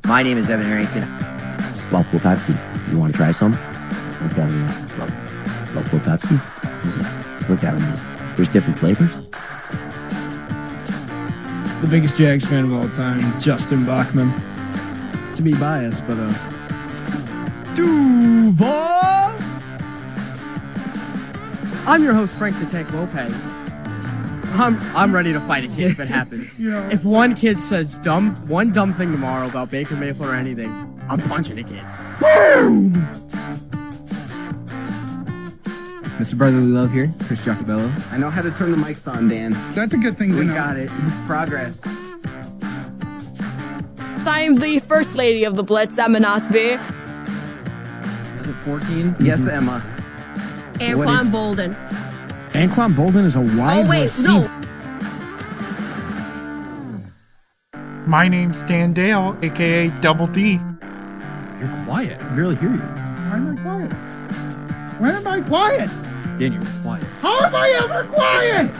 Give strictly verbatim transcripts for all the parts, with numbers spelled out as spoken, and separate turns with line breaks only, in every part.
My name is Evan Harrington.
It's Buffalo Pepsi. You want to try some? Look at me. Buffalo Pepsi. Look at me. There's different flavors.
The biggest Jags fan of all time, Justin Bachman. To be biased, but uh, Duval.
I'm your host, Frank the Tank Lopez. I'm I'm ready to fight a kid if it happens. Yeah. If one kid says dumb one dumb thing tomorrow about Baker Mayfield or anything, I'm punching a kid.
Boom!
Mister Brotherly Love here, Chris Giacobello.
I know how to turn the mics on, Dan.
That's a good thing to
we
know.
We got it. Progress.
I'm the first lady of the Blitz, Emma Nosby.
Is it fourteen? Yes, Emma.
Anquan Bolden.
Anquan Bolden is a wide
Oh, wait,
receiver.
no.
My name's Dan Dale, a k a Double D.
You're quiet. I can barely hear you.
Why am I quiet? Why am I quiet?
Dan, you're quiet.
How am I ever quiet?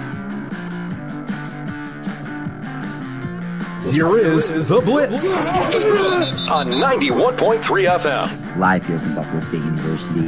Here is The Blitz on ninety-one point three F M.
Live here from Buffalo State University.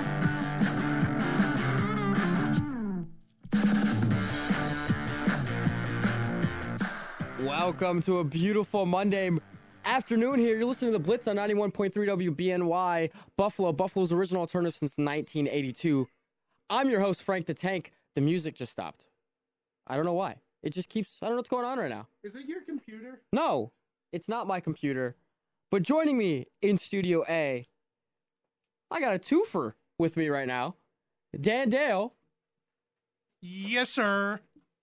Welcome to a beautiful Monday afternoon here. You're listening to The Blitz on ninety-one point three W B N Y, Buffalo, Buffalo's original alternative since nineteen eighty-two. I'm your host, Frank the Tank. The music just stopped. I don't know why. It just keeps, I don't know what's going on right now.
Is it your computer?
No, it's not my computer. But joining me in Studio A, I got a twofer with me right now. Dan Dale.
Yes, sir.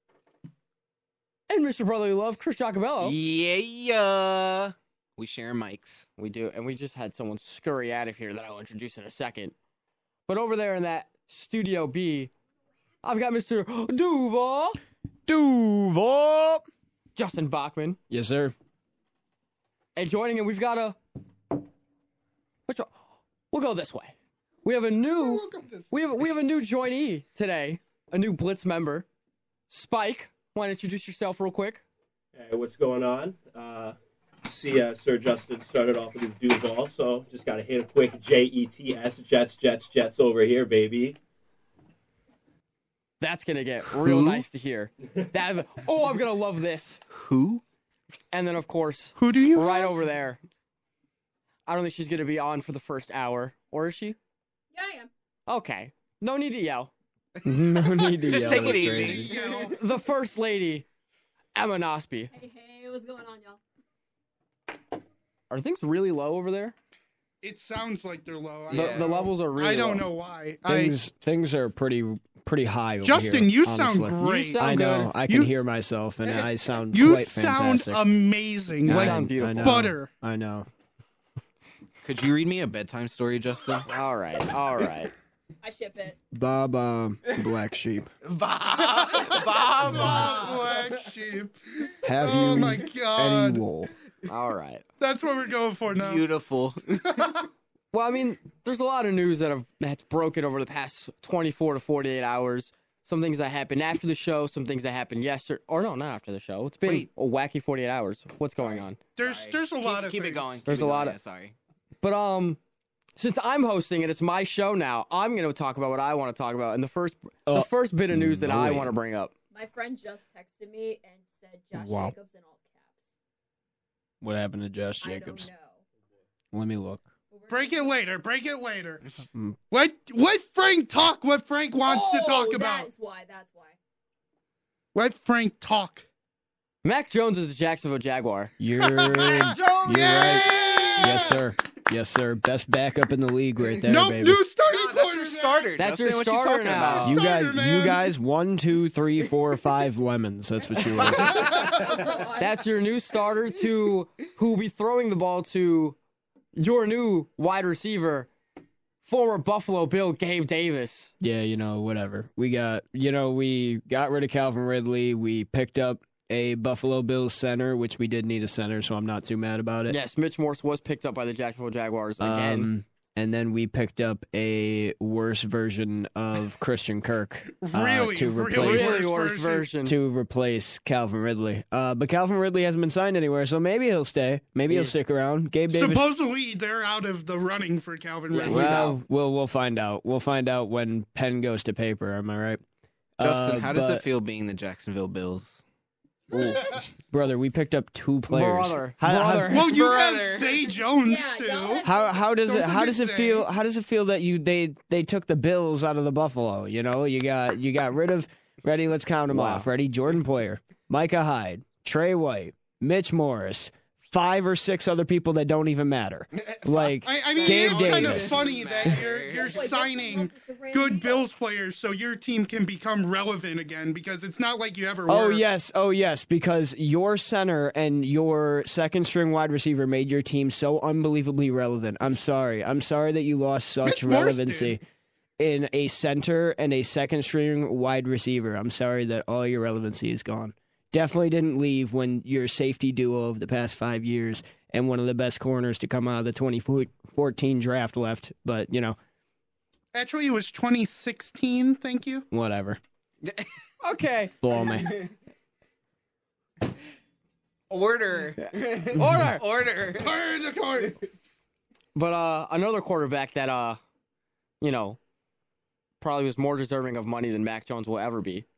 And Mister Brotherly Love, Chris Giacobello.
Yeah. We share mics.
We do, and we just had someone scurry out of here that I'll introduce in a second. But over there in that Studio B, I've got Mister Duval.
Duval.
Justin Bachman.
Yes, sir.
And joining him, we've got a... Which one? We'll go this way. We have a new... We have, we have a new joinee today. A new Blitz member. Spike. Want to introduce yourself real quick?
Hey, what's going on? Uh, see, uh, Sir Justin started off with his Duval, so just got to hit a quick J E T S, Jets, Jets, Jets over here, baby.
That's going to get real Who? nice to hear. That, oh, I'm going to love this.
Who?
And then, of course,
Who do you
right
have?
over there. I don't think she's going to be on for the first hour. Or is she?
Yeah, I am.
Okay. No need to yell.
No need to
Just
yell.
take it
That's
easy.
great.
The first lady, Emma Nosby.
Hey, hey, what's going on, y'all?
Are things really low over there?
It sounds like they're low. I
The,
don't
the
know.
levels are really
I don't
low.
know why.
Things things are pretty pretty high over
Justin,
here,
you
honestly.
sound great.
You sound
I know.
good.
I can
You-
hear myself, and I sound
You
quite
sound
fantastic.
amazing.
You
Like
sound beautiful.
I know.
butter.
I know.
Could you read me a bedtime story, Justin?
All right, all right.
I ship it.
Bob, uh, Black Sheep.
Bob, Bob, Bob, black sheep.
Have
Oh
you
my God.
any wool?
All right.
That's what we're going for now.
Beautiful.
Well, I mean, there's a lot of news that have that's broken over the past twenty-four to forty-eight hours. Some things that happened after the show, some things that happened yesterday. Or no, not after the show. It's been
Wait.
a wacky forty-eight hours. What's going on?
There's
Sorry.
there's a lot
keep,
of
Keep
things.
it going.
There's
Keep it
a lot
going.
of-
Yeah, sorry.
But um, since I'm hosting it, it's my show now. I'm going to talk about what I want to talk about. And the first,
Uh,
the first bit of news that I
no.
want to bring up.
My friend just texted me and said Josh
Wow.
Jacobs in all caps.
What happened to Josh
I
Jacobs?
don't know.
Let me look.
But we're
Break it
gonna-
later. Break it later.
Mm.
Let let Frank talk. What Frank wants to talk
Oh,
about.
That's why. That's why.
Let Frank talk.
Mac Jones is the Jacksonville Jaguar.
You're, you're right. Yes, sir. Yes, sir. Best backup in the league right there,
Nope,
baby.
new starting
God, that's
quarterback.
your starter.
That's
Justin,
your
what you
starter
talking
now.
about?
You
Starter,
guys,
man.
you guys, one, two, three, four, five lemons. That's what you are.
That's your new starter to who will be throwing the ball to your new wide receiver, former Buffalo Bill Gabe Davis.
Yeah, you know, whatever. We got, you know, we got rid of Calvin Ridley. We picked up a Buffalo Bills center, which we did need a center, so I'm not too mad about it.
Yes, Mitch Morse was picked up by the Jacksonville Jaguars again.
Um, and then we picked up a worse version of Christian Kirk uh,
Really,
to
really
replace
Really
worse
worst
version.
version.
to replace Calvin Ridley. Uh, but Calvin Ridley hasn't been signed anywhere, so maybe he'll stay. Maybe he'll stick around. Gabe Davis.
Supposedly, they're out of the running for Calvin
Yeah,
Ridley.
he's
Well,
out.
we'll we'll find out. We'll find out when pen goes to paper. Am I right?
Justin,
Uh,
how does
but-
it feel being the Jacksonville Bills?
brother? We picked up two players.
Brother.
How, how-
Brother.
Well, you
Brother.
have Zay Jones
Yeah,
too.
y'all have-
How how does
Don't
it how does it
forget
feel
Zay.
how does it feel that you they they took the Bills out of the Buffalo? You know, you got you got rid of ready. Let's count them
Wow.
off. Ready? Jordan Poyer, Micah Hyde, Trey White, Mitch Morris, five or six other people that don't even matter. Like
I, I mean,
Gabe
it's kind of
Davis.
funny that you're you're signing good Bills players so your team can become relevant again because it's not like you ever were.
Oh yes, oh yes, because your center and your second string wide receiver made your team so unbelievably relevant. I'm sorry. I'm sorry that you lost such
Mitch Morse
relevancy in a center and a second string wide receiver. I'm sorry that all your relevancy is gone. Definitely didn't leave when your safety duo of the past five years and one of the best corners to come out of the twenty fourteen draft left. But, you know,
Actually, it was twenty sixteen. Thank you.
whatever.
Okay.
Blow me.
Order.
Order.
Order.
Fire the court.
But uh, another quarterback that, uh, you know, probably was more deserving of money than Mac Jones will ever be.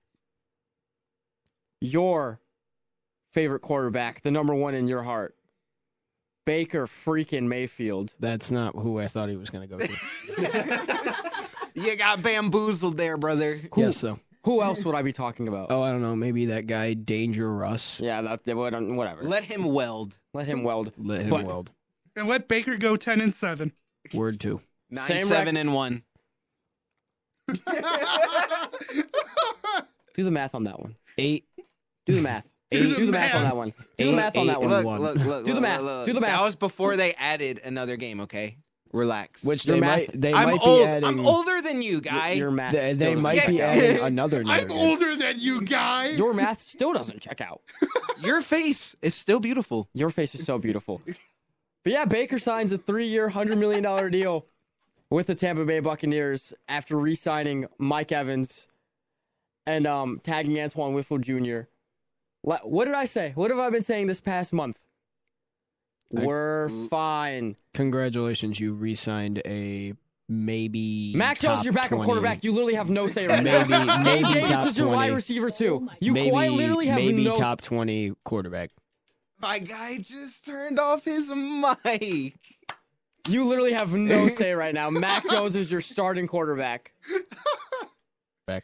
Your favorite quarterback, the number one in your heart, Baker freaking Mayfield.
That's not who I thought he was going to go to.
You got bamboozled there, brother.
Yes, so.
Who else would I be talking about?
Oh, I don't know. Maybe that guy, Danger Russ.
Yeah, that, that would- whatever.
Let him weld.
Let him weld.
Let him
But-
weld.
And let Baker go ten and seven.
Word two.
Nine,
Same
seven,
rec-
and one.
Do the math on that one.
Eight.
Do the math.
Do
Do,
the
the math on
math.
that one. Do the
Eight,
math on
eight,
that one.
and
Look,
one.
look, look,
Do the
look,
math.
look.
Do the math.
That was before they added another game, okay? Relax.
Which
Your
they
math-
might they
I'm
might
old.
be adding.
I'm older than you, guy.
Your math.
They,
still
they
doesn't
might
check
be
out.
adding another
I'm
narrative.
older than you, guy.
Your math still doesn't check out.
Your face is still beautiful.
Your face is so beautiful. But yeah, Baker signs a three-year, one hundred million dollars deal with the Tampa Bay Buccaneers after re-signing Mike Evans and um, tagging Antoine Whiffle Junior Le- What did I say? What have I been saying this past month?
I-
We're fine.
Congratulations, you re-signed a maybe.
Mac Jones
top
is your backup
twenty
quarterback. You literally have no say right now.
Maybe
Gabe
maybe
Davis
top
is your wide
twenty.
receiver too.
Oh
You
maybe
quite literally have
maybe
no
top twenty quarterback.
My guy just turned off his mic.
You literally have no say right now. Mac Jones is your starting quarterback.
Back.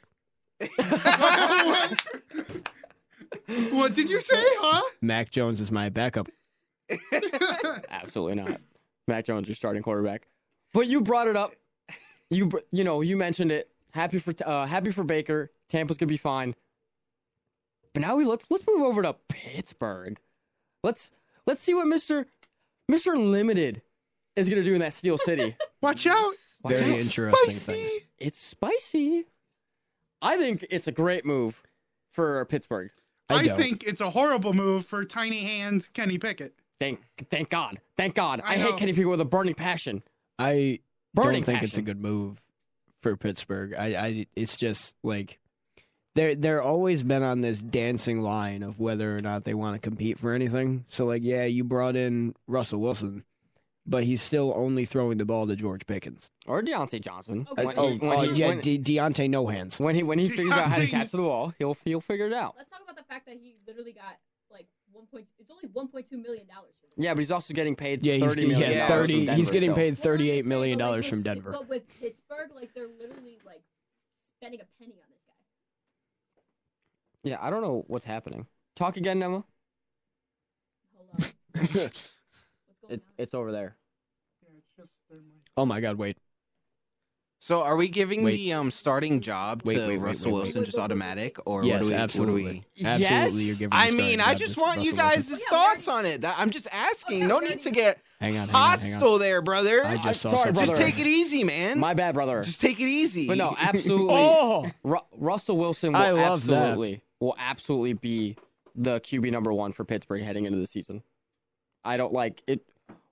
What did you say, huh?
Mac Jones is my backup.
Absolutely not. Mac Jones, your starting quarterback. But you brought it up. You br- you know you mentioned it. Happy for uh, happy for Baker. Tampa's gonna be fine. But now we let's let's move over to Pittsburgh. Let's let's see what Mister Mister Unlimited is gonna do in that Steel City.
Watch out.
Watch
Very
out.
interesting
Spicy.
things.
It's spicy. I think it's a great move for Pittsburgh.
I
I,
don't.
think it's a horrible move for tiny hands Kenny Pickett.
Thank thank God. Thank God. I,
I
hate
know.
Kenny Pickett with a burning passion.
I
Burning
don't think it's a
passion.
good move for Pittsburgh. I, I it's just like they're they're always been on this dancing line of whether or not they want to compete for anything. So like, yeah, you brought in Russell Wilson, but he's still only throwing the ball to George Pickens.
Or Deontay Johnson.
Okay.
When
oh,
he- when
oh,
he-
yeah,
when-
De- Deontay no hands.
When he when he figures out how to
Deontay-
catch the ball, he'll he'll figure it out.
Let's talk about the fact that he literally got like one point. It's only one point two million dollars for this.
Yeah, but he's also getting paid
Yeah, he's
thirty million
yeah,
dollars
thirty.
from Denver
He's getting
still.
paid
Well, I'm just
thirty-eight
saying,
million
but, like,
dollars from
with-
Denver.
But with Pittsburgh, like they're literally like spending a penny on this guy.
Yeah, I don't know what's happening. Talk again, Emma.
Hold on. What's going
It,
on?
it's over there.
Oh my God! Wait.
So are we giving
Wait.
the um starting job
Wait,
to
wait, wait,
Russell
wait, wait.
Wilson just automatic, or
Yes,
what do we?
absolutely.
What do we...
Absolutely,
Yes?
you're giving.
I
the starting
mean, I
job
just
to
want you
Russell
guys'
Wilson.
Oh, yeah,
thoughts
we
on it. That, I'm just asking.
Okay,
no
we
need to
already-
get
Hang on, hang on, hang on.
hostile there, brother.
I just saw
sorry,
something.
Just
brother.
take it easy, man.
My bad, brother.
Just take it easy.
But no, absolutely.
Oh,
Ru- Russell Wilson will
I love that.
absolutely will absolutely be the Q B number one for Pittsburgh heading into the season. I don't like it.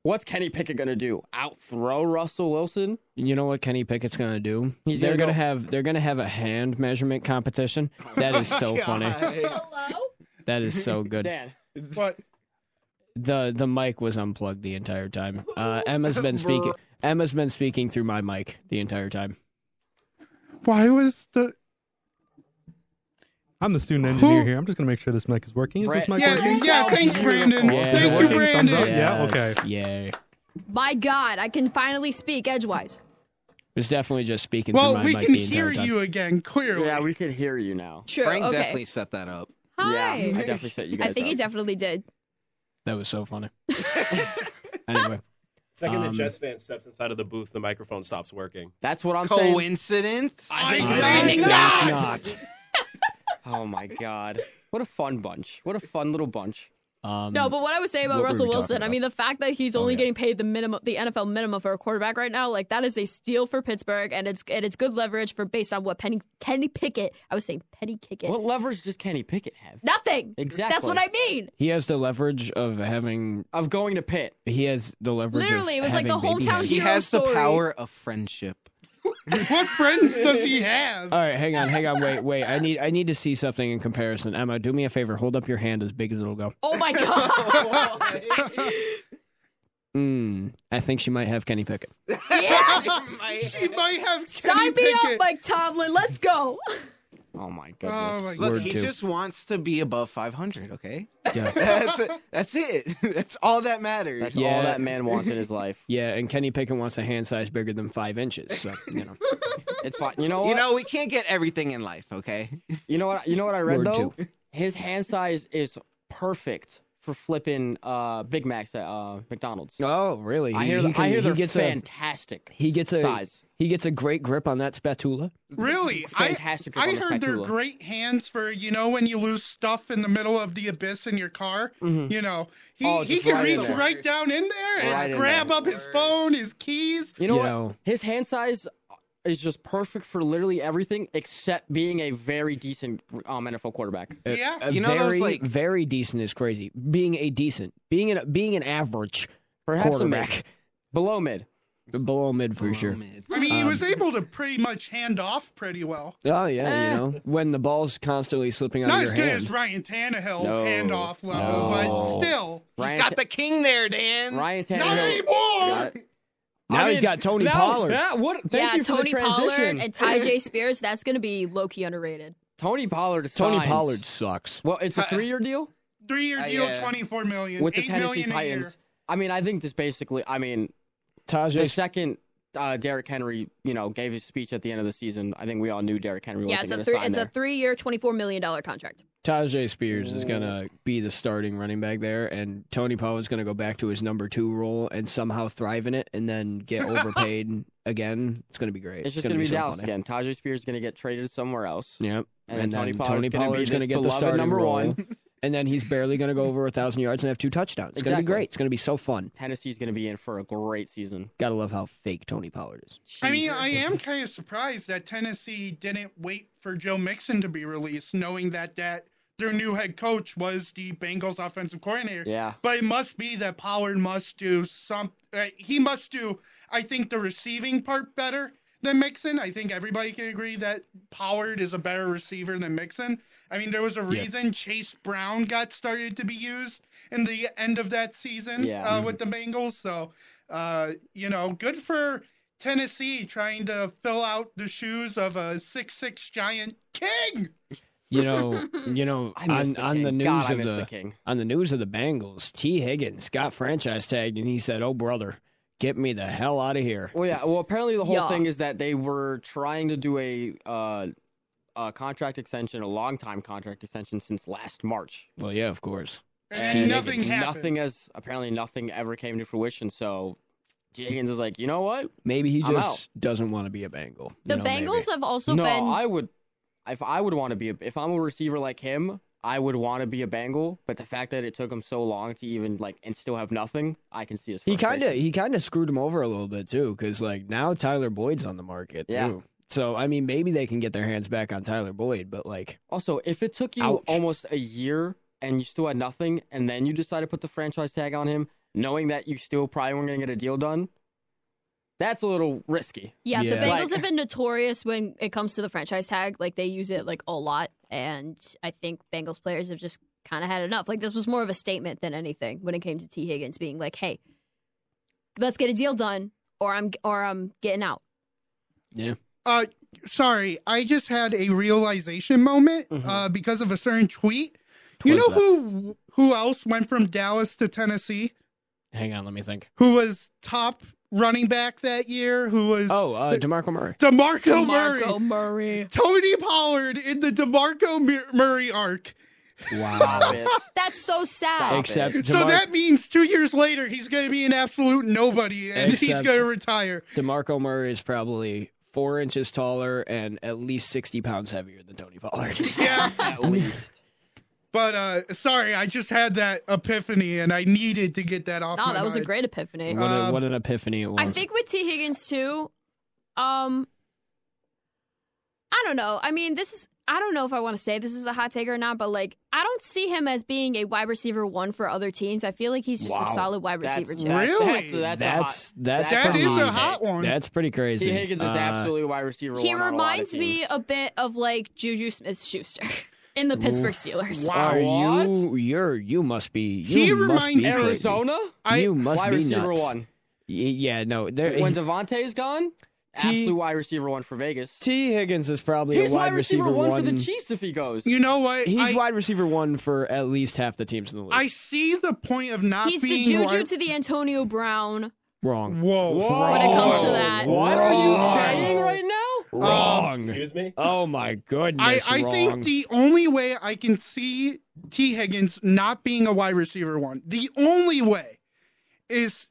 What's Kenny Pickett gonna do? Out throw Russell Wilson?
You know what Kenny Pickett's gonna do?
He's
they're
gonna
gonna,
go-
have they're gonna have a hand measurement competition. That is so funny.
Hello?
That is so good.
Dan.
But
The the mic was unplugged the entire time. Uh, Emma's been speaking. Emma's been speaking through my mic the entire time.
why was the?
I'm the student engineer
Who-
here. I'm just going to make sure this mic is working. Is this mic
Yeah,
working?
yeah. Thanks, Brandon.
Yeah.
Is it
Thank you,
working? Thumbs up?
Brandon.
Yeah, okay.
Yeah.
My God, I can finally speak edgewise.
Was definitely just speaking
Well,
through my
we
mic
can
the entire
hear
time.
you again clearly.
Yeah, we can hear you now.
True.
Frank
okay.
definitely set that up.
Hi.
Yeah, I definitely set you guys
I think
up.
he definitely did.
That was so funny. Anyway,
Second
Um,
the Jets fan steps inside of the booth, the microphone stops working.
That's what I'm saying.
Coincidence?
I
I
think
think
not.
not.
Oh my God. What a fun bunch. What a fun little bunch.
Um,
No, but what I was saying about
what were
Russell
we talking
Wilson, I
about?
mean, the fact that he's
Oh,
only
yeah.
getting paid the minimum, the N F L minimum for a quarterback right now, like that is a steal for Pittsburgh, and it's and it's good leverage for based on what Penny Kenny Pickett. I was saying Penny Pickett.
What leverage does Kenny Pickett have?
Nothing.
Exactly.
That's what I mean.
he has the leverage of having.
Of going to Pitt.
He has the leverage.
Literally,
of
it was like the
having baby
hometown
heads.
He
hero
has the
story.
power of friendship.
What friends does he have?
All right, hang on, hang on, wait, wait. I need, I need to see something in comparison. Emma, do me a favor. Hold up your hand as big as it'll go.
Oh my God.
Hmm. I think she might have Kenny Pickett.
Yes.
She might have Kenny
Sign me
Pickett.
up, Mike Tomlin. Let's go.
Oh my goodness.
Oh my
Look,
Word
he
two.
just wants to be above five hundred, okay?
Yeah.
That's it. That's it. That's all that matters.
That's
Yeah.
all that man wants in his life.
Yeah, and Kenny Pickett wants a hand size bigger than five inches. So you know.
It's fine. You know what?
You know, we can't get everything in life, okay?
You know what? You know what I read
Word
though.
two.
His hand size is perfect for flipping uh, Big Macs at uh, McDonald's.
Oh, really?
I
He-
hear.
he
I
can-
hear
he
they're
gets a
fantastic.
he gets a
size.
he gets a great grip on that spatula.
Really? I,
Fantastic.
I
on the
heard they're
spatula.
great hands for, you know, when you lose stuff in the middle of the abyss in your car.
Mhm.
You know, he,
Oh,
he
just
can
right in
reach
there.
right down in there and
Right in
grab
there.
up his phone, his keys.
You know
You
what?
know.
His hand size is just perfect for literally everything except being a very decent um, N F L quarterback.
A-
Yeah.
a
You know those,
very
like-
very decent is crazy. Being a decent, being an being an average
Perhaps a mid.
quarterback,
Below mid.
below mid for
Below
sure.
mid.
I mean, he
Um,
was able to pretty much hand off pretty well.
Oh yeah,
Eh.
you know when the ball's constantly slipping out
Not
of
as
your
good
hand.
as Ryan Tannehill
No.
handoff level,
No.
but still.
He's
Ryan
got
Ta-
the king there, Dan.
Ryan
Not
Tannehill.
anymore!
Got it.
Now
I
he's
mean,
got Tony
now-
Pollard.
Yeah, what? Thank
yeah,
you for
Tony
the
Pollard
transition.
and Ty J Spears. That's going to be low key underrated.
Tony Pollard.
Tony
signs-
Pollard sucks.
Well, it's a three-year deal
Three year
Uh,
deal,
yeah.
twenty-four million
with the
eight
Tennessee
million a year.
Titans. I mean, I think this basically. I mean, the
Tajay,
second uh, Derrick Henry, you know, gave his speech at the end of the season, I think we all knew Derrick Henry
Yeah,
wasn't
it's a
going to
three.
sign
It's
there.
a three-year, twenty-four million dollar contract.
Tajay Spears is gonna be the starting running back there, and Tony Pollard's gonna go back to his number two role and somehow thrive in it, and then get overpaid again. It's gonna be great.
It's just
gonna
going to be
so
Dallas
funny.
again. Tajay Spears is going to get traded somewhere else.
Yep.
And,
And,
then Tony
then
Pollard's
Tony
gonna
Pollard's
be
going to
this
get the
beloved
starting
number
role,
one.
and then he's barely going to go over a thousand yards and have two touchdowns. It's going to be
Exactly.
great. It's going to be so fun.
Tennessee's going to be in for a great season.
Gotta love how fake Tony Pollard is.
I mean,
Jeez.
I am kind of surprised that Tennessee didn't wait for Joe Mixon to be released, knowing that that their new head coach was the Bengals offensive coordinator.
Yeah.
But it must be that Pollard must do some. Uh, he must do, I think, the receiving part better than Mixon. I think everybody can agree that Pollard is a better receiver than Mixon. I mean, there was a reason Chase Brown got started to be used in the end of that season
Yeah.
uh, with the Bengals. So, uh, you know, good for Tennessee trying to fill out the shoes of a six six giant king.
You know, you know,
I miss
on,
the
on the
King.
news
God, I
of
miss
the,
the King.
on the news of the Bengals, T. Higgins got franchise tagged, and he said, "Oh brother, get me the hell out of here."
Well, yeah. Well, apparently the whole
Yeah.
thing is that they were trying to do a, uh, a contract extension, a long time contract extension since last March.
Well, yeah, of course.
And
T.
nothing
Higgins.
happened.
Nothing as apparently nothing ever came to fruition. So T. Higgins is like, you know what?
Maybe he
I'm
just doesn't want to be a Bengal.
The
You know,
Bengals
maybe.
have also
no,
been.
I would. If I would want to be, a, if I'm a receiver like him, I would want to be a Bengal. But the fact that it took him so long to even like and still have nothing, I can see his.
He
frustration.
kind of he kind of screwed him over a little bit too, because like now Tyler Boyd's on the market too.
Yeah.
So I mean, maybe they can get their hands back on Tyler Boyd, but like,
Also, if it took you
Ouch.
almost a year and you still had nothing, and then you decide to put the franchise tag on him, knowing that you still probably weren't going to get a deal done, that's a little risky.
Yeah,
Yeah.
the Bengals
Like-
have been notorious when it comes to the franchise tag. Like, they use it, like, a lot. And I think Bengals players have just kind of had enough. Like, this was more of a statement than anything when it came to T. Higgins being like, hey, let's get a deal done or I'm or I'm getting out.
Yeah.
Uh, sorry, I just had a realization moment
Mhm.
uh, because of a certain tweet. You
What's
know who who else went from Dallas to Tennessee?
Hang on, let me think.
Who was top running back that year? Who was
Oh, uh, DeMarco Murray.
DeMarco, Murray?
DeMarco Murray.
Tony Pollard in the DeMarco Mur- Murray arc.
Wow.
It.
That's so sad.
Except
So
DeMar-
that means two years later he's going to be an absolute nobody and he's
Except-
going to retire.
DeMarco Murray is probably four inches taller and at least sixty pounds heavier than Tony Pollard.
Yeah.
At least.
But uh, sorry, I just had that epiphany and I needed to get that off.
No,
my
that was a
mind.
great epiphany.
What, a,
Um,
what an epiphany it was.
I think with T. Higgins too, um, I don't know. I mean, this is, I don't know if I want to say this is a hot take or not, but like, I don't see him as being a wide receiver one for other teams. I feel like he's just
Wow.
a solid wide
That's-
receiver two.
that-
Really?
That's, that's,
that's
a hot,
that's
that's
That
pretty,
is a
hot
hot
take.
one.
That's pretty crazy.
T. Higgins is
Uh,
absolutely wide receiver
He
one on a lot of
reminds me
teams.
a bit of like Juju Smith-Schuster in the Pittsburgh Steelers.
Wow.
Are
What?
you? You're. You must be. You
He
must
reminds-
be crazy.
Arizona?
I-
you must
wide
be
receiver
nuts.
one.
Y- Yeah, no. There,
When Devontae's gone,
T-
absolute wide receiver one for Vegas.
T. Higgins is probably
He's
a wide
wide receiver,
receiver
one,
one
for the Chiefs if he goes.
You know what?
He's
I,
wide receiver one for at least half the teams in the league.
I see the point of not
He's the
being
Juju
wide-
to the Antonio Brown.
Wrong.
Whoa.
When it comes to that.
What are you
Wrong.
saying right now?
Wrong.
Excuse me?
Oh my
I,
goodness.
I
wrong.
think the only way I can see T. Higgins not being a wide receiver one, the only way is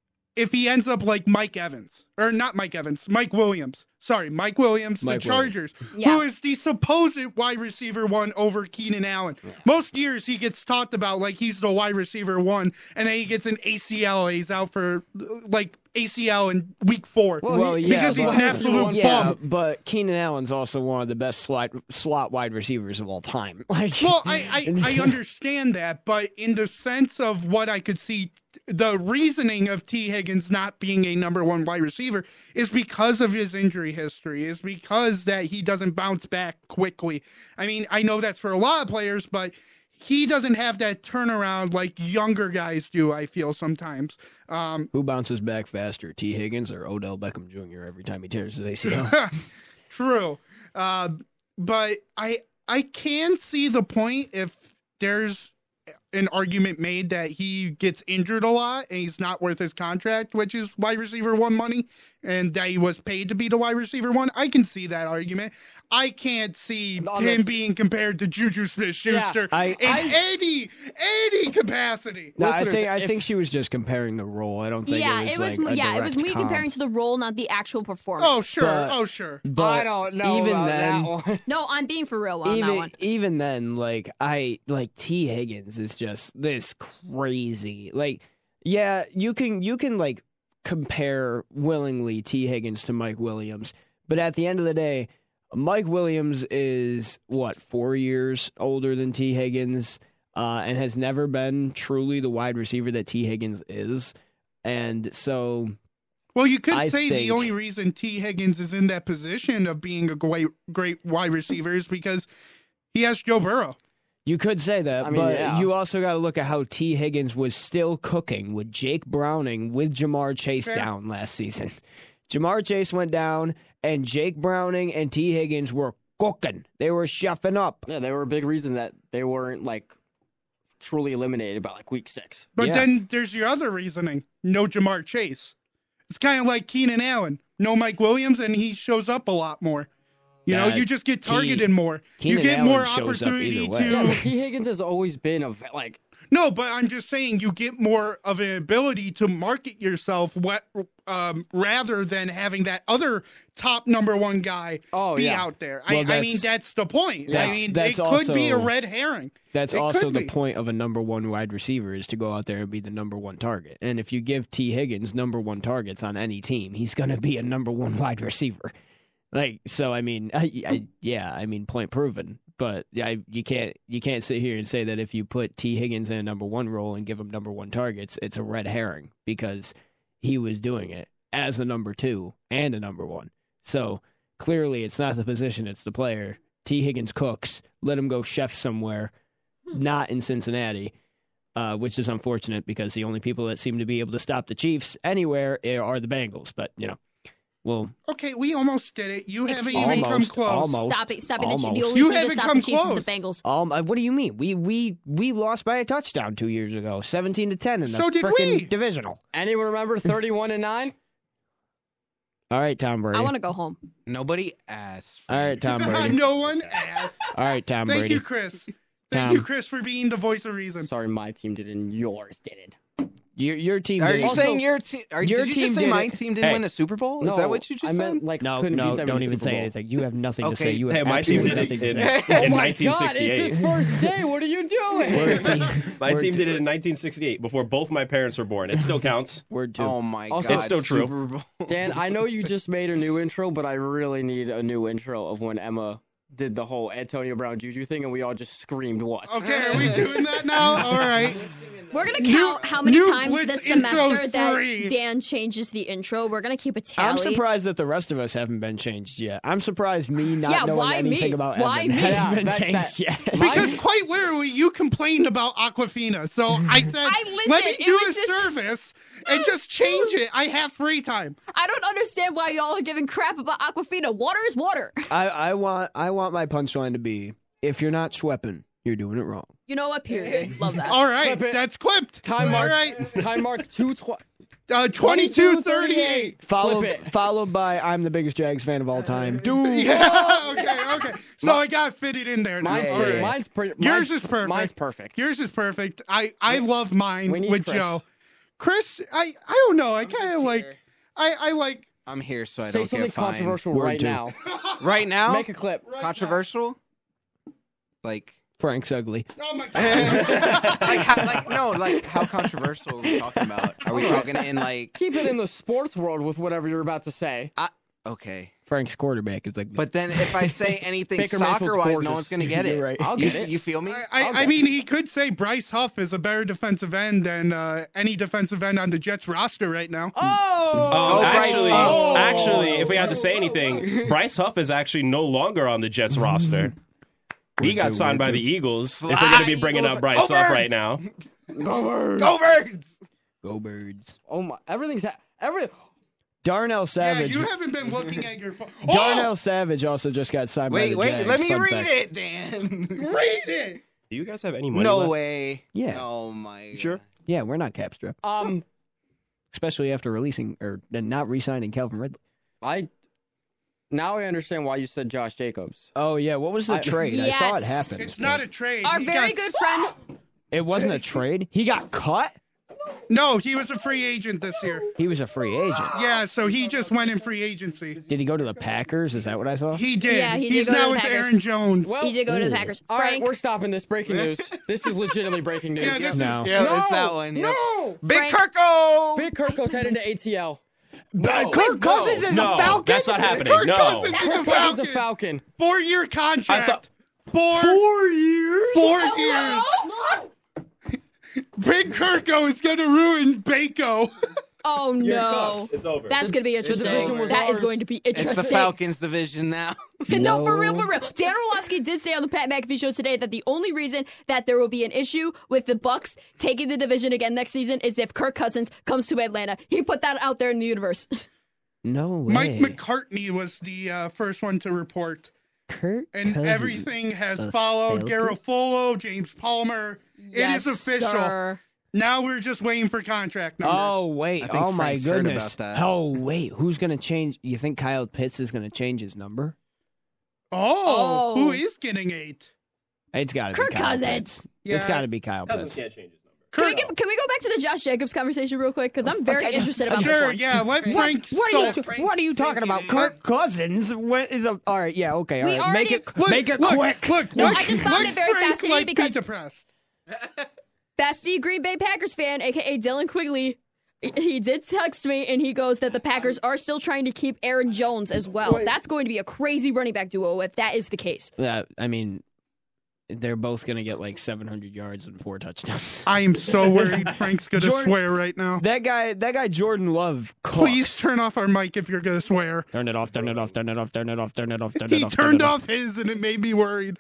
if he ends up like Mike Evans. Or not Mike Evans, Mike Williams. Sorry, Mike Williams,
Mike
the Chargers,
Yeah.
who is the supposed wide receiver one over Keenan Allen. Most years he gets talked about like he's the wide receiver one, and then he gets an A C L. He's out for like A C L in week four.
Well,
he-
yeah,
because he's
but,
an absolute
yeah,
bum.
but Keenan Allen's also one of the best slot slot wide receivers of all time. Like,
Well, I, I, I understand that, but in the sense of what I could see, the reasoning of T. Higgins not being a number one wide receiver is because of his injury history, is because that he doesn't bounce back quickly. I mean, I know that's for a lot of players, but he doesn't have that turnaround like younger guys do, I feel sometimes. Um,
who bounces back faster, T. Higgins or Odell Beckham Junior every time he tears his A C L?
True. Uh, but I I can see the point if there's an argument made that he gets injured a lot and he's not worth his contract, which is wide receiver one money, and that he was paid to be the wide receiver one. I can see that argument. I can't see
No,
him
that's-
being compared to Juju Smith-Schuster
Yeah, I-
in
I-
any any capacity.
No, I
Listeners,
think I
if-
think she was just comparing the role. I don't think
Yeah,
it was,
it was.
like, a
yeah, it was
direct
me
comp.
comparing to the role, not the actual performance.
Oh sure,
But-
oh sure.
But
I don't know
even
about
then,
that one.
No, I'm being for real on that
even
one.
even then, like I like T. Higgins is just this crazy. Like, yeah, you can you can like compare willingly T. Higgins to Mike Williams, but at the end of the day, Mike Williams is what four years older than T. Higgins, uh, and has never been truly the wide receiver that T. Higgins is, and so.
Well, you could
I
say
think-
the only reason T. Higgins is in that position of being a great, great wide receiver is because he has Joe Burrow.
You could say that,
I mean,
but
yeah.
you also got to look at how T. Higgins was still cooking with Jake Browning with Jamar Chase
Fair.
down last season. Jamar Chase went down, and Jake Browning and T. Higgins were cooking. They were chefing up.
Yeah, they were a big reason that they weren't like truly eliminated by like week six.
But
Yeah.
then there's your other reasoning: no Jamar Chase. It's kind of like Keenan Allen, no Mike Williams, and he shows up a lot more. You know,
Yeah,
you just get
Ke-
targeted more.
Keenan
you get
Allen
more
shows up
opportunity
either way.
to.
Yeah, but T. Higgins has always been a ve- like
No, but I'm just saying you get more of an ability to market yourself what, um, rather than having that other top number one guy
Oh,
be
yeah.
out there.
Well,
I, I
that's-
mean, that's the point. I
that's-
mean,
that's
it could be a
also-
red herring.
That's
It
also
could
the
be.
point of a number one wide receiver is to go out there and be the number one target. And if you give T. Higgins number one targets on any team, he's going to be a number one wide receiver. Like, so, I mean, I, I, yeah, I mean, point proven. But yeah, you can't you can't sit here and say that if you put T. Higgins in a number one role and give him number one targets, it's a red herring because he was doing it as a number two and a number one. So clearly, it's not the position; it's the player. T. Higgins cooks. Let him go chef somewhere, not in Cincinnati, uh, which is unfortunate because the only people that seem to be able to stop the Chiefs anywhere are the Bengals. But you know. Well,
okay, we almost did it. You haven't
almost,
even come close.
Almost,
stop it! Stop it!
Almost.
The only
You
team to
haven't
stop
come
the Chiefs
close.
is the Bengals.
Um, what do you mean? We we we lost by a touchdown two years ago, seventeen to ten in the
So did
frickin'
we.
divisional.
Anyone remember thirty-one and nine?
All right, Tom Brady.
I want to go home.
Nobody asked.
All right, Tom Brady.
No one asked.
All right, Tom
Thank
Brady.
you, Chris. Thank
Tom.
you, Chris, for being the voice of reason.
Sorry, my team did it and yours didn't.
Your your team.
Are
did
you
it.
saying your team? Are,
your
did you
team
just say
did
my
it.
team didn't
Hey.
win a Super Bowl? Is
No,
that what you just
I
said?
meant like
No,
couldn't
no,
beat them
don't
in the
even
Super
say
Bowl.
anything. You have nothing to
Okay.
say. You have
Hey, my team
absolutely
did it
nothing to
in,
say.
in
Oh my
nineteen
God, it's
sixty-eight.
his first day. What are you doing?
Word team.
My
Word
team
two.
did it in nineteen sixty-eight, before both my parents were born. It still counts.
Word two.
Oh my
Also-
god!
It's still true.
Super Bowl.
Dan, I know you just made a new intro, but I really need a new intro of when Emma did the whole Antonio Brown Juju thing and we all just screamed what?
Okay, are we doing that now? All right.
We're gonna
New-
count how many
new
times
Blitz
this
intro
semester that
three.
Dan changes the intro. We're gonna keep a tally.
I'm surprised that the rest of us haven't been changed yet. I'm surprised me not
Yeah,
knowing
why
anything
me?
about
Why
Evan
me?
has
Yeah,
been
that-
changed
that-
yet.
Because quite literally, you complained about Aquafina. So I said,
I listened.
let me
It
do
was
a
just-
service and just change it. I have free time.
I don't understand why y'all are giving crap about Aquafina. Water is water.
I, I want I want my punchline to be: if you're not sweeping, you're doing it wrong.
You know what? Period. Love that.
All right,
Clip it.
that's clipped.
Time
All
mark.
right.
Time mark two tw-
Uh, twenty-two thirty-eight.
Followed
Flip it.
followed by I'm the biggest Jags fan of all time. Dude,
Yeah, okay, okay. So I got fitted in there now.
Mine's,
All
per-
right.
mine's, per-
Yours
mine's-
is perfect.
Mine's perfect.
Yours is perfect. I, I love mine
We need
with
Chris.
Joe. Chris, I, I don't know. I kind of like, I, I like,
I'm here so I
Say
don't
something
get fined.
controversial
Word
right
two.
now.
Right now?
Make a clip.
Right
Controversial? Like,
Frank's ugly.
oh my God.
like, how, like, no, like, how controversial are we talking about? Are we talking in like,
Keep it in the sports world with whatever you're about to say.
okay.
Frank's quarterback is ugly.
But then if I say anything
Baker Mayfield's
soccer-wise,
gorgeous.
no one's gonna get it.
You're right.
I'll
You,
get it.
you feel me?
I, I, I mean, he could say Bryce Huff is a better defensive end than uh, any defensive end on the Jets roster right now.
Oh!
Oh,
Bryce
actually,
Huff.
actually, if we had to say anything, Bryce Huff is actually no longer on the Jets roster. He got
two,
signed
word
by
two.
the Eagles. If we're going to be bringing up Bryce
Go
Huff
Birds!
right now.
Go Birds! Go Birds!
Go Birds.
Oh my! Everything's ha- every.
Darnell
Yeah,
Savage.
you haven't been looking at your phone.
Darnell Savage also just got signed by
Wait,
the
wait,
Jags.
let me
Fun
read
fact.
it, Dan.
Read it.
Do you guys have any money
No
left?
way.
Yeah.
Oh my.
Sure?
God.
Yeah, we're not cap strip,
Um,
especially after releasing or not re-signing Calvin Ridley.
I now I understand why you said Josh Jacobs.
Oh yeah, what was the
I-
trade? I saw it
Yes.
happen.
It's not a trade.
Our
He
very
got-
good friend.
It wasn't a trade. He got cut.
No, he was a free agent this year.
He was a free agent.
Yeah, so he just went in free agency.
Did he go to the Packers? Is that what I saw?
He did.
Yeah, he did
He's
go to
now
the
with
Packers.
Aaron Jones.
Well,
He did go to the
Ooh.
Packers.
all right,
Frank.
we're stopping this. Breaking news. This is legitimately breaking news.
Yeah, this
No.
Yeah,
no,
it's that one. Yep.
No,
Big
Frank-
Kirko!
Big Kirko's headed to A T L.
Uh, Kirk Cousins is
no,
a Falcon.
that's not happening.
Kirk
No.
Cousins
That's
is
a
a
Kirk Cousins a
Falcon.
Falcon.
Four-year contract.
I thought-
Four,
Four years.
four years. Big Kirko is going to ruin Bako.
Oh
You're
no.
cooked. It's over.
That's going to be interesting.
division was
That is
ours.
going to be
It's
interesting.
the Falcons division now.
No, for real, for real. Dan Orlovsky did say on the Pat McAfee show today that the only reason that there will be an issue with the Bucks taking the division again next season is if Kirk Cousins comes to Atlanta. He put that out there in the universe.
No way.
Mike McCartney was the uh, first one to report.
Kirk
And
Cousins.
everything has
a
followed.
Falcon?
Garofolo, James Palmer.
Yes,
it is official.
sir.
Now we're just waiting for contract numbers.
Oh wait!
I think
Oh my
Frank's heard
goodness!
about that.
Oh wait! Who's gonna change? You think Kyle Pitts is gonna change his number?
Oh,
Oh.
who is getting eight?
It's got to be
Kirk
Kyle
Cousins.
Pitts.
Yeah.
It's got to be Kyle
Cousins
Pitts.
can't change his number.
Can we, get, can we go back to the Josh Jacobs conversation real quick? Because I'm very interested about this
Sure,
one.
yeah. Let Frank.
What are you?
so-
What are you talking about? Kirk Cousins? What is a? All right, yeah, okay, all
We
right. Make
already-
it,
Look,
make it
look,
quick.
Look,
No,
look,
I just found
let
it very
Frank,
fascinating
like, be
because-
depressed.
Bestie Green Bay Packers fan, aka Dylan Quigley, he did text me and he goes that the Packers are still trying to keep Aaron Jones as well.
Wait.
That's going to be a crazy running back duo if that is the case.
Uh, I mean, they're both going to get like seven hundred yards and four touchdowns.
I am so worried Frank's going to
Jordan-
swear right now.
That guy, that guy Jordan Love cooks.
Please turn off our mic if you're going to swear.
Turn it off, turn it off, turn it off, turn it off, turn it off, turn
He
it off. turn
turned
it
off his and it made me worried.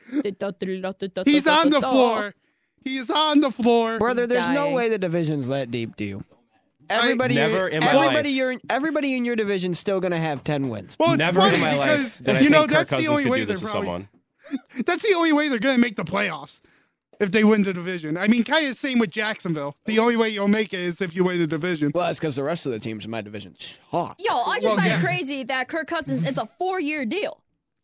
He's
He's
on the floor. He's on the floor.
Brother, there's no
dying.
way the division's that deep to you. Everybody,
Never in my
everybody,
life.
you're, everybody in your division's still going to have ten wins.
Well, it's
Never
funny
in my
because,
life that I
you
think
know,
Kirk
that's the
Cousins
only
could
way
do
they're
this to
probably,
someone.
That's the only way they're going to make the playoffs. If they win the division. I mean, kind of same with Jacksonville. The only way you'll make it is if you win the division.
Well, that's because the rest of the teams in my division suck.
Yo, I just
Well,
find
yeah.
it crazy that Kirk Cousins, it's a four-year deal.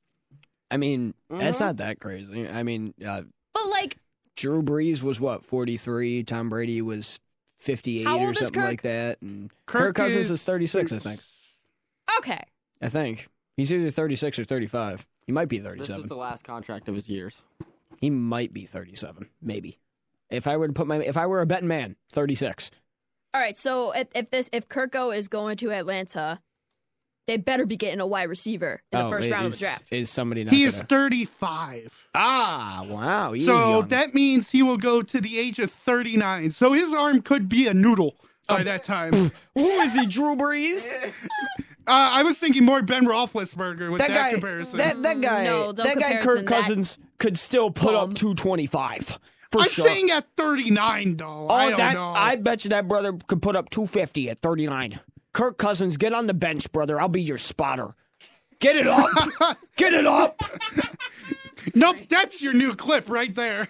I mean, that's
Mhm.
not that crazy. I mean, uh,
But, like,
Drew Brees was what, forty-three? Tom Brady was fifty-eight
How
or
old is
something
Kirk?
like that. And
Kirk
Kirk, Cousins
is-
is thirty-six, I think.
okay.
I think. He's either thirty-six or thirty-five. He might be
This
thirty-seven.
is the last contract of his years.
He might be thirty-seven, maybe. If I were to put my, if I were a betting man, thirty-six.
All right, so if, if this if Kirko is going to Atlanta, they better be getting a wide receiver in the
Oh,
first
is,
round of the draft.
Is somebody not
He is
gonna-
thirty-five.
Ah, wow. He is
So
young.
that means he will go to the age of thirty-nine. So his arm could be a noodle by that time.
Who is he, Drew Brees?
Uh, I was thinking more Ben Roethlisberger with
That
that,
guy,
comparison.
that, that guy,
No, don't
that guy,
comparison
Kirk
that
Cousins could still put
bum.
up two twenty-five. For
I'm
sure.
saying at thirty-nine, though.
Oh,
I don't
that,
know.
I bet you that brother could put up two fifty at thirty-nine. Kirk Cousins, get on the bench, brother. I'll be your spotter. Get it up. Get it up.
Nope, that's your new clip right there.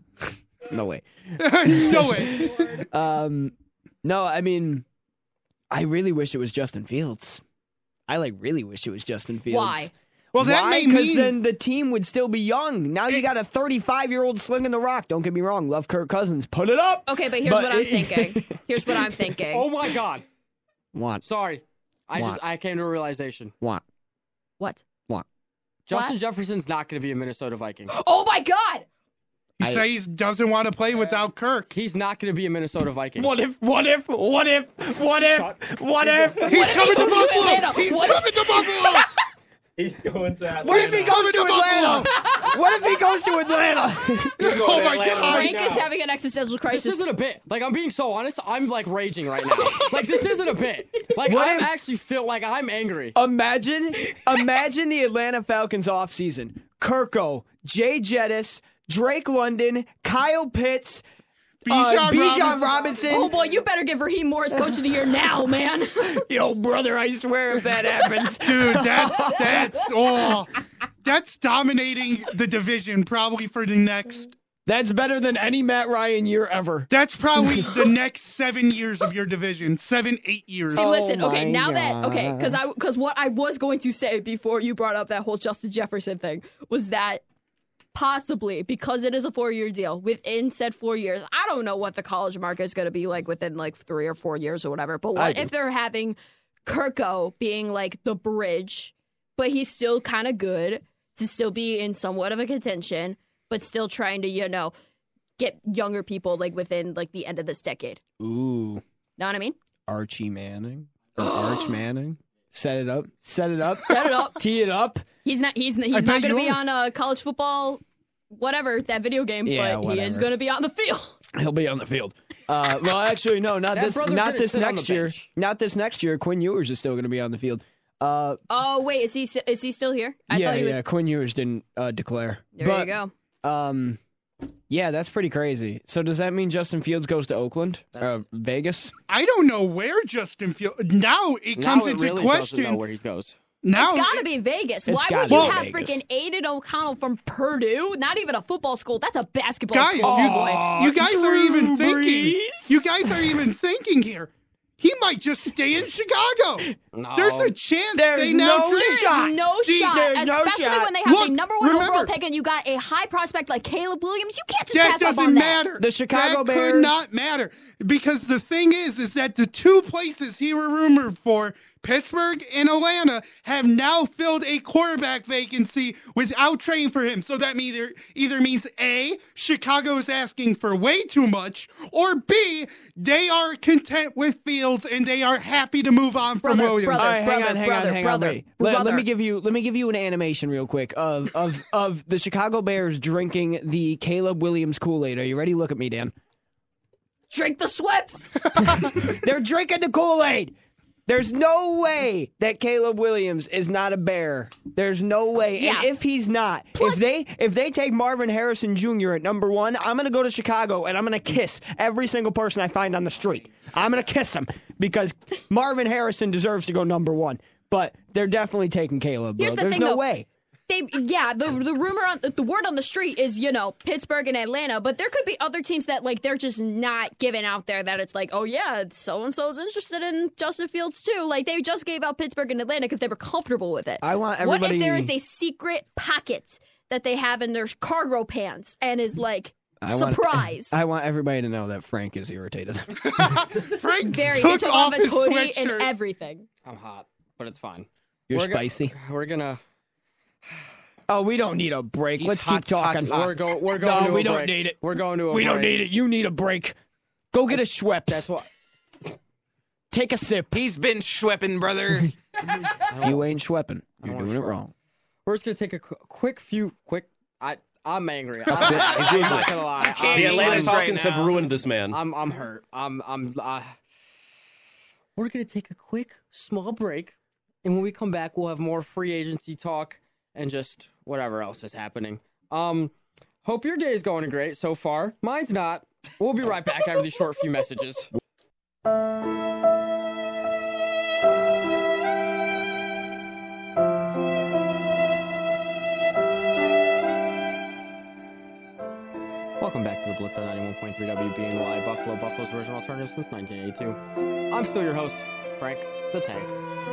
No way.
No way.
Um, no, I mean, I really wish it was Justin Fields. I like really wish it was Justin Fields.
Why?
Well, that
Why?
may
Because
mean
then the team would still be young. Now you got a thirty-five-year-old slinging the rock. Don't get me wrong. Love Kirk Cousins. Put it up.
Okay, but here's
But
what I'm
it-
thinking. Here's what I'm thinking.
Oh my God!
What?
Sorry, I
What?
just I came to a realization.
What?
What?
What?
Justin
What?
Jefferson's not going to be a Minnesota Viking.
Oh my God!
he
I-
says he doesn't want to play without Kirk.
He's not going to be a Minnesota Viking.
What if? What if? What if? What if? What if?
He's coming to
goes to
Buffalo.
Atlanta?
He's
What-
coming to Buffalo.
He's going to Atlanta.
What if he goes
Coming
to
to
Atlanta? What if he goes to Atlanta?
He's going
Oh
to
my
Atlanta
God.
right
Frank
now.
is having an existential
This
crisis.
isn't a bit. Like, I'm being so honest. I'm like raging right now. Like, this isn't a bit. Like,
What
I
if-
actually feel like I'm angry.
Imagine, imagine the Atlanta Falcons offseason. Kirko, Jay Jettis, Drake London, Kyle Pitts,
Bijan
uh, Bijan
Robinson.
Robinson.
Oh boy, you better give Raheem Morris Coach of the Year now, man.
Yo, brother, I swear if that happens.
Dude, that's that's oh, that's dominating the division probably for the next.
That's better than any Matt Ryan year ever.
That's probably the next seven years of your division. Seven, eight years.
See,
Oh
listen,
my
okay, now that okay,
God.
because I because what I was going to say before you brought up that whole Justin Jefferson thing was that possibly because it is a four year deal, within said four years, I don't know what the college market is going to be like within like three or four years or whatever. But
I
what
do.
if they're having Kirko being like the bridge, but he's still kind of good to still be in somewhat of a contention, but still trying to you know get younger people like within like the end of this decade.
Ooh,
Know what I mean?
Archie Manning or Arch Manning. Set it up. Set it up.
Set it up.
Tee it up.
He's not. He's
I
he's
bet
not going to
you
be
are.
on a college football, whatever that video game.
Yeah,
but he is
whatever.
going to be on the field.
He'll be on the field. Uh, well, actually, no, not
That
this.
brother
Not
didn't
this
sit on
next
the
year.
bench.
Not this next year. Quinn Ewers is still going to be on the field. Uh,
Oh wait, is he is he still here? I
yeah,
thought he was.
yeah. Quinn Ewers didn't uh, declare.
There
but,
you go.
Um, yeah, that's pretty crazy. So does that mean Justin Fields goes to Oakland, uh, Vegas?
I don't know where Justin Fields. Now it
Now
comes
it
into
really doesn't know
question.
where he goes.
Now
It's got to
it-
be Vegas.
It's
Why
gotta
would you
be
have
Vegas.
freaking Aiden O'Connell from Purdue? Not even a football school. That's a basketball
guys,
school,
you,
boy.
you guys are even
Drew
thinking.
Brees?
You guys are even thinking here. He might just stay in Chicago.
No.
There's a chance
There's
they now
no
trade.
shot.
No
See,
shot,
there's no
especially
shot.
when they have
Look,
the number one overall
remember-
pick and you got a high prospect like Caleb Williams. You can't just
That
pass up
doesn't
on that.
matter.
The Chicago
that
Bears-
could not matter because the thing is, is that the two places he were rumored for Pittsburgh and Atlanta have now filled a quarterback vacancy without trading for him. So that either, either means A, Chicago is asking for way too much, or B, they are content with Fields and they are happy to move on from
Brother,
Williams.
brother,
All right, hang
brother,
on, hang
brother,
on, hang
brother,
on. Wait. Let, let
brother.
me give you let me give you an animation real quick of of of the Chicago Bears drinking the Caleb Williams Kool-Aid. Are you ready? Look at me, Dan.
Drink the Schweppes.
They're drinking the Kool-Aid. There's no way that Caleb Williams is not a Bear. There's no way.
Yeah.
And if he's not,
Plus-
if they if they take Marvin Harrison Junior at number one, I'm gonna go to Chicago and I'm gonna kiss every single person I find on the street. I'm gonna kiss him because Marvin Harrison deserves to go number one. But they're definitely taking Caleb. Bro.
Here's the
There's
thing,
no
though.
way.
They, yeah, the the rumor on the word on the street is, you know, Pittsburgh and Atlanta, but there could be other teams that like they're just not giving out there that it's like, oh yeah, so and so is interested in Justin Fields too. Like they just gave out Pittsburgh and Atlanta because they were comfortable with it.
I want
What
everybody.
if there is a secret pocket that they have in their cargo pants and is like
I want-
surprise?
I want everybody to know that Frank is irritated.
Frank
Very.
took
He took off his hoodie
sweatshirt.
and everything.
I'm hot, but it's fine.
You're
We're go-
spicy.
We're gonna.
Oh, we don't need a break.
He's
Let's
hot,
keep talking.
hot, hot.
We're going. We're going.
No,
to
we
a
don't
break.
need it.
We're going to a
We
break.
don't need it. You need a break. Go get a Schweppes.
That's what.
Take a sip.
He's been schwepping, brother.
If you ain't schwepping, you're
wanna
doing it
schwepp.
wrong.
We're just gonna take a qu- quick few quick. I I'm angry. I'm, I'm not gonna lie. I'm,
The Atlanta
English
Falcons
right
have
now.
ruined this man.
I'm I'm hurt. I'm I'm. Uh, we're gonna take a quick small break, and when we come back, we'll have more free agency talk and just whatever else is happening. Um, hope your day is going great so far. Mine's not. We'll be right back after these short few messages. Welcome back to the Blitz on ninety-one point three W B N Y Buffalo, Buffalo's original alternative since nineteen eighty-two. I'm still your host, Frank the Tank.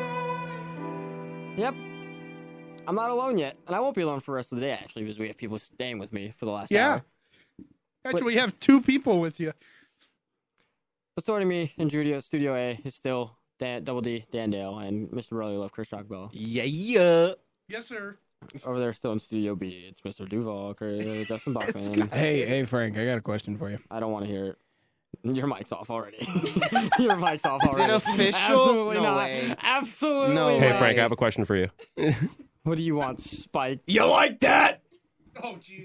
Yep. I'm not alone yet, and I won't be alone for the rest of the day, actually, because we have people staying with me for the last
Yeah.
hour.
Actually, we have two people with you.
But joining me in Studio, Studio A is still Dan, Double D, Dan Dale, and Mister Really Love, Chris Rockbell.
Yeah, yeah.
Yes, sir.
Over there, still in Studio B, it's Mister Duval, Chris, Justin Bachman.
Hey, hey, Frank, I got a question for you.
I don't want to hear it. Your mic's off already. Your mic's off
Is it
already.
official?
Absolutely
No
not.
way.
Absolutely
No
not.
Hey, Frank, I have a question for you.
What do you want, Spike?
You like that?
Oh, jeez.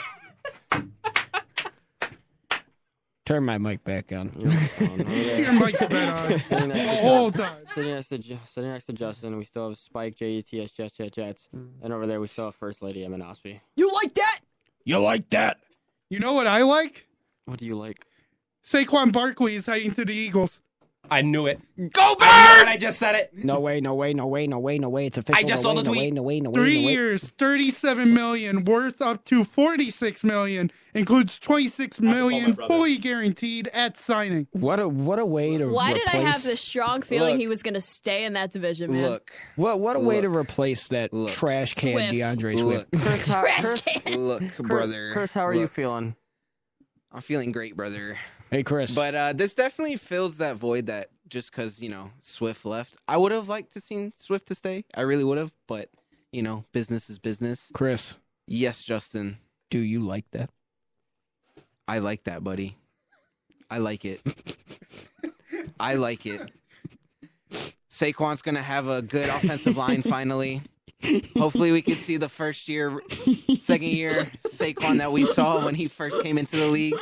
Turn my mic back on.
Your mic's been on
Sitting
the
next to
whole
Ju-
time.
Sitting next to Ju- sitting next to Justin, we still have Spike, J E T S, Jets, Jets, Jets, and over there we still have First Lady Emma Osby.
You like that? You like that?
You know what I like?
What do you like?
Saquon Barkley is heading to the Eagles.
I knew it.
Go Bird!
I just said it.
No way, no way, no way, no way, no way. It's official.
I just
no
saw
way,
the
no way,
tweet.
no way, no way,
Three
no way.
years, thirty-seven million, worth up to forty-six million, includes twenty-six million
brother.
fully guaranteed at signing.
What a what a way to
Why
replace,
did I have this strong feeling
Look.
he was going to stay in that division, man?
Look,
What what a way to
Look.
replace that
Look.
trash can
Swift.
DeAndre
look,
Swift?
Chris, how,
Trash
Chris,
can.
look, brother.
Chris, how are you
Look,
feeling?
I'm feeling great, brother.
Hey Chris,
But uh, this definitely fills that void that just because, you know, Swift left. I would have liked to seen Swift to stay. I really would have. But, you know, business is business.
Chris,
Yes, Justin.
do you like that?
I like that, buddy. I like it. I like it. Saquon's going to have a good offensive line finally. Hopefully we can see the first year, second year Saquon that we saw when he first came into the league.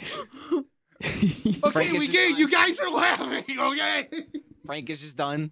Okay,
Frank is
we
just
get it.
fine.
You guys are laughing, okay?
Frank is just done.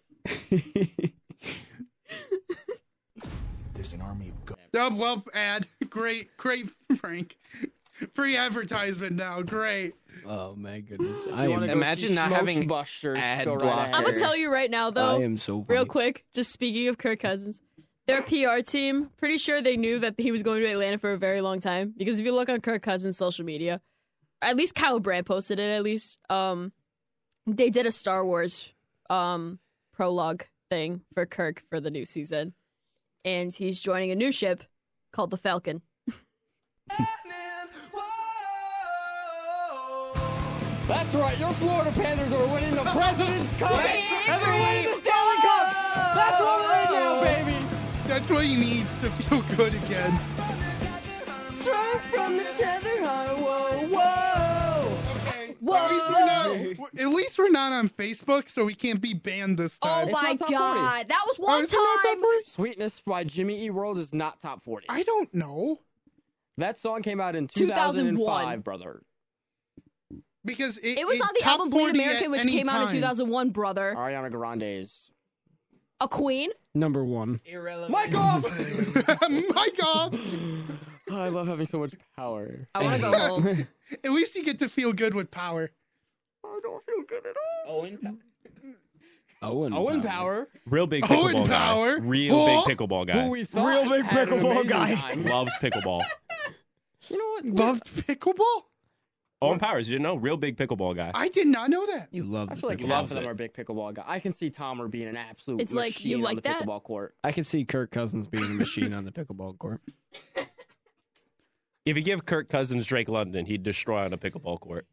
There's an army of go-
Oh, well, ad. Great, great, Frank. Free advertisement now. Great.
Oh my goodness,
You
I
wanna
am.
go
Imagine
see
not
Smoke
having
Busters,
ad
go right
blocker.
ahead.
I'm going to tell you right now, though,
I am so funny.
real quick, just speaking of Kirk Cousins, their P R team, pretty sure they knew that he was going to Atlanta for a very long time. Because if you look on Kirk Cousins' social media, at least Kyle Brandt posted it, at least, um, they did a Star Wars um, prologue thing for Kirk for the new season. And he's joining a new ship called the Falcon.
That's right, your Florida Panthers are winning the President's Cup, and they're winning the Stanley That's what we're in now, baby.
That's what he needs to feel good again.
Straight from the tether, huh? Whoa, whoa.
Okay.
Whoa.
At least, we're not, at least we're not on Facebook, so we can't be banned this
Oh
time.
It's
my
not top forty.
god, that was
Oh,
one
is it not top
time.
forty?
Sweetness by Jimmy E. World is not top forty.
I don't know.
That song came out in two thousand five,
two thousand one.
brother.
Because it,
It was
it
on the
top
album Bleed
forty
American,
at
which
any
came out in
time.
two thousand one, brother.
Ariana Grande's.
A queen?
Number one.
Irrelevant.
Michael!
Michael!
Oh, I love having so much power.
I want to go home.
At least you get to feel good with power.
I don't feel good at all.
Owen.
Owen.
Owen Power.
Real big
Owen
pickleball
Power.
guy. Real
Oh.
big pickleball
Who
guy.
we thought
Real big
had an
pickleball
amazing
guy.
time.
Loves pickleball.
You know what?
Loved pickleball?
Owen Powers, you didn't know? Real big pickleball guy.
I did not know that.
You love
I
the
feel like
pickleball.
half
Loves
of them
it.
are big pickleball guys. I can see Tomer being an absolute
It's like,
machine
you
on
like
the
that?
pickleball court.
I can see Kirk Cousins being a machine on the pickleball court.
If you give Kirk Cousins Drake London, he'd destroy on a pickleball court.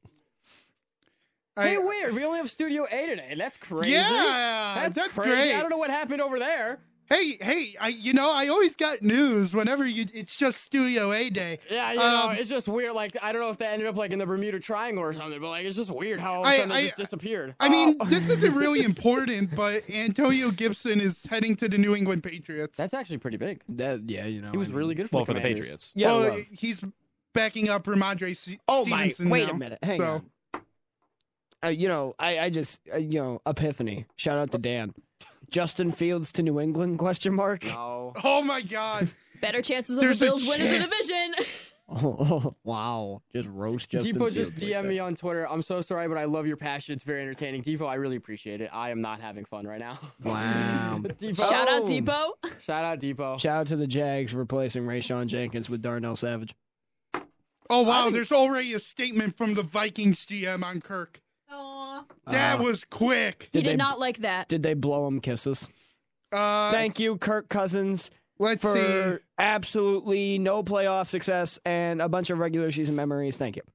I,
Hey, weird. We only have Studio A today. That's crazy.
Yeah,
that's,
that's
crazy.
great.
I don't know what happened over there.
Hey, hey, I you know, I always got news whenever you it's just Studio A day.
Yeah, you
Um,
know, it's just weird. Like, I don't know if they ended up like in the Bermuda Triangle or something, but like, it's just weird how all of a
I-
sudden
I-
they just disappeared.
I mean,
Oh.
this isn't really important, but Antonio Gibson is heading to the New England Patriots.
That's actually pretty big.
That yeah, you know.
He was
I mean-
really good for
Well,
the
for the
Commanders.
Patriots.
Yeah.
well,
well.
he's backing up Ramondre Se-
Oh my!
Stevenson
Wait
now,
a minute. Hang
so.
on. Uh, you know, I, I just uh, you know, epiphany. Shout out to Dan. Justin Fields to New England? Question mark.
No.
Oh my God!
Better chances of
There's
the
a
Bills winning the
chance.
division.
Oh, wow! Just roast Justin
Depot
Fields
just
like
D M
that.
me on Twitter. I'm so sorry, but I love your passion. It's very entertaining. Depot, I really appreciate it. I am not having fun right now.
Wow.
Depot.
Shout out
Oh.
Depot.
Shout out Depot.
Shout out to the Jags replacing Rayshawn Jenkins with Darnell Savage.
Oh wow!
think-
There's already a statement from the Vikings G M on Kirk.
Aw.
That
Uh,
was quick.
He
Did
did
they-
not like that.
Did they blow him kisses?
Uh,
Thank you, Kirk Cousins,
let's
for
see.
absolutely no playoff success and a bunch of regular season memories. Thank you.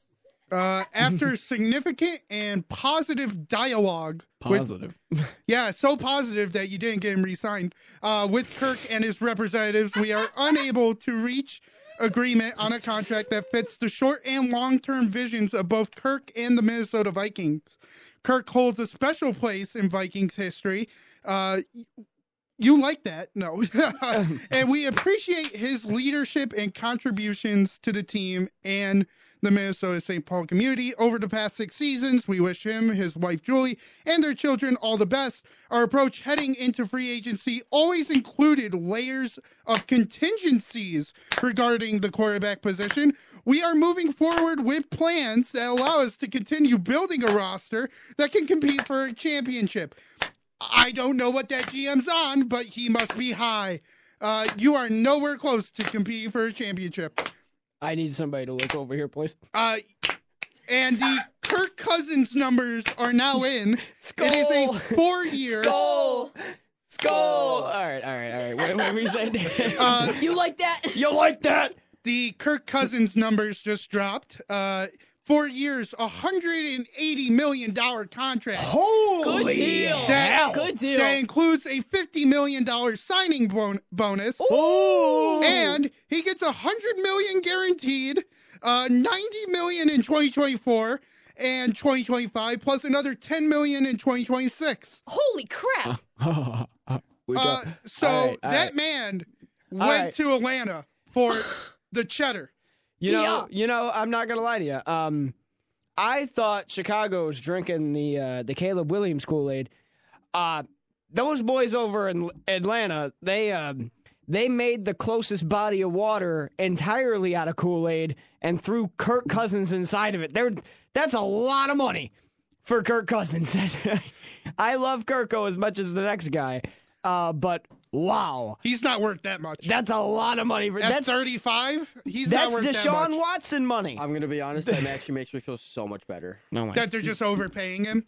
Uh, after significant and positive dialogue with
Positive.
Yeah, so positive that you didn't get him re-signed. Uh, with Kirk and his representatives, we are unable to reach agreement on a contract that fits the short and long-term visions of both Kirk and the Minnesota Vikings. Kirk holds a special place in Vikings history. Uh, you like that? No. And we appreciate his leadership and contributions to the team and the Minnesota Saint Paul community over the past six seasons. We wish him, his wife Julie, and their children all the best. Our approach heading into free agency always included layers of contingencies regarding the quarterback position. We are moving forward with plans that allow us to continue building a roster that can compete for a championship. I don't know what that G M's on, but he must be high. Uh, you are nowhere close to competing for a championship.
I need somebody to look over here, please.
Uh, and the Kirk Cousins numbers are now in. It is a four-year.
Skull! Skull! All right, all right, all right. What, what were you saying?
Uh,
You like that?
you like that?
the Kirk Cousins numbers just dropped. Uh, four years, a hundred eighty million dollar contract.
Holy
Good deal.
hell.
Good deal.
That includes a fifty million dollar signing bon- bonus.
Ooh.
And he gets a hundred million guaranteed, uh, ninety million in twenty twenty-four and twenty twenty-five, plus another ten million in twenty twenty-six.
Holy crap.
We
Uh,
got-
so
all right, all
that
right.
man
All
went
right.
to Atlanta for the cheddar.
You know,
Yeah.
you know, I'm not gonna lie to you. Um, I thought Chicago was drinking the uh, the Caleb Williams Kool-Aid. Uh, those boys over in Atlanta, they um, they made the closest body of water entirely out of Kool-Aid and threw Kirk Cousins inside of it. There, that's a lot of money for Kirk Cousins. I love Kirko as much as the next guy, uh, but wow,
He's not worth that much.
that's a lot of money for
At
that's
thirty-five, he's
that's
not worth that
Deshaun
much.
Watson money.
I'm gonna be honest. That actually makes me feel so much better.
No way.
That they're just overpaying him.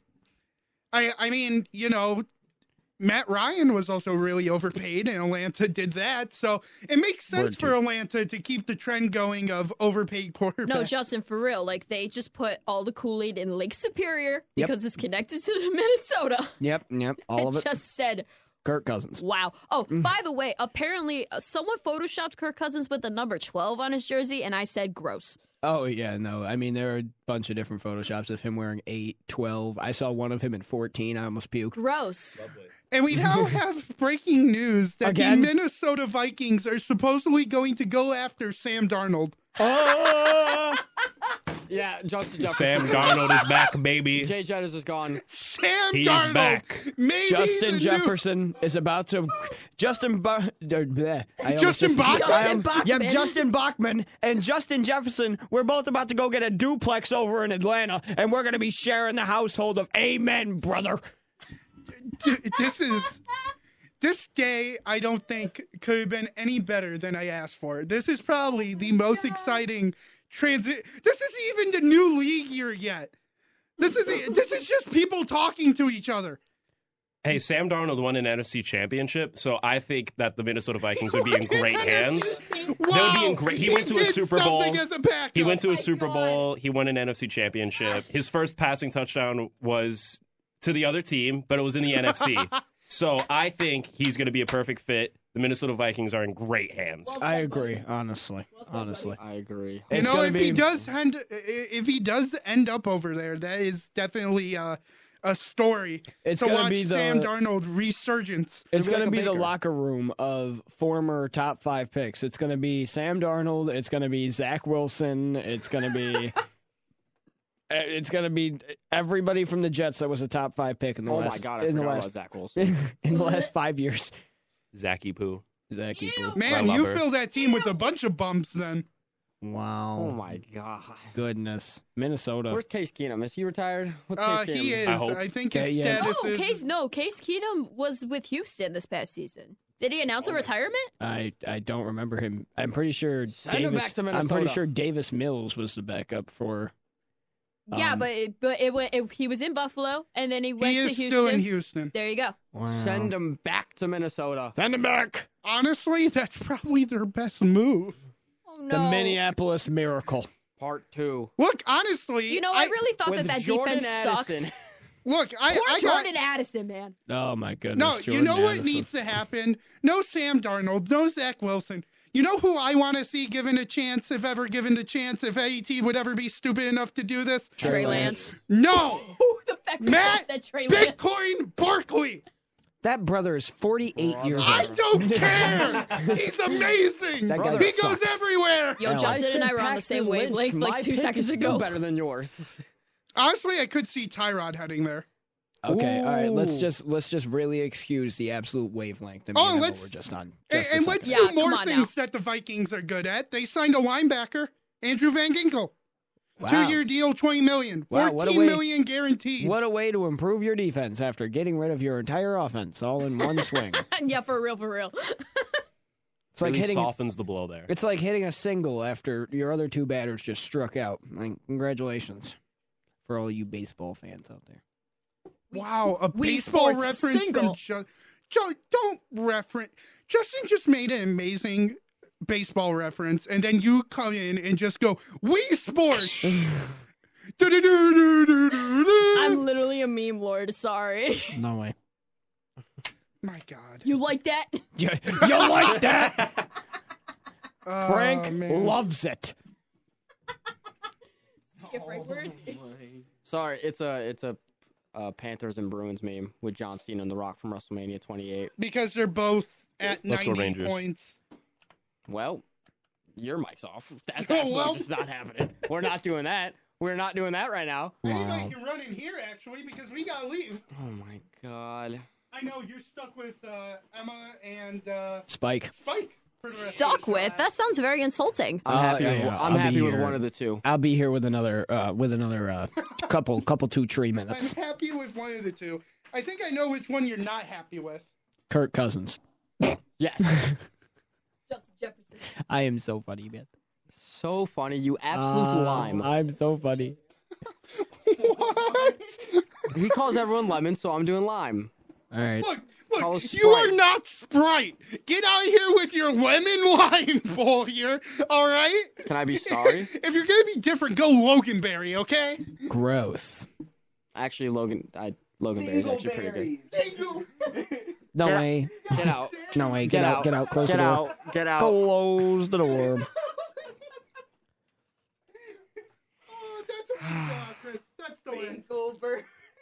I I mean, you know, Matt Ryan was also really overpaid, and Atlanta did that. So it makes sense
Word
for
to.
Atlanta to keep the trend going of overpaid quarterbacks.
No, Justin, for real. Like, they just put all the Kool-Aid in Lake Superior
Yep.
because it's connected to the Minnesota.
Yep, yep, all
It
of it.
just said,
Kirk Cousins.
Wow. Oh, by the way, apparently uh, someone photoshopped Kirk Cousins with the number twelve on his jersey, and I said gross.
Oh, yeah, no. I mean, there are a bunch of different photoshops of him wearing eight, twelve. I saw one of him in fourteen. I almost puked.
Gross.
And we now have breaking news that
Again?
the Minnesota Vikings are supposedly going to go after Sam Darnold.
Oh!
Yeah, Justin Jefferson.
Sam Darnold is back, baby.
Jay Jettis is gone.
Sam
He's
Darnold.
back.
Maybe
Justin
the
Jefferson is about to. Justin. Ba- bleh. I almost
Justin
just-
Bachman?
I am-
Justin
Yeah,
Bachman.
Justin Bachman and Justin Jefferson. We're both about to go get a duplex over in Atlanta, and we're going to be sharing the household of Amen, brother.
New, this is this day. I don't think could have been any better than I asked for. This is probably the most exciting transit. This isn't even the new league year yet. This is this is just people talking to each other.
Hey, Sam Darnold won an N F C championship, so I think that the Minnesota Vikings would be in great hands.
Wow,
They would be in great. He went to a
did
Super Bowl.
something as a backup.
He went to
Oh
a
my
Super
God.
Bowl. He won an N F C championship. His first passing touchdown was to the other team, but it was in the N F C. So I think he's going to be a perfect fit. The Minnesota Vikings are in great hands.
Well
I
said,
agree,
buddy.
honestly.
Well said,
honestly.
I agree.
You
It's
know,
gonna
if he
be-
does end, if he does end up over there, that is definitely uh, a story.
It's
to
gonna
watch
be the-
Sam Darnold resurgence.
It's
It'll
going to
be
be
like a
the
Baker.
locker room of former top five picks. It's going to be Sam Darnold. It's going to be Zach Wilson. It's going to be. It's going to be everybody from the Jets that was a top five pick in the
Oh
last.
my God, I
in the
forgot
last
about Zach Wilson.
in the last five years.
Zachy Poo.
Zach
Ew.
Eagle.
Man,
My
you
lover.
fill that team with a bunch of bumps then.
Wow.
Oh my God.
Goodness. Minnesota.
Where's Case Keenum? Is he retired? What's
Uh,
Case Keenum?
he is.
I
I,
hope.
think his
Yeah, yeah.
status
Oh,
is.
Case no, Case Keenum was with Houston this past season. Did he announce a retirement?
I, I don't remember him. I'm pretty sure
Send him
Davis.
back to
I'm pretty
Minnesota.
sure Davis Mills was the backup for.
yeah,
um,
but it, but it, went- it he was in Buffalo and then he went
he
to
is
Houston.
still in Houston.
There you go.
Wow.
Send him back to Minnesota.
Send him back.
Honestly, that's probably their best move.
Oh no.
The Minneapolis Miracle.
Part two.
Look, honestly,
You know, I, really thought that
With
that
Jordan
defense
Addison.
sucked.
look. I,
Poor
I got,
Jordan Addison, man.
Oh my goodness.
no. You
Jordan
know what
Addison.
needs to happen? No Sam Darnold. No Zach Wilson. You know who I want to see given a chance, if ever given the chance, if A T would ever be stupid enough to do this?
Trey Lance.
No,
the fact that
Matt
you said Trey Lance.
Bitcoin Barkley.
That brother is forty-eight years
I
old.
don't care. He's amazing.
That guy
he goes
sucks.
everywhere.
Yo,
Hell,
Justin and
said
I were on the
Paxton
same
Lynch.
wavelength
My
like two
pick
seconds
is still
ago.
better than yours.
Honestly, I could see Tyrod heading there.
Okay, all right. Let's
Ooh.
just let's just really excuse the absolute wavelength that me
Oh,
and Emma
let's-
were just on.
And,
Just a
and
second.
let's
Yeah,
do
come
more
on
things
now.
that the Vikings are good at. They signed a linebacker, Andrew Van Ginkel.
Wow.
Two-year deal, twenty million.
Wow, what a
Fourteen
way-
million guaranteed.
What a way to improve your defense after getting rid of your entire offense all in one swing.
yeah, for real, for real.
It's like
really
hitting.
softens the blow there.
It's like hitting a single after your other two batters just struck out. Like, congratulations for all you baseball fans out there.
Wow, a
Wii
baseball
Sports
reference
single.
from Ju- Joe. Don't reference. Justin just made an amazing baseball reference, and then you come in and just go Wii Sports. Do-do-do-do-do-do-do.
I'm literally a meme lord. Sorry.
No way.
My God,
You like that?
You, you like that?
Oh,
Frank
man.
loves it.
Yeah, Frank, where is he?
Sorry, it's a it's a uh, Panthers and Bruins meme with John Cena and The Rock from WrestleMania twenty-eight.
because they're both at
Let's go
ninety
Rangers.
points.
Well, your mic's off. That's
Oh,
absolutely
well.
just not happening. We're not doing that. We're not doing that right now.
Anybody can run in here actually because we gotta leave.
Oh my God.
I know you're stuck with uh, Emma and uh,
Spike.
Spike. For the rest of
Stuck
the show.
with? That sounds very insulting.
I'm
Uh,
happy.
yeah,
with,
yeah,
I'm
I'll
happy
be
with
here.
one of the two.
I'll be here with another uh, with another uh, couple couple two three
I'm
minutes.
happy with one of the two. I think I know which one you're not happy with.
Kirk Cousins.
Yes.
Justin Jefferson.
I am so funny, man.
So funny, you absolute
Uh,
lime.
I'm so funny.
What?
He calls everyone lemon, so I'm doing lime.
All right.
Look,
Call
look,
us
you are
Sprite.
not Sprite. Get out of here with your lemon wine bowl here, all right?
Can I be sorry?
If you're going to be different, go Loganberry, okay?
Gross.
Actually, Logan, I, Logan Berry's actually pretty good.
Dingle.
No
Get-
way.
Get out.
No way. Get,
Get
out.
out.
Get out. Close
Get
the door.
out. Get out.
Close the door.
Oh, that's a uh, Chris. That's the win.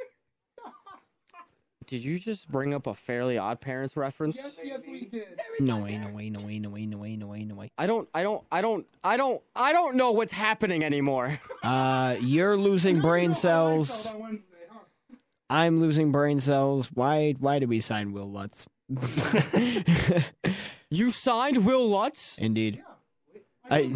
Did you just bring up a Fairly Odd Parents reference?
Yes, yes, we did.
No way. No way. No way. No way. No way. No way. No way.
I don't, I don't, I don't, I don't, I don't know what's happening anymore.
Uh, you're losing brain cells.
On Wednesday, huh?
I'm losing brain cells. Why? Why did we sign Will Lutz?
You signed Will Lutz?
Indeed. I.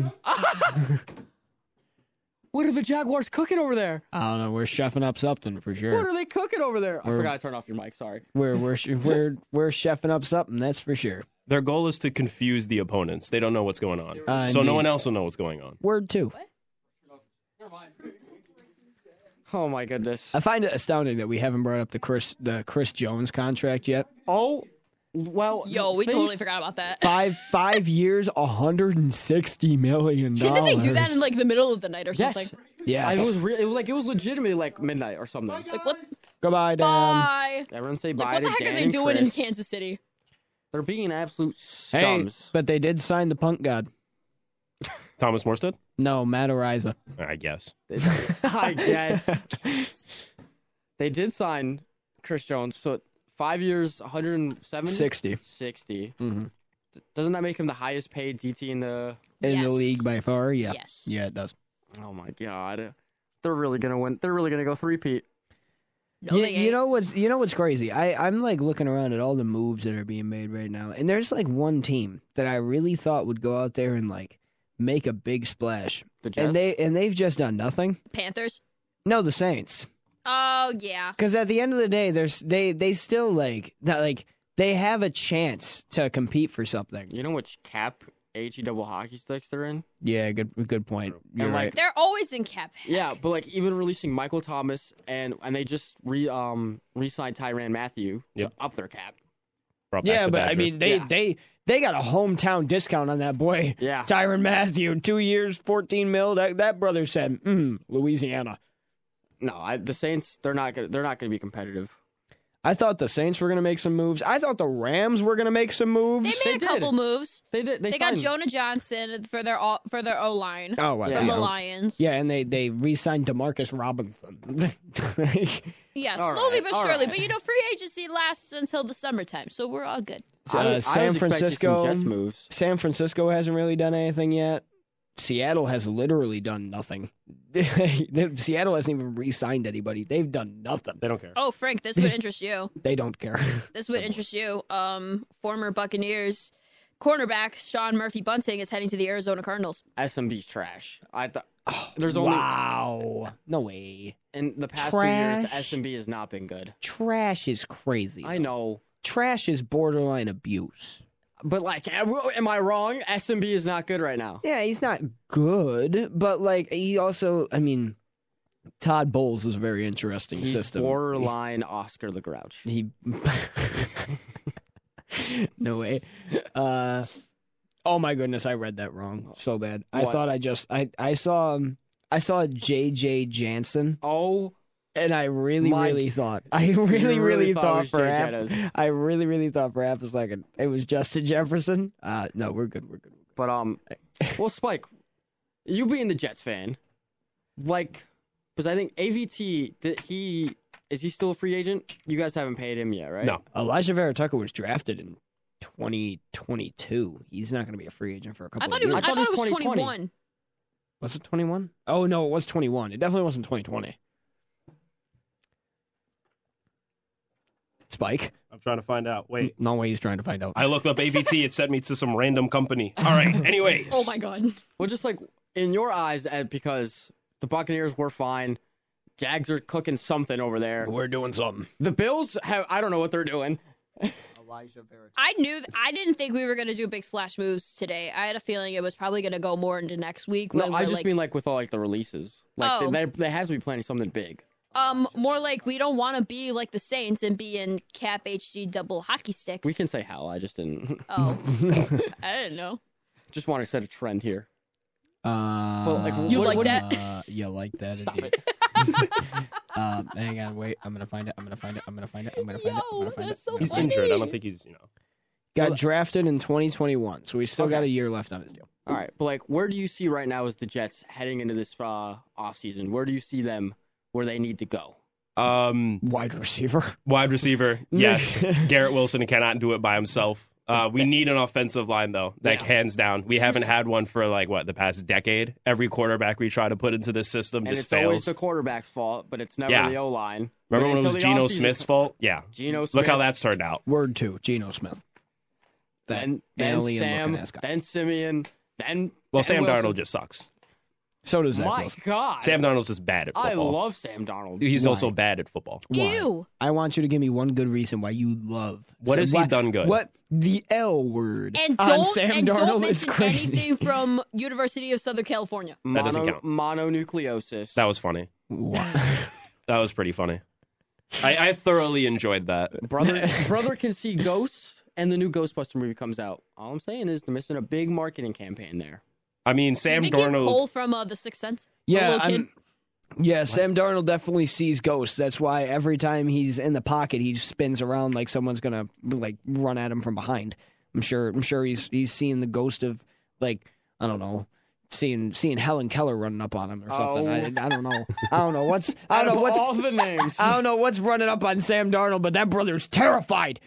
What are the Jaguars cooking over there?
I don't know. We're chefing up something for
What
sure.
are they cooking over there? I
We're-
forgot to turn off your mic. Sorry.
We're we're we're we're chefing up something. That's for sure.
Their goal is to confuse the opponents. They don't know what's going on.
Uh,
so no
indeed.
one else will know what's going on.
Word two.
Oh my goodness.
I find it astounding that we haven't brought up the Chris the Chris Jones contract yet.
Oh, well.
Yo, we
things-
totally forgot about that.
Five five years, a hundred and sixty million
Didn't
dollars.
they do that in like the middle of the night or
Yes.
something?
Yes.
I was really like it was legitimately like midnight or something.
Like what?
Goodbye, Dan.
Bye.
Everyone say
Like
bye
what the
to
heck
Dan
are they
and
doing in
Chris.
Kansas City?
They're being absolute
Hey,
scums.
but they did sign the punk god.
Thomas Morstead?
No, Matt Ariza.
I guess.
I guess. They did sign Chris Jones. So five years, one hundred seventy?
Sixty.
sixty.
Mm-hmm.
Doesn't that make him the highest paid D T in the...
In
Yes.
the league by far, yeah.
Yes.
Yeah, it does.
Oh my God. They're really going to win. They're really going to go three-peat.
No,
you,
they
you
ain't.
know what's you know what's crazy? I, I'm like looking around at all the moves that are being made right now, and there's like one team that I really thought would go out there and like make a big splash.
The Jets?
And they and they've just done nothing.
Panthers.
No, the Saints.
Oh yeah.
Because at the end of the day, there's they they still like that like they have a chance to compete for something.
You know which cap H E double hockey sticks they're in?
Yeah, good good point. You're
And,
right.
like,
They're always in cap.
Yeah, but like even releasing Michael Thomas and and they just re um re-signed Tyrann Matthew
Yep.
to up their cap.
Brought back
Yeah,
the
but I
Badger.
mean they
Yeah.
they they got a hometown discount on that boy.
Yeah.
Tyrann Matthew, two years, fourteen mil. That that brother said, mm, Louisiana.
No, I, the Saints they're not gonna they're not gonna be competitive.
I thought the Saints were going to make some moves. I thought the Rams were going to make some
They
moves.
made
They
a
did.
couple moves.
They did. They,
They got
signed-
Jonah Johnson for their o- for their O line
Oh, well,
Yeah.
from
yeah.
the Lions.
Yeah, and they, they re-signed DeMarcus Robinson.
Yeah,
All
slowly
right,
but
all
surely.
right.
But you know, free agency lasts until the summertime, so we're all good.
Uh,
I, I
San
was expecting
Francisco,
some Jets moves.
San Francisco hasn't really done anything yet. Seattle has literally done nothing. Seattle hasn't even re-signed anybody. They've done nothing.
They don't care.
Oh, Frank, this would interest you.
They don't care.
This would interest you. Um, former Buccaneers cornerback Sean Murphy Bunting is heading to the Arizona Cardinals.
S M B's trash. I thought there's only
Wow. No way.
in the past
Trash.
two years S M B has not been good.
Trash is crazy.
I know,
Trash is borderline abuse.
but like, am am I wrong? S M B is not good right now.
Yeah, he's not good, but like he also, I mean, Todd Bowles is a very interesting
He's
system.
borderline Oscar the Grouch.
He, no way. Uh, oh my goodness, I read that wrong so bad. I
What?
thought I just I I saw um, I saw J J Jansen,
Oh,
and I really
My-
really thought I really
really
really
thought it
thought
was
for
Jay
half,
Jettas.
I really really thought for half a second it was Justin Jefferson. Uh, no, we're good. We're good.
but um, well, Spike, you being the Jets fan, like, because I think A V T did he is he still a free agent? You guys haven't paid him yet, right?
No.
Elijah Vera Tucker was drafted in twenty twenty-two. He's not going to be a free agent for a couple
I thought
of
he was.
years.
I thought it was
twenty twenty.
twenty-one.
Was it twenty-one? Oh, no, it was twenty-one. It definitely wasn't twenty twenty. Spike?
I'm trying to find out. Wait.
No way he's trying to find out.
I looked up A V T. It sent me to some random company. All right. Anyways.
Oh my god.
Well, just like in your eyes, Ed, because the Buccaneers were fine. Jags are cooking something over there.
We're doing something.
The Bills have, I don't know what they're doing.
Elijah Vera
I knew. I didn't think we were going to do big splash moves today. I had a feeling it was probably going to go more into next week.
No,
When
I
we're
just
like,
mean like with all like the releases. Like
Oh.
they, they, they have to be planning something big.
um, more like we don't want to be like the Saints and be in cap H D double hockey sticks.
We can say hell. I just didn't.
Oh, I didn't know.
Just want to set a trend here.
Uh,
Well, like,
You
what-
like
what do
that?
Uh, you like that? Indeed. Uh, hang on, wait. I'm gonna find it. I'm gonna find it. I'm gonna find it. I'm gonna find it. I'm gonna find it.
so
He's
funny.
injured. I don't think he's, you know.
Got
Well,
drafted in twenty twenty-one, so he's still
Okay.
got a year left on his deal.
All right, but like, where do you see right now as the Jets heading into this uh, offseason? Where do you see them where they need to go?
Um,
Wide receiver.
wide receiver, yes. Garrett Wilson cannot do it by himself. Uh, we need an offensive line, though, like
Yeah.
hands down. We haven't had one for, like, what, the past decade? Every quarterback we try to put into this system
And
just
it's always
fails.
the quarterback's fault, but it's never
Yeah.
the O-line.
Remember
But
when it
until
was
the
Geno
offseason-
Smith's fault? Yeah.
Geno Smith.
Look how that's turned out.
Word two, Geno Smith. That
Then, then
alien
Sam,
looking ass guy.
then Simeon, then
Well,
then
Sam
Wilson.
Darnold just sucks.
So does Zach
My
Wilson.
God.
Sam Darnold's just bad at
I
football.
love Sam Darnold.
He's
Why?
also bad at football.
Why?
Ew.
I want you to give me one good reason why you love.
What
Sam-
has he
why-
done good?
What the L word
And
on
don't,
Sam
and
Darnold
don't
is
mention
crazy.
anything from University of Southern California.
That doesn't
Mono-
count.
Mononucleosis.
That was funny.
Wow.
That was pretty funny. I, I thoroughly enjoyed that.
brother. brother can see ghosts, and the new Ghostbuster movie comes out. All I'm saying is they're missing a big marketing campaign there.
I mean,
Do
Sam
you think he's
Darnold.
Cole from uh, The Sixth Sense? The
Yeah,
little kid?
I'm, yeah. Sam Darnold definitely sees ghosts. That's why every time he's in the pocket, he spins around like someone's gonna like run at him from behind. I'm sure. I'm sure he's he's seeing the ghost of like I don't know, seeing seeing Helen Keller running up on him or something.
Oh.
I, I don't know. I don't know what's I don't
Out
know
of
what's
all the names.
I don't know what's running up on Sam Darnold, but that brother's terrified.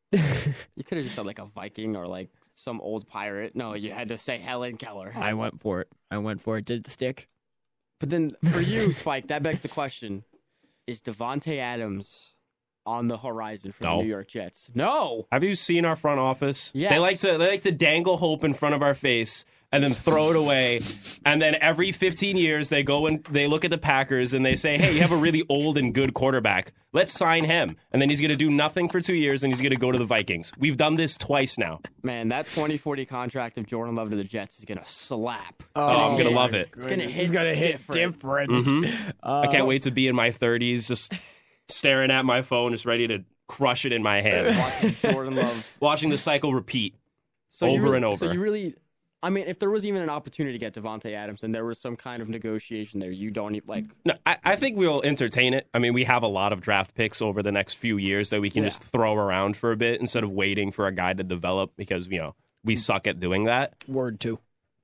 You could have just said like a Viking or like some old pirate. No, you had to say Helen Keller.
I went for it. I went for it. Did the stick?
But then for you, Spike, that begs the question: is Devontae Adams on the horizon for
No.
the New York Jets? No.
Have you seen our front office?
Yes.
They like to they like to dangle hope in front of our face and then throw it away. And then every fifteen years they go and they look at the Packers and they say, "Hey, you have a really old and good quarterback. Let's sign him." And then he's going to do nothing for two years and he's going to go to the Vikings. We've done this twice now.
Man, that twenty forty contract of Jordan Love to the Jets is gonna slap.
Oh, I'm going to
yeah.
love it.
It's gonna hit.
He's gonna hit
different.
different.
Mhm.
Uh,
I can't wait to be in my thirties just staring at my phone, just ready to crush it in my hands.
Watching Jordan Love.
Watching the cycle repeat
So you
over
really-
and over.
So you really, I mean, if there was even an opportunity to get Devontae Adams and there was some kind of negotiation there, you don't even like.
No, I, I think we'll entertain it. I mean, we have a lot of draft picks over the next few years that we can
Yeah.
just throw around for a bit instead of waiting for a guy to develop because, you know, we suck at doing that.
Word two.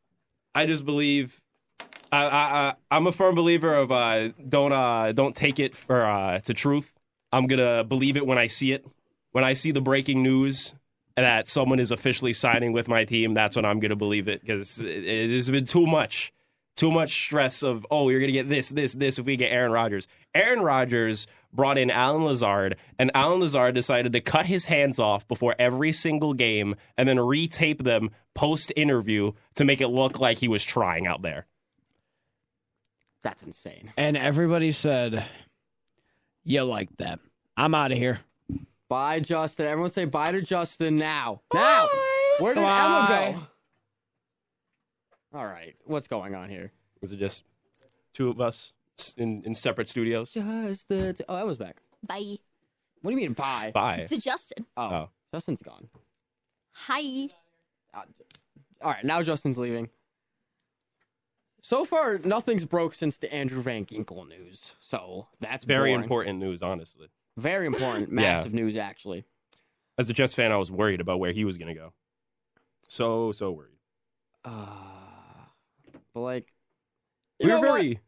I just believe I, I, I, I'm a firm believer of uh, don't uh, don't take it for uh, to truth. I'm gonna believe it when I see it. When I see the breaking news that someone is officially signing with my team, that's when I'm gonna believe it because it, it has been too much, too much stress of oh you're gonna get this, this, this if we get Aaron Rodgers. Aaron Rodgers brought in Alan Lazard, and Alan Lazard decided to cut his hands off before every single game and then retape them post-interview to make it look like he was trying out there.
That's insane.
And everybody said, "You like that? I'm out of here."
Bye, Justin. Everyone say bye to Justin now. Now. Where did Emma
Bye.
go? All right. What's going on here?
Was it just two of us in, in separate studios?
Just the. T- oh, Emma's back.
Bye.
What do you mean bye?
Bye.
To Justin.
Oh,
Oh.
Justin's gone.
Hi.
Uh, all right, now Justin's leaving. So far, nothing's broke since the Andrew Van Ginkel news. So that's
Very
boring.
important news, honestly.
Very important.
Yeah.
Massive news, actually.
As a Jets fan, I was worried about where he was going to go. So, so worried.
Uh, but like, you
We
know
were
what?
very...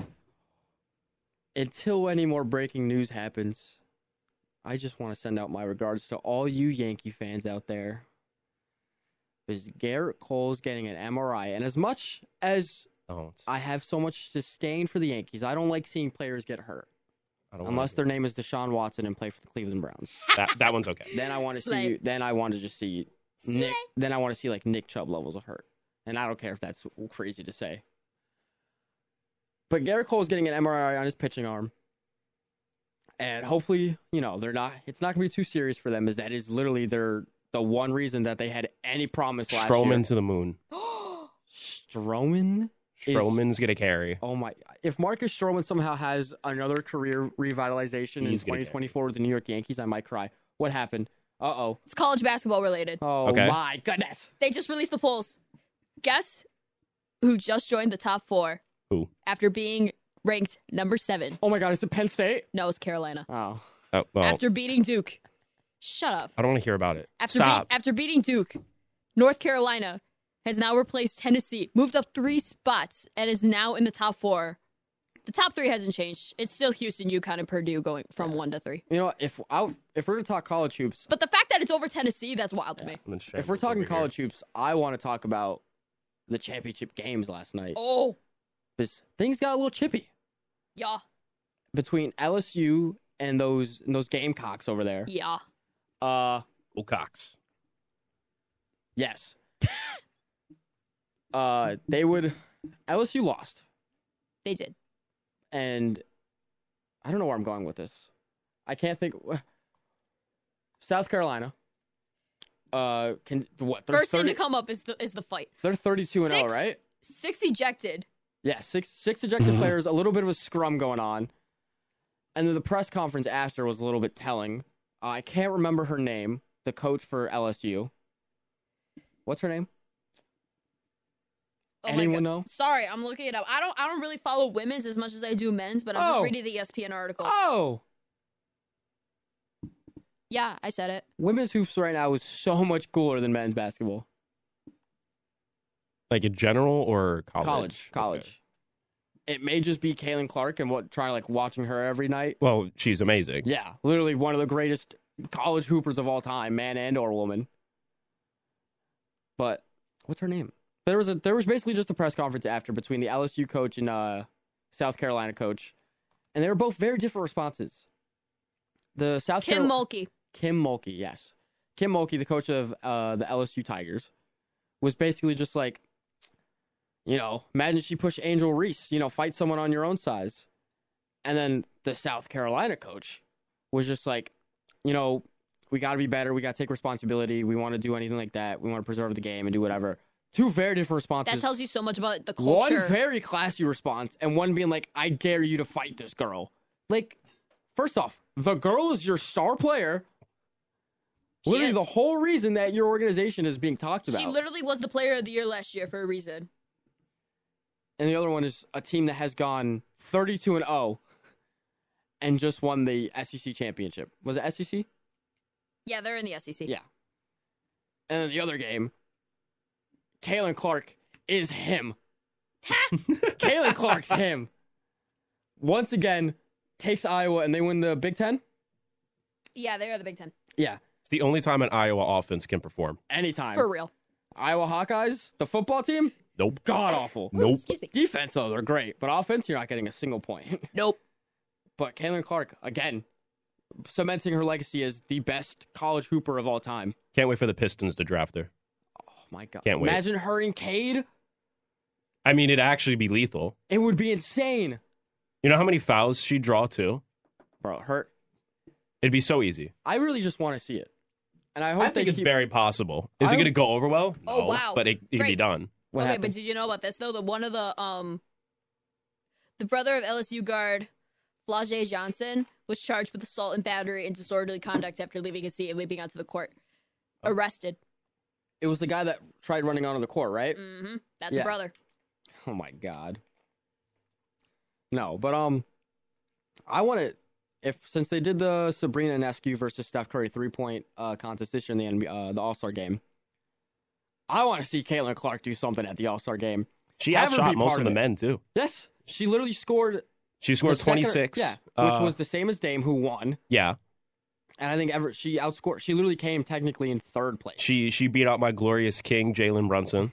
Until any more breaking news happens, I just want to send out my regards to all you Yankee fans out there. Because Garrett Cole's getting an M R I, and as much as
Don't.
I have so much disdain for the Yankees, I don't like seeing players get hurt.
I don't
Unless
want
their name is Deshaun Watson and play for the Cleveland Browns.
that. That one's okay.
Then I want to see
Slay.
you. Then I want to just see Nick. Then I want to see like Nick Chubb levels of hurt, and I don't care if that's crazy to say. But Garrett Cole is getting an M R I on his pitching arm, and hopefully, you know, they're not. It's not going to be too serious for them, as that is literally their the one reason that they had any promise last
Stroman
year.
to the moon.
Stroman. is-
Stroman's going to carry.
Oh my! If Marcus Stroman somehow has another career revitalization
He's
in
gonna
twenty twenty-four with the New York Yankees, I might cry. What happened? Uh oh.
It's college basketball related.
Oh
Okay.
my goodness.
They just released the polls. Guess who just joined the top four
Who?
after being ranked number seven.
Oh my God, is it Penn State?
No, it's Carolina.
Oh.
Oh, well,
After beating Duke. Shut up.
I don't want to hear about it.
After, be-
Stop.
after beating Duke, North Carolina has now replaced Tennessee, moved up three spots, and is now in the top four. The top three hasn't changed. It's still Houston, UConn, and Purdue going from one to three.
You know, if I, if we're gonna talk college hoops,
But the fact that it's over Tennessee, that's wild to me.
I'm gonna share
if we're
this
talking
over
college hoops, I want to talk about the championship games last night.
Oh,
Because things got a little chippy
yeah,
between L S U and those and those Gamecocks over there.
yeah.
Uh,
here. Go Cox.
yes. uh, they would. L S U lost,
They did.
and I don't know where I'm going with this. I can't think. South Carolina. Uh, can what? They're
First
thirty,
thing to come up is the is the fight.
They're thirty-two and zero,
Six-
right?
Six ejected.
Yeah, six six ejected players, a little bit of a scrum going on. And then the press conference after was a little bit telling. Uh, I can't remember her name, the coach for L S U. What's her name?
Oh my
Anyone
God.
know?
Sorry, I'm looking it up. I don't I don't really follow women's as much as I do men's, but I'm
Oh.
just reading the E S P N article.
Oh!
Yeah, I said it.
Women's hoops right now is so much cooler than men's basketball.
Like in general or college?
College. College. It may just be Kaylin Clark and what try like watching her every night.
Well, she's amazing.
Yeah, literally one of the greatest college hoopers of all time, man and or woman. But what's her name? There was a there was basically just a press conference after between the L S U coach and uh, South Carolina coach, and they were both very different responses. The South
Kim
Carol-
Mulkey.
Kim Mulkey, yes, Kim Mulkey, the coach of uh, the L S U Tigers, was basically just like, you know, imagine she pushed Angel Reese, you know, fight someone on your own size. And then the South Carolina coach was just like, you know, we got to be better. We got to take responsibility. We want to do anything like that. We want to preserve the game and do whatever. Two very different responses.
That tells you so much about the culture.
One very classy response and one being like, I dare you to fight this girl. Like, first off, the girl is your star player.
She
Literally
is.
the whole reason that your organization is being talked about.
She literally was the player of the year last year for a reason.
And the other one is a team that has gone thirty-two and oh and just won the S E C championship. Was it S E C?
Yeah, they're in the S E C.
Yeah. And then the other game, Kaylin Clark is him. Kaylin Clark's him. Once again, takes Iowa and they win the Big Ten?
Yeah, they are the Big Ten.
Yeah.
It's the only time an Iowa offense can perform.
Anytime.
For real.
Iowa Hawkeyes, the football team?
Nope.
God awful.
Nope.
Excuse me.
Defense, though, they're great. But offense, you're not getting a single point.
Nope.
But Kaylin Clark, again, cementing her legacy as the best college hooper of all time.
Can't wait for the Pistons to draft her.
Oh, my God.
Can't wait.
Imagine her and Cade.
I mean, it'd actually be lethal.
It would be insane.
You know how many fouls she'd draw too?
Bro, her.
It'd be so easy.
I really just want to see it. And I hope
I
they
think it's
keep...
very possible. Is
I
it going to
hope-
go over well?
Oh,
No,
wow.
But it, it can be
Great.
done.
What
okay,
happened?
but did you know about this though? That one of the um, the brother of L S U guard Flau'jae Johnson was charged with assault and battery and disorderly conduct after leaving his seat and leaping onto the court. Arrested.
It was the guy that tried running onto the court, right?
Mm-hmm. That's
Yeah.
a brother.
Oh, my God. No, but, um, I want to... If since they did the Sabrina Ionescu versus Steph Curry three-point uh, contest this year in the N B A, uh, the All-Star game, I want to see Caitlin Clark do something at the All-Star game.
She
Have her
outshot
be
most
part
of the
it.
men too.
Yes, she literally scored.
She scored
the second-
twenty-six.
Yeah, which
Uh,
was the same as Dame, who won.
Yeah.
And I think ever she outscored. She literally came technically in third place.
She she beat out my glorious king, Jalen Brunson.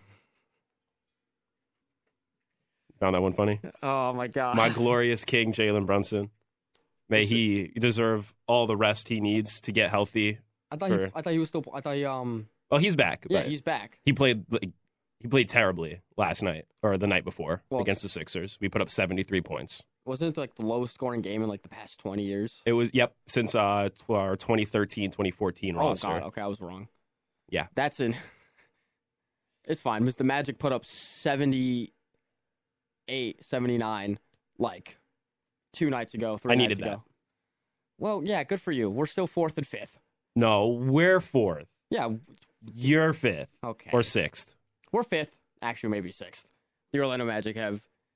Found that one funny?
Oh my God!
My glorious king, Jalen Brunson. May he deserve all the rest he needs to get healthy.
I thought he,
for-
I thought he was still. I thought he um.
Well, he's back.
Yeah,
but
he's back.
He played like, he played terribly last night or the night before
Well,
against the Sixers. We put up seventy-three points.
Wasn't it like the lowest scoring game in like the past twenty years?
It was yep since uh tw- our twenty thirteen twenty fourteen
Oh
roster.
God! Okay, I was wrong.
Yeah.
That's in. It's fine. Mister Magic put up seventy-eight, seventy-nine, like two nights ago, three
I
nights
needed
ago.
that.
Well, yeah, good for you. We're still fourth and fifth.
No, we're fourth.
Yeah,
You're fifth
okay.
or sixth.
We're fifth. Actually, maybe sixth. The Orlando Magic have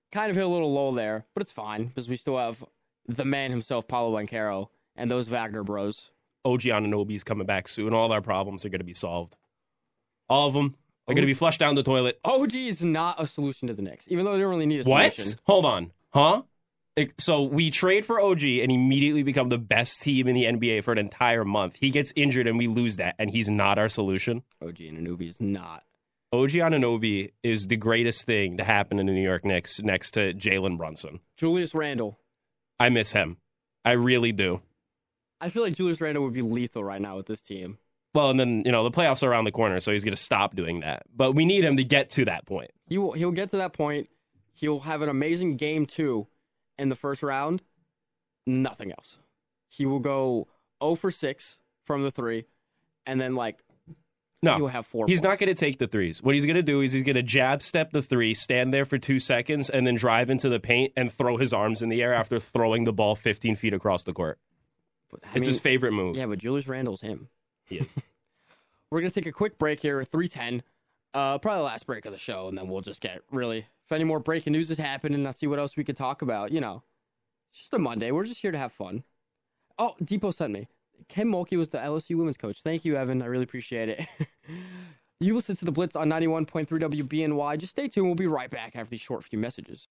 kind of hit a little low there, but it's fine because we still have the man himself, Paulo Banchero, and those Wagner bros.
O G Anunoby's coming back soon. All our problems are going to be solved. All of them are going to be flushed down the toilet.
O G is not a solution to the Knicks, even though they don't really need a
what?
solution.
Hold on. Huh? It, so we trade for O G and immediately become the best team in the N B A for an entire month. He gets injured and we lose that, and he's not our solution.
O G Anunoby is not.
O G Anunoby is the greatest thing to happen in the New York Knicks next to Jalen Brunson.
Julius Randle.
I miss him. I really do.
I feel like Julius Randle would be lethal right now with this team.
Well, and then, you know, the playoffs are around the corner, so he's going to stop doing that. But we need him to get to that point.
He will, he'll get to that point. He'll have an amazing game two in the first round. Nothing else. He will go zero for six from the three, and then, like,
no,
he will have four.
He's
points.
not going to take the threes. What he's going to do is he's going to jab step the three, stand there for two seconds, and then drive into the paint and throw his arms in the air after throwing the ball fifteen feet across the court.
But,
it's mean, his favorite move.
Yeah, but Julius Randle's him.
He is.
We're going to take a quick break here at three ten. Uh, probably the last break of the show, and then we'll just get really... If any more breaking news has happened, and let's see what else we could talk about. You know, it's just a Monday. We're just here to have fun. Oh, Depot sent me. Ken Mulkey was the L S U women's coach. Thank you, Evan. I really appreciate it. You listen to The Blitz on ninety-one point three W B N Y. Just stay tuned. We'll be right back after these short few messages.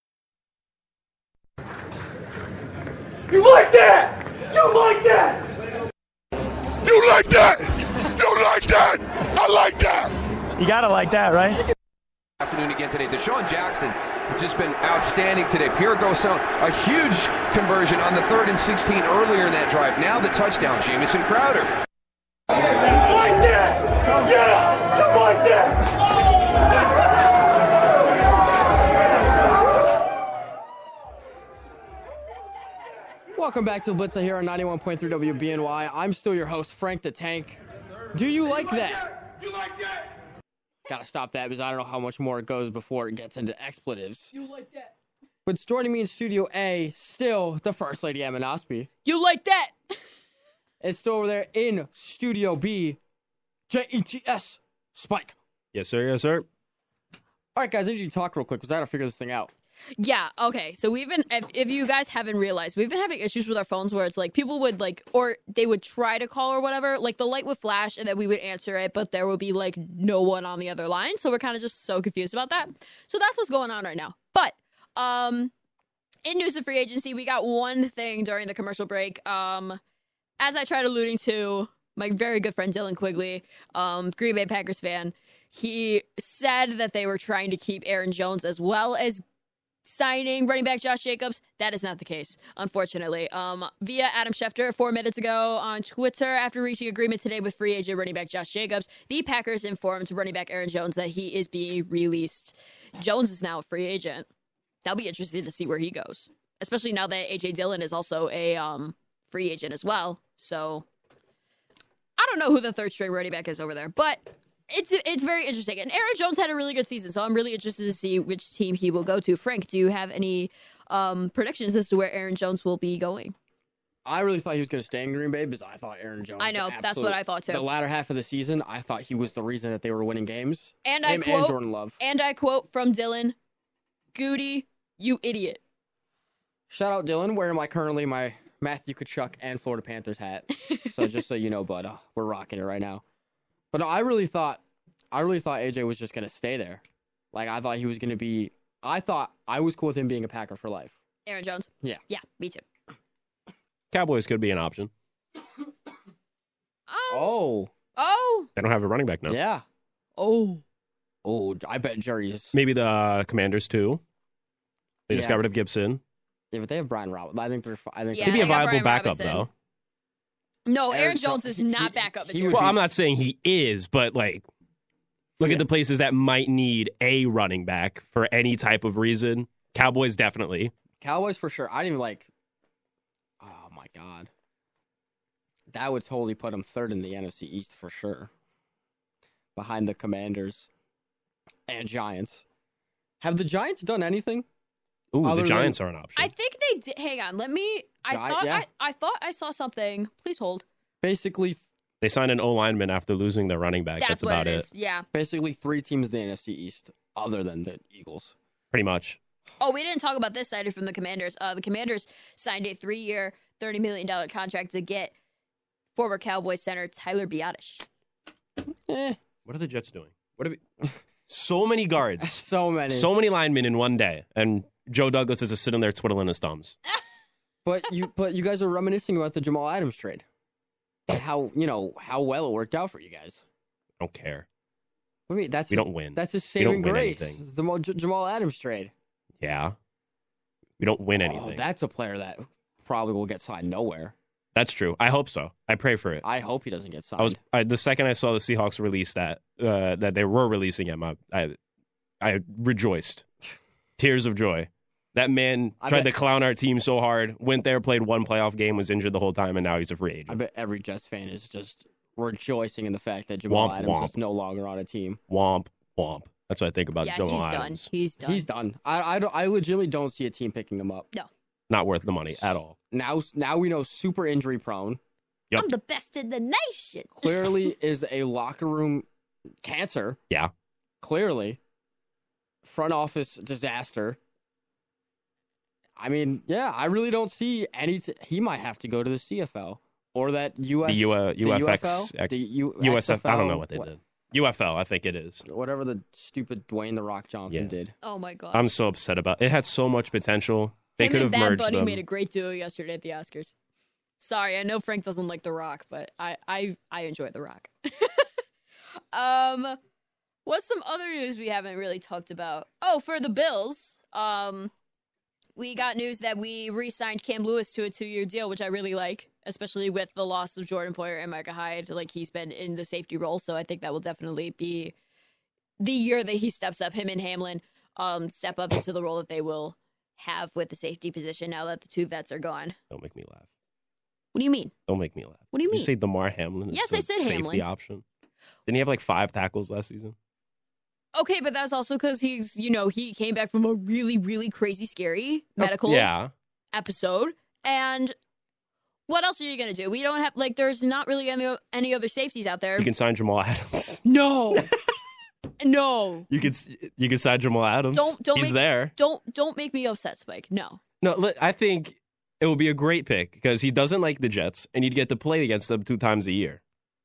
You like that? You like that? You like that? You like that? I like that.
You gotta like that, right?
Afternoon again today. Deshaun Jackson has just been outstanding today. Pierre Garçon, a huge conversion on the third and sixteen earlier in that drive. Now the touchdown, Jamison Crowder.
Like that? Yeah, you like that?
Welcome back to the Blitz here on ninety-one point three W B N Y. I'm still your host, Frank the Tank. Do you like that?
You like that?
Gotta stop that because I don't know how much more it goes before it gets into expletives.
You like that?
But it's joining me in Studio A, still the First Lady Emma Nosby.
You like that?
It's still over there in Studio B, J E T S, Spike.
Yes, sir. Yes, sir.
All right, guys, I need you to talk real quick because I gotta figure this thing out.
Yeah, okay. So we've been, if, if you guys haven't realized, we've been having issues with our phones where it's like people would like, or they would try to call or whatever, like the light would flash and then we would answer it, but there would be like no one on the other line. So we're kind of just so confused about that. So that's what's going on right now. But, um, in news of free agency, we got one thing during the commercial break. Um, as I tried alluding to, my very good friend Dylan Quigley, um, Green Bay Packers fan, he said that they were trying to keep Aaron Jones as well as signing running back Josh Jacobs. That is not the case, unfortunately. Um, via Adam Schefter four minutes ago on Twitter, after reaching agreement today with free agent running back Josh Jacobs, the Packers informed running back Aaron Jones that he is being released. Jones is now a free agent. That'll be interesting to see where he goes, especially now that A J Dillon is also a um, free agent as well. So I don't know who the third string running back is over there, but It's it's very interesting. And Aaron Jones had a really good season, so I'm really interested to see which team he will go to. Frank, do you have any um, predictions as to where Aaron Jones will be going?
I really thought he was going to stay in Green Bay because I thought Aaron Jones...
I know, that's what I thought too.
The latter half of the season, I thought he was the reason that they were winning games.
And
Him
I quote,
and Jordan Love.
And I quote from Dylan, Goody, you idiot.
Shout out Dylan, wearing my currently my Matthew Tkachuk and Florida Panthers hat. So just so you know, bud, uh, we're rocking it right now. But no, I really thought... I really thought A J was just going to stay there. Like, I thought he was going to be... I thought I was cool with him being a Packer for life.
Aaron Jones?
Yeah.
Yeah, me too.
Cowboys could be an option.
Oh.
Oh.
They don't have a running back now.
Yeah.
Oh.
Oh, I bet Jerry is...
Maybe the uh, Commanders, too. They just
Yeah.
got rid of Gibson.
Yeah, but they have Brian Robinson. I think they're... I think
Yeah,
He'd be a
they got
viable
Brian
backup,
Robinson.
though.
No, Aaron,
Aaron
Jones
Jones-
is not
he-
back up.
he
material.
would
Well,
be-
I'm not saying he is, but, like, look
Yeah.
at the places that might need a running back for any type of reason. Cowboys, definitely.
Cowboys for sure. I didn't even like... Oh, my God. That would totally put them third in the N F C East for sure. Behind the Commanders and Giants. Have the Giants done anything?
Ooh,
Other
the
than-
Giants are an option.
I think they did. Hang on, let me. I
Gi-
thought
yeah.
I, I thought I saw something. Please hold.
Basically,
They signed an O-lineman after losing their running back.
That's,
That's,
what
about
it
it.
is. Yeah.
basically three teams in the N F C East other than the Eagles.
Pretty much.
Oh, we didn't talk about this signing from the Commanders. Uh, the Commanders signed a three-year, thirty million dollars contract to get former Cowboys center Tyler Biadasz.
Eh.
What are the Jets doing? What are we... So many guards.
So many.
So many linemen in one day. And Joe Douglas is just sitting there twiddling his thumbs.
But you but you guys are reminiscing about the Jamal Adams trade. And how, you know, how well it worked out for you guys.
I don't care.
I mean, that's
We don't win.
That's his
We don't
saving
win
grace.
anything.
It's the Mo- J- Jamal Adams trade.
Yeah. We don't win
Oh,
anything.
that's a player that probably will get signed nowhere.
That's true. I hope so. I pray for it.
I hope he doesn't get signed.
I was I, the second I saw the Seahawks release that uh, that they were releasing him, I I, I rejoiced, tears of joy. That man
I
tried
bet-
to clown our team so hard. Went there, played one playoff game, was injured the whole time, and now he's a free agent.
I bet every Jets fan is just rejoicing in the fact that Jamal
Womp,
Adams
womp.
is no longer on a team.
Womp womp. That's what I think about
Yeah,
Jamal
he's done.
Adams.
He's done.
He's done. I I, don't, I legitimately don't see a team picking him up.
No.
Not worth the money at all.
Now now we know super injury prone.
Yep.
I'm the best in the nation.
Clearly is a locker room cancer.
Yeah.
Clearly. Front office disaster. I mean, yeah, I really don't see any. T- he might have to go to the C F L or that U S
The U, uh,
the
U F X,
U F L?
X-
the U-
U S F. I don't
X F L,
know what they
what-
did. U F L, I think it is.
Whatever the stupid Dwayne the Rock Johnson
Yeah.
did.
Oh my god.
I'm so upset about it. It had so much potential. They
Him
could
and
have
Bad
merged
Bunny
them.
made a great duo yesterday at the Oscars. Sorry, I know Frank doesn't like The Rock, but I I, I enjoy The Rock. um, what's some other news we haven't really talked about? Oh, for the Bills, um, we got news that we re-signed Cam Lewis to a two-year deal, which I really like, especially with the loss of Jordan Poyer and Micah Hyde. Like, he's been in the safety role, so I think that will definitely be the year that he steps up. Him and Hamlin um step up into the role that they will have with the safety position now that the two vets are gone.
Don't make me laugh.
What do you mean?
Don't make me laugh.
What do you
Did
mean?
You say DeMar Hamlin? is
Yes,
the
I said
safety
Hamlin.
option. Didn't he have like five tackles last season?
Okay, but that's also because he's, you know, he came back from a really, really crazy, scary medical
Yeah.
episode. And what else are you going to do? We don't have, like, there's not really any, any other safeties out there.
You can sign Jamal Adams.
No. No.
You could you could sign Jamal Adams.
Don't, don't
He's
make,
there.
Don't, don't make me upset, Spike. No.
No, li- I think it would be a great pick because he doesn't like the Jets, and you'd get to play against them two times a year.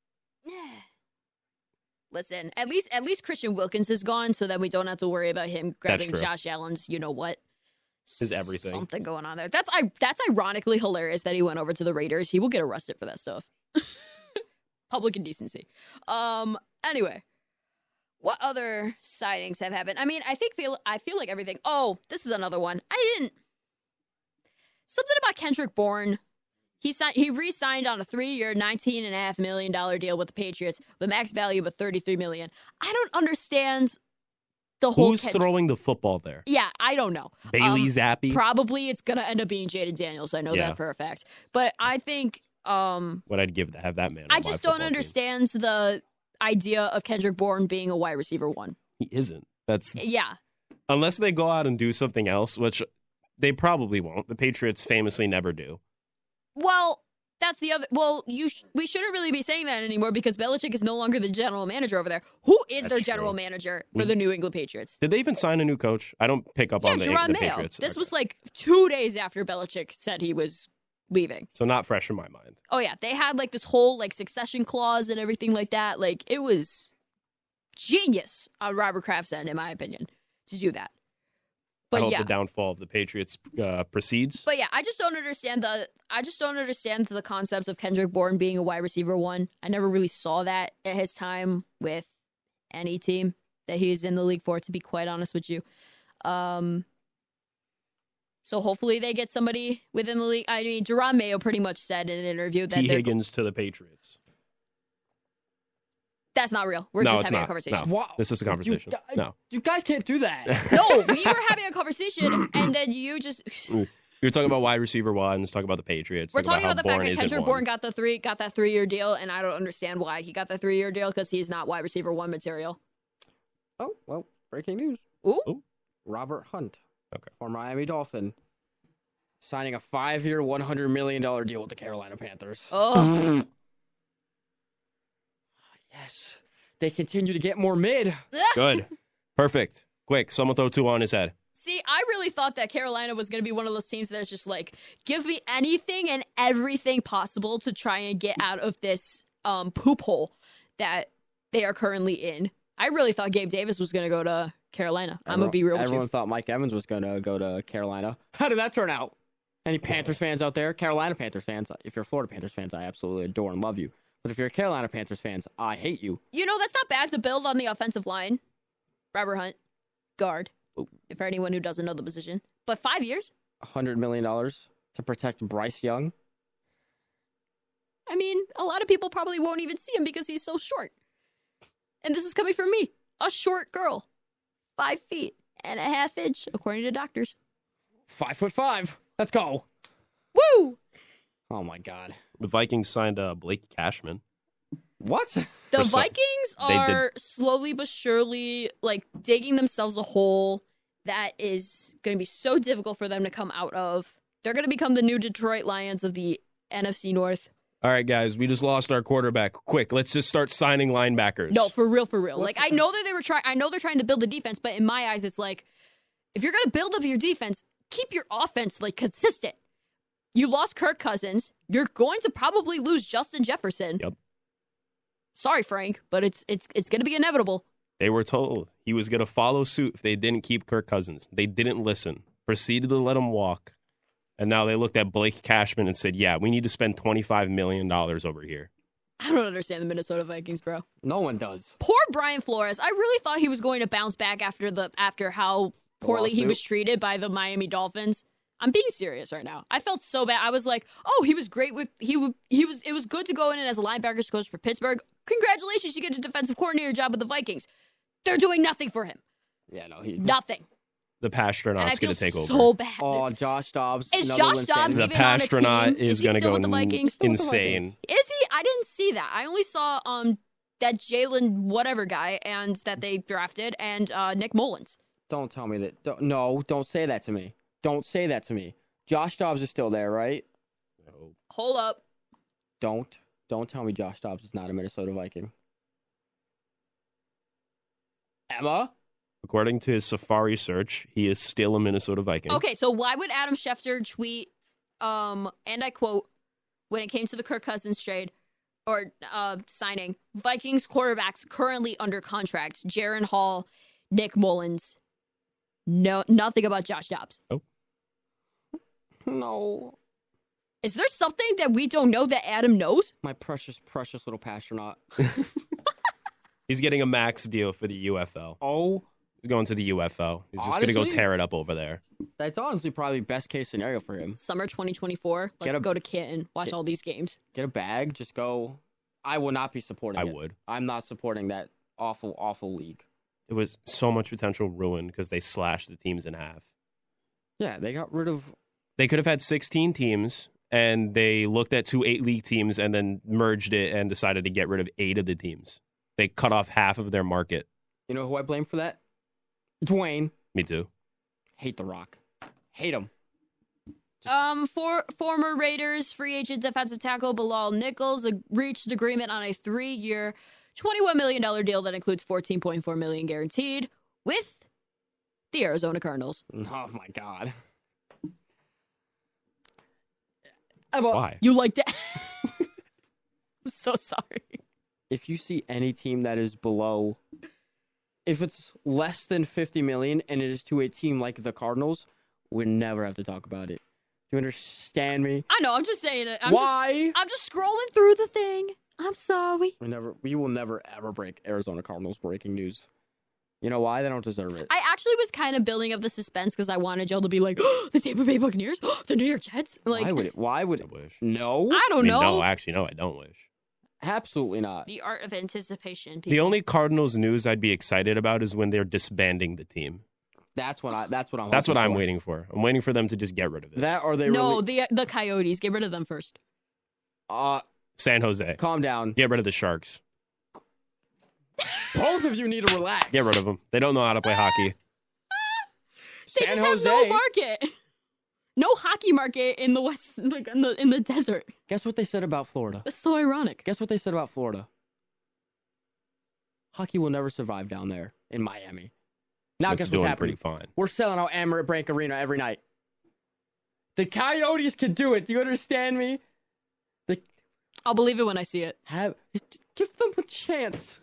Listen, at least at least Christian Wilkins is gone, so that we don't have to worry about him grabbing
true.
Josh Allen's, you know what,
His everything.
something going on there. That's I. That's ironically hilarious that he went over to the Raiders. He will get arrested for that stuff. Public indecency. Um. Anyway, what other sightings have happened? I mean, I think feel I feel like everything. Oh, this is another one. I didn't. Something about Kendrick Bourne. He signed. He re-signed on a three-year, nineteen and a half million dollar deal with the Patriots, with a max value of thirty-three million. I don't understand the whole.
Who's
Kendrick-
throwing the football there?
Yeah, I don't know.
Bailey
Um,
Zappi?
Probably it's gonna end up being Jaden Daniels. I know
Yeah.
that for a fact. But I think um,
What I'd give to have that man.
I
on my
just don't
football team.
understand the idea of Kendrick Bourne being a wide receiver one.
He isn't. That's
Yeah.
unless they go out and do something else, which they probably won't. The Patriots famously never do.
Well, that's the other. Well, you sh- we shouldn't really be saying that anymore because Belichick is no longer the general manager over there. Who is
That's
their general
true.
manager for
Was-
the New England Patriots?
Did they even sign a new coach? I don't pick up
Yeah,
on the,
Jerron
the
Mayo.
Patriots.
This
Okay.
was like two days after Belichick said he was leaving.
So not fresh in my mind.
Oh yeah, they had like this whole like succession clause and everything like that. Like it was genius on Robert Kraft's end, in my opinion, to do that.
I
But
hope
yeah,
the downfall of the Patriots uh, proceeds.
but yeah, I just don't understand the. I just don't understand the concept of Kendrick Bourne being a wide receiver one. I never really saw that at his time with any team that he was in the league for. To be quite honest with you, um. So hopefully they get somebody within the league. I mean, Jerron Mayo pretty much said in an interview that
T.
they're-
Higgins to the Patriots.
that's not real. We're
no,
just
it's
having
not.
a conversation.
No, this is a conversation.
You,
no.
You guys can't do that.
No, we were having a conversation, and then you just.
We were talking about wide receiver ones, talking about the Patriots.
We're
talking
talking about,
about
the
how
fact
Bourne
that
isn't
Kendrick
one.
Bourne got the three got that three year deal, and I don't understand why he got that three year deal because he's not wide receiver one material.
Oh, well, breaking news.
Ooh.
Ooh.
Robert Hunt,
Okay.
former Miami Dolphin, signing a five-year, one hundred million dollars deal with the Carolina Panthers.
Oh.
Yes. They continue to get more mid.
Good. Perfect. Quick, someone throw two on his head.
See, I really thought that Carolina was going to be one of those teams that's just like, give me anything and everything possible to try and get out of this um, poop hole that they are currently in. I really thought Gabe Davis was going to go to Carolina. I'm going to be real with you.
Everyone thought Mike Evans was going to go to Carolina. How did that turn out? Any Panthers fans out there? Carolina Panthers fans. If you're Florida Panthers fans, I absolutely adore and love you. But if you're Carolina Panthers fans, I hate you.
You know, that's not bad to build on the offensive line. Robert Hunt, guard, if for anyone who doesn't know the position. But five years?
one hundred million dollars to protect Bryce Young.
I mean, a lot of people probably won't even see him because he's so short. And this is coming from me, a short girl. Five feet and a half inch, according to doctors.
Five foot five. Let's go.
Woo!
Oh, my God.
The Vikings signed uh, Blake Cashman.
What?
The
For some-
Vikings
They
are slowly but surely, like, digging themselves a hole that is going to be so difficult for them to come out of. They're going to become the new Detroit Lions of the N F C North.
All right, guys, we just lost our quarterback. Quick, let's just start signing linebackers.
No, for real, for real.
What's
like,
the-
I know that they were trying, I know they're trying to build the defense, but in my eyes, it's like, if you're going to build up your defense, keep your offense, like, consistent. You lost Kirk Cousins. You're going to probably lose Justin Jefferson.
Yep.
Sorry, Frank, but it's it's it's going to be inevitable.
They were told he was going to follow suit if they didn't keep Kirk Cousins. They didn't listen. Proceeded to let him walk. And now they looked at Blake Cashman and said, yeah, we need to spend twenty-five million dollars over here.
I don't understand the Minnesota Vikings, bro.
No one does.
Poor Brian Flores. I really thought he was going to bounce back after the after how poorly he
lawsuit?
was treated by the Miami Dolphins. I'm being serious right now. I felt so bad. I was like, oh, he was great with he w- he was it was good to go in as a linebackers coach for Pittsburgh. Congratulations, you get a defensive coordinator job with the Vikings. They're doing nothing for him.
Yeah, no, he.
Nothing.
The
And I
Pastronaut's
feel
going to take over.
so bad.
Oh, Josh Dobbs.
Is
another
Josh
Lynn
Dobbs
Sanders.
The
even on a
Pastronaut
team?
is
Is he
going to
still
go
with the Vikings?
Still with the
insane.
Is he? I didn't see that. I only saw um that Jalen whatever guy and that they drafted and uh, Nick Mullins.
Don't tell me that. Don't, no, don't say that to me. Don't say that to me. Josh Dobbs is still there, right?
Hold up.
Don't. Don't tell me Josh Dobbs is not a Minnesota Viking. Emma?
According to his Safari search, he is still a Minnesota Viking.
Okay, so why would Adam Schefter tweet, um, and I quote, when it came to the Kirk Cousins trade or uh, signing, Vikings quarterbacks currently under contract, Jaron Hall, Nick Mullins. No, nothing about Josh Dobbs.
Oh.
No.
Is there something that we don't know that Adam knows?
My precious, precious little Pastronaut.
He's getting a max deal for the U F L.
Oh.
He's going to the U F L. He's just going to go
Honestly?
tear it up over there.
That's honestly probably best case scenario for him.
Summer twenty twenty-four. Let's
Get a-
go to Canton. Watch
Get-
all these games.
Get a bag, just go. I will not be supporting
I
it.
would.
I'm not supporting that awful, awful league.
It was so much potential ruin because they slashed the teams in half.
Yeah, they got rid of.
They could have had sixteen teams, and they looked at two eight-league teams and then merged it and decided to get rid of eight of the teams. They cut off half of their market.
You know who I blame for that? Dwayne.
Me too.
Hate The Rock. Hate him.
Um, for former Raiders free agent defensive tackle Bilal Nichols ag- reached agreement on a three-year, twenty-one million dollars deal that includes fourteen point four million dollars guaranteed with the Arizona Cardinals.
Oh my God.
Why?
You like that? I'm so sorry.
If you see any team that is below, if it's less than fifty million dollars and it is to a team like the Cardinals, we never have to talk about it. Do you understand me?
I know. I'm just saying it. I'm
Why?
Just, I'm just scrolling through the thing. I'm sorry.
We never, we will never ever break Arizona Cardinals breaking news. You know why? They don't deserve it.
I actually was kind of building up the suspense because I wanted Joe to be like, oh, the Tampa Bay Buccaneers, oh, the New York Jets. Like,
why would it? Why would it?
I wish.
No.
I
I
don't
mean,
know.
no, actually, no, I don't wish.
Absolutely not.
The art of anticipation.
The
people.
only Cardinals news I'd be excited about is when they're disbanding the team.
That's what I. That's what I'm.
That's what
hoping
I'm
for.
waiting for. I'm waiting for them to just get rid of it.
That or they.
No,
really,
the the Coyotes. Get rid of them first.
Uh,
San Jose.
calm down.
Get rid of the Sharks.
Both of you need to relax.
Get rid of them. They don't know how to play hockey.
They
San
just
Jose.
have no market. No hockey market in the west, like in the in the desert.
Guess what they said about Florida?
That's so ironic.
Guess what they said about Florida? Hockey will never survive down there in Miami. Now
It's
guess
doing
what's happening?
pretty fine.
We're selling out Amerant Bank Arena every night. The Coyotes can do it. Do you understand me? The,
I'll believe it when I see it.
have give them a chance.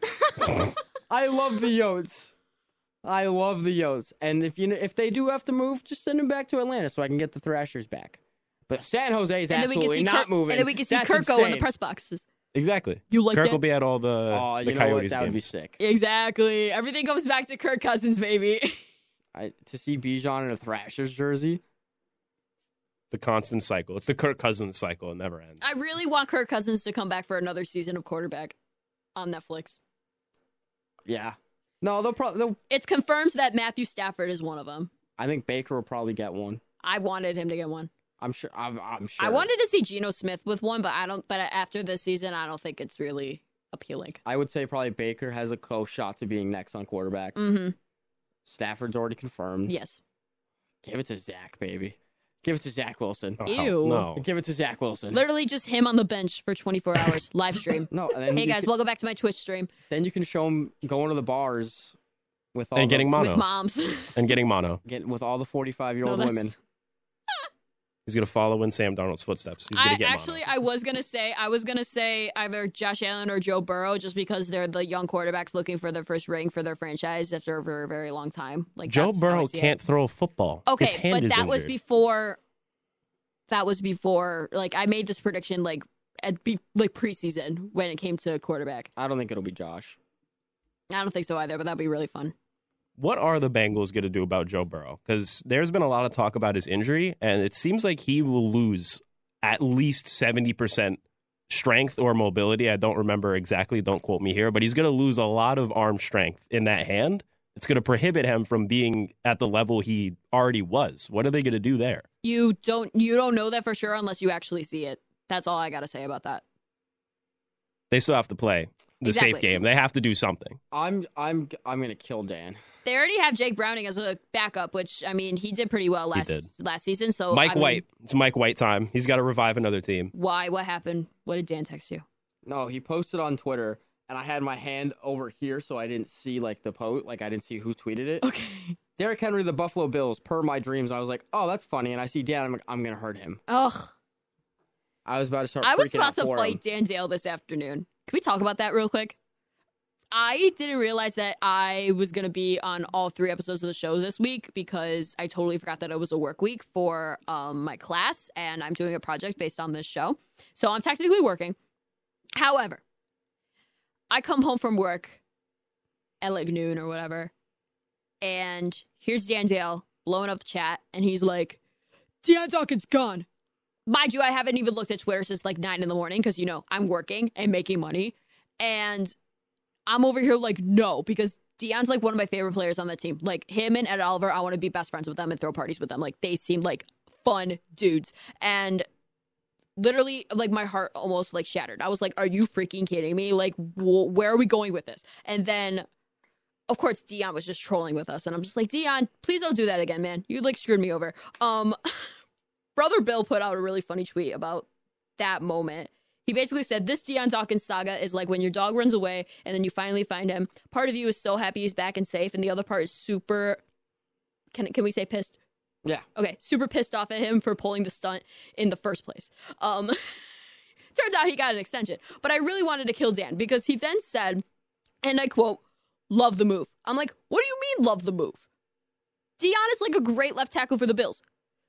I love the Yotes. I love the Yotes. And if you if they do have to move, just send them back to Atlanta so I can get the Thrashers back. But San Jose is
And then we can
absolutely
see
not
Kirk,
moving.
and then we can see
That's
Kirko in the
insane.
press boxes.
Exactly.
You like
Kirk
that?
will be at all the,
Oh,
the
you know what?
Coyotes
That would be
games.
sick.
Exactly. Everything comes back to Kirk Cousins, baby.
I, to see Bijan in a Thrashers jersey.
The constant cycle. It's the Kirk Cousins cycle. It never ends.
I really want Kirk Cousins to come back for another season of quarterback on Netflix.
Yeah. No, they'll probably.
It's confirmed that Matthew Stafford is one of them.
I think Baker will probably get one.
I wanted him to get one.
I'm sure. I'm, I'm sure.
I wanted to see Geno Smith with one, but I don't. But after this season, I don't think it's really appealing.
I would say probably Baker has a close shot to being next on quarterback.
Mm-hmm.
Stafford's already confirmed.
Yes.
Give it to Zach, baby. Give it to Zach Wilson.
Oh,
Ew.
No.
Give it to Zach Wilson.
Literally just him on the bench for twenty-four hours, live stream.
No. And then
Hey
you
guys,
can,
welcome back to my Twitch stream
then you can show him going to the bars with all
And
the,
getting mono.
with moms.
And getting mono.
get, with all the forty-five year old
No, that's-
women.
He's going to follow in Sam Darnold's footsteps. He's going
I
to get
actually,
mono.
I was gonna say, I was gonna say either Josh Allen or Joe Burrow, just because they're the young quarterbacks looking for their first ring for their franchise after a very, very long time. Like
Joe
that's how I
Burrow
see it.
can't throw a football. His
Okay,
hand
but
is
that was
injured.
before. That was before. Like I made this prediction, like at be, like preseason when it came to quarterback.
I don't think it'll be Josh.
I don't think so either, but that'd be really fun.
What are the Bengals going to do about Joe Burrow? Because there's been a lot of talk about his injury, and it seems like he will lose at least seventy percent strength or mobility. I don't remember exactly. Don't quote me here. But he's going to lose a lot of arm strength in that hand. It's going to prohibit him from being at the level he already was. What are they going to do there?
You don't. You don't know that for sure unless you actually see it. That's all I gotta say about that.
They still have to play the
Exactly.
safe game. They have to do something.
I'm I'm I'm gonna kill Dan.
They already have Jake Browning as a backup, which I mean he did pretty well last
did.
last season. So
Mike
I mean,
White. It's Mike White time. He's got to revive another team.
Why? What happened? What did Dan text you?
No, he posted on Twitter, and I had my hand over here, so I didn't see like the post. Like I didn't see who tweeted it.
Okay.
Derrick Henry, the Buffalo Bills, per my dreams. I was like, oh, that's funny. And I see Dan. I'm like, I'm gonna hurt him.
Ugh.
I was about to start.
I was
freaking
about
out
to
for
fight
him.
Dan Dale this afternoon. Can we talk about that real quick? I didn't realize that I was going to be on all three episodes of the show this week because I totally forgot that it was a work week for um, my class, and I'm doing a project based on this show. So I'm technically working. However, I come home from work at like noon or whatever, and here's Dan Dale blowing up the chat, and he's like, Deion Dawkins gone. Mind you, I haven't even looked at Twitter since like nine in the morning because, you know, I'm working and making money. And I'm over here like, no, because Deion's like one of my favorite players on that team. Like him and Ed Oliver, I want to be best friends with them and throw parties with them. Like they seem like fun dudes. And literally, like my heart almost like shattered. I was like, are you freaking kidding me? Like, wh- where are we going with this? And then, of course, Deion was just trolling with us. And I'm just like, Deion, please don't do that again, man. You like screwed me over. Um... Brother Bill put out a really funny tweet about that moment. He basically said, this Deion Dawkins saga is like when your dog runs away and then you finally find him. Part of you is so happy he's back and safe, and the other part is super, can can we say pissed?
Yeah.
Okay, super pissed off at him for pulling the stunt in the first place. Um, turns out he got an extension. But I really wanted to kill Dan because he then said, and I quote, love the move. I'm like, what do you mean love the move? Deion is like a great left tackle for the Bills.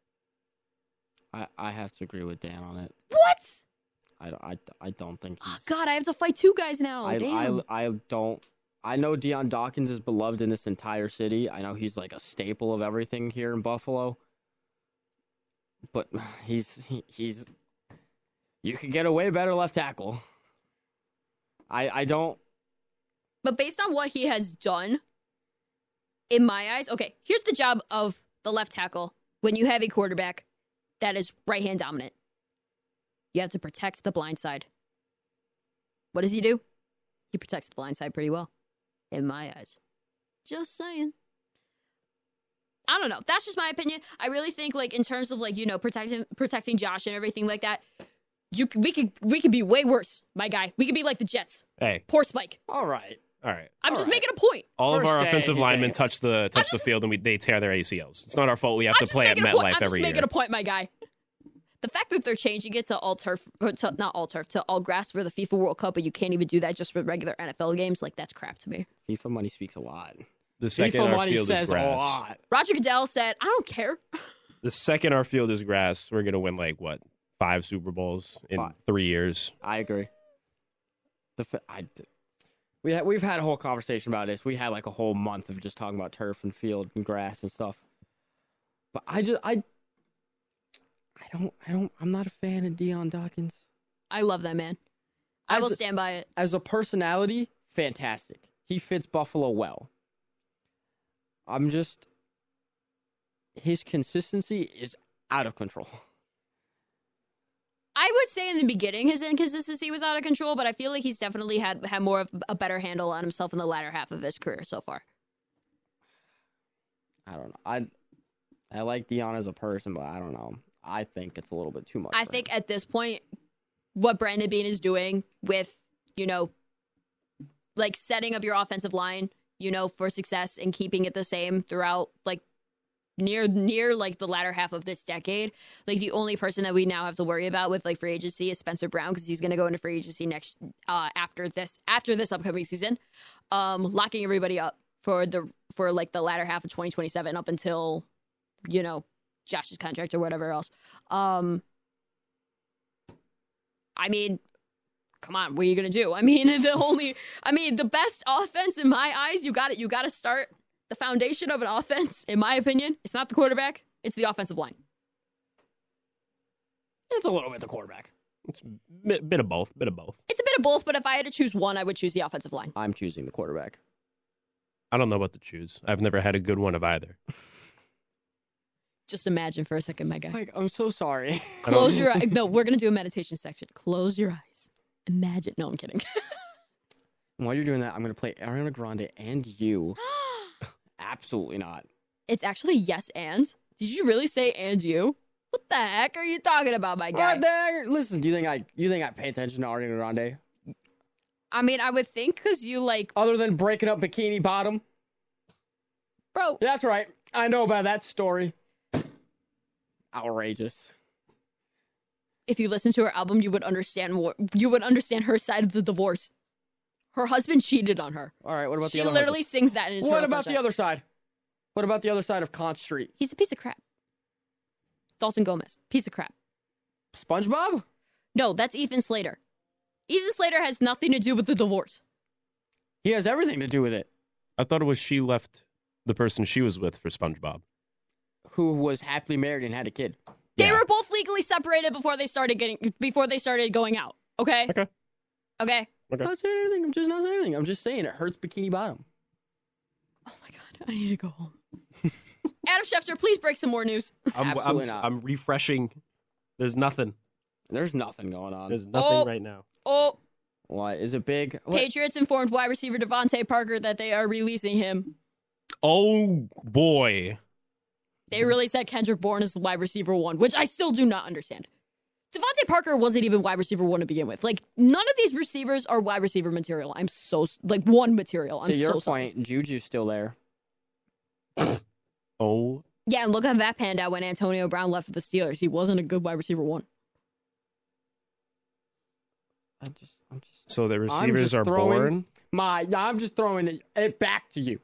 I, I have to agree with Dan on it.
What?
I, I, I don't think he's...
Oh, God, I have to fight two guys now.
I,
Damn.
I, I don't... I know Deion Dawkins is beloved in this entire city. I know he's like a staple of everything here in Buffalo. But he's... He, he's... You could get a way better left tackle. I, I don't...
But based on what he has done, in my eyes... Okay, here's the job of the left tackle when you have a quarterback that is right-hand dominant. You have to protect the blind side. What does he do? He protects the blind side pretty well, in my eyes. Just saying. I don't know. That's just my opinion. I really think, like, in terms of, like, you know, protecting protecting Josh and everything like that, you we could we could be way worse, my guy. We could be like the Jets.
Hey,
Poor Spike.
All right.
All right.
I'm
All
just
right.
making a point.
All
First
of our
day,
offensive
he's
linemen
making-
touch the touch the field and we, they tear their A C Ls. It's not our fault. We have
I'm
to
just
play at
making a point.
MetLife
I'm just
every
making
year.
a point, my guy. The fact that they're changing it to all turf, or to, not all turf, to all grass for the FIFA World Cup, but you can't even do that just for regular N F L games, like that's crap to me.
FIFA money speaks a lot.
The second
FIFA
our
money
field
says
is
a
grass.
lot.
Roger Goodell said, "I don't care."
The second our field is grass, we're gonna win like what five Super Bowls in
Five.
three years.
I agree. The fa- I, we ha- we've had a whole conversation about this. We had like a whole month of just talking about turf and field and grass and stuff. But I just I I don't I don't I'm not a fan of Deion Dawkins.
I love that man. I
As
will
a-
stand by it.
As a personality, fantastic. He fits Buffalo well. I'm just his consistency is out of control.
I would say in the beginning his inconsistency was out of control, but I feel like he's definitely had had more of a better handle on himself in the latter half of his career so far.
I don't know. I I like Deion as a person, but I don't know. I think it's a little bit too much.
I
for
think
him.
at this point, what Brandon Beane is doing with, you know, like setting up your offensive line, you know, for success and keeping it the same throughout, like, near near like the latter half of this decade. Like the only person that we now have to worry about with like free agency is Spencer Brown, because he's going to go into free agency next uh after this after this upcoming season, um locking everybody up for the for like the latter half of twenty twenty-seven up until, you know, Josh's contract or whatever else. um I mean, come on, what are you going to do? I mean, the only I mean the best offense in my eyes, you got it you got to start. The foundation of an offense, in my opinion, it's not the quarterback, it's the offensive line.
It's a little bit the quarterback.
It's a bit, bit of both. Bit of both.
It's a bit of both, but if I had to choose one, I would choose the offensive line.
I'm choosing the quarterback.
I don't know what to choose. I've never had a good one of either.
Just imagine for a second, my guy.
Like, I'm so sorry.
Close your eyes. No, we're going to do a meditation section. Close your eyes. Imagine. No, I'm kidding.
And while you're doing that, I'm going to play Ariana Grande and you. Absolutely not.
It's actually yes and. Did you really say and you? What the heck are you talking about, my guy?
Right there. Listen, do you think I you think I pay attention to Ariana Grande?
I mean, I would think because you like...
Other than breaking up Bikini Bottom?
Bro.
That's right. I know about that story. Outrageous.
If you listen to her album, you would understand what you would understand her side of the divorce. Her husband cheated on her.
All right, what about
she
the other
literally
husband?
sings that in Eternal
What about
Sunshine.
the other side? What about the other side of Conch Street?
He's a piece of crap. Dalton Gomez. Piece of crap.
SpongeBob?
No, that's Ethan Slater. Ethan Slater has nothing to do with the divorce.
He has everything to do with it.
I thought it was she left the person she was with for SpongeBob.
Who was happily married and had a kid.
They
Yeah.
were both legally separated before they started getting before they started going out. Okay?
Okay.
Okay.
I'm not saying anything. I'm just not saying anything. I'm just saying it hurts Bikini Bottom.
Oh my god, I need to go home. Adam Schefter, please break some more news.
I'm, I'm,
Absolutely not.
I'm refreshing. There's nothing.
There's nothing going on.
There's nothing
Oh.
right now.
Oh,
What? Is it big? What?
Patriots informed wide receiver Devontae Parker that they are releasing him.
Oh boy.
They really said Kendrick Bourne is the wide receiver one, which I still do not understand. Devontae Parker wasn't even wide receiver one to begin with. Like, none of these receivers are wide receiver material. I'm so, like, one material. I'm
To your
so sorry.
point, Juju's still there.
Oh.
Yeah, and look how that panned out when Antonio Brown left for the Steelers. He wasn't a good wide receiver one.
I just, I'm just.
So the
I'm
receivers
just
are
throwing
born.
My, I'm just throwing it, it back to you.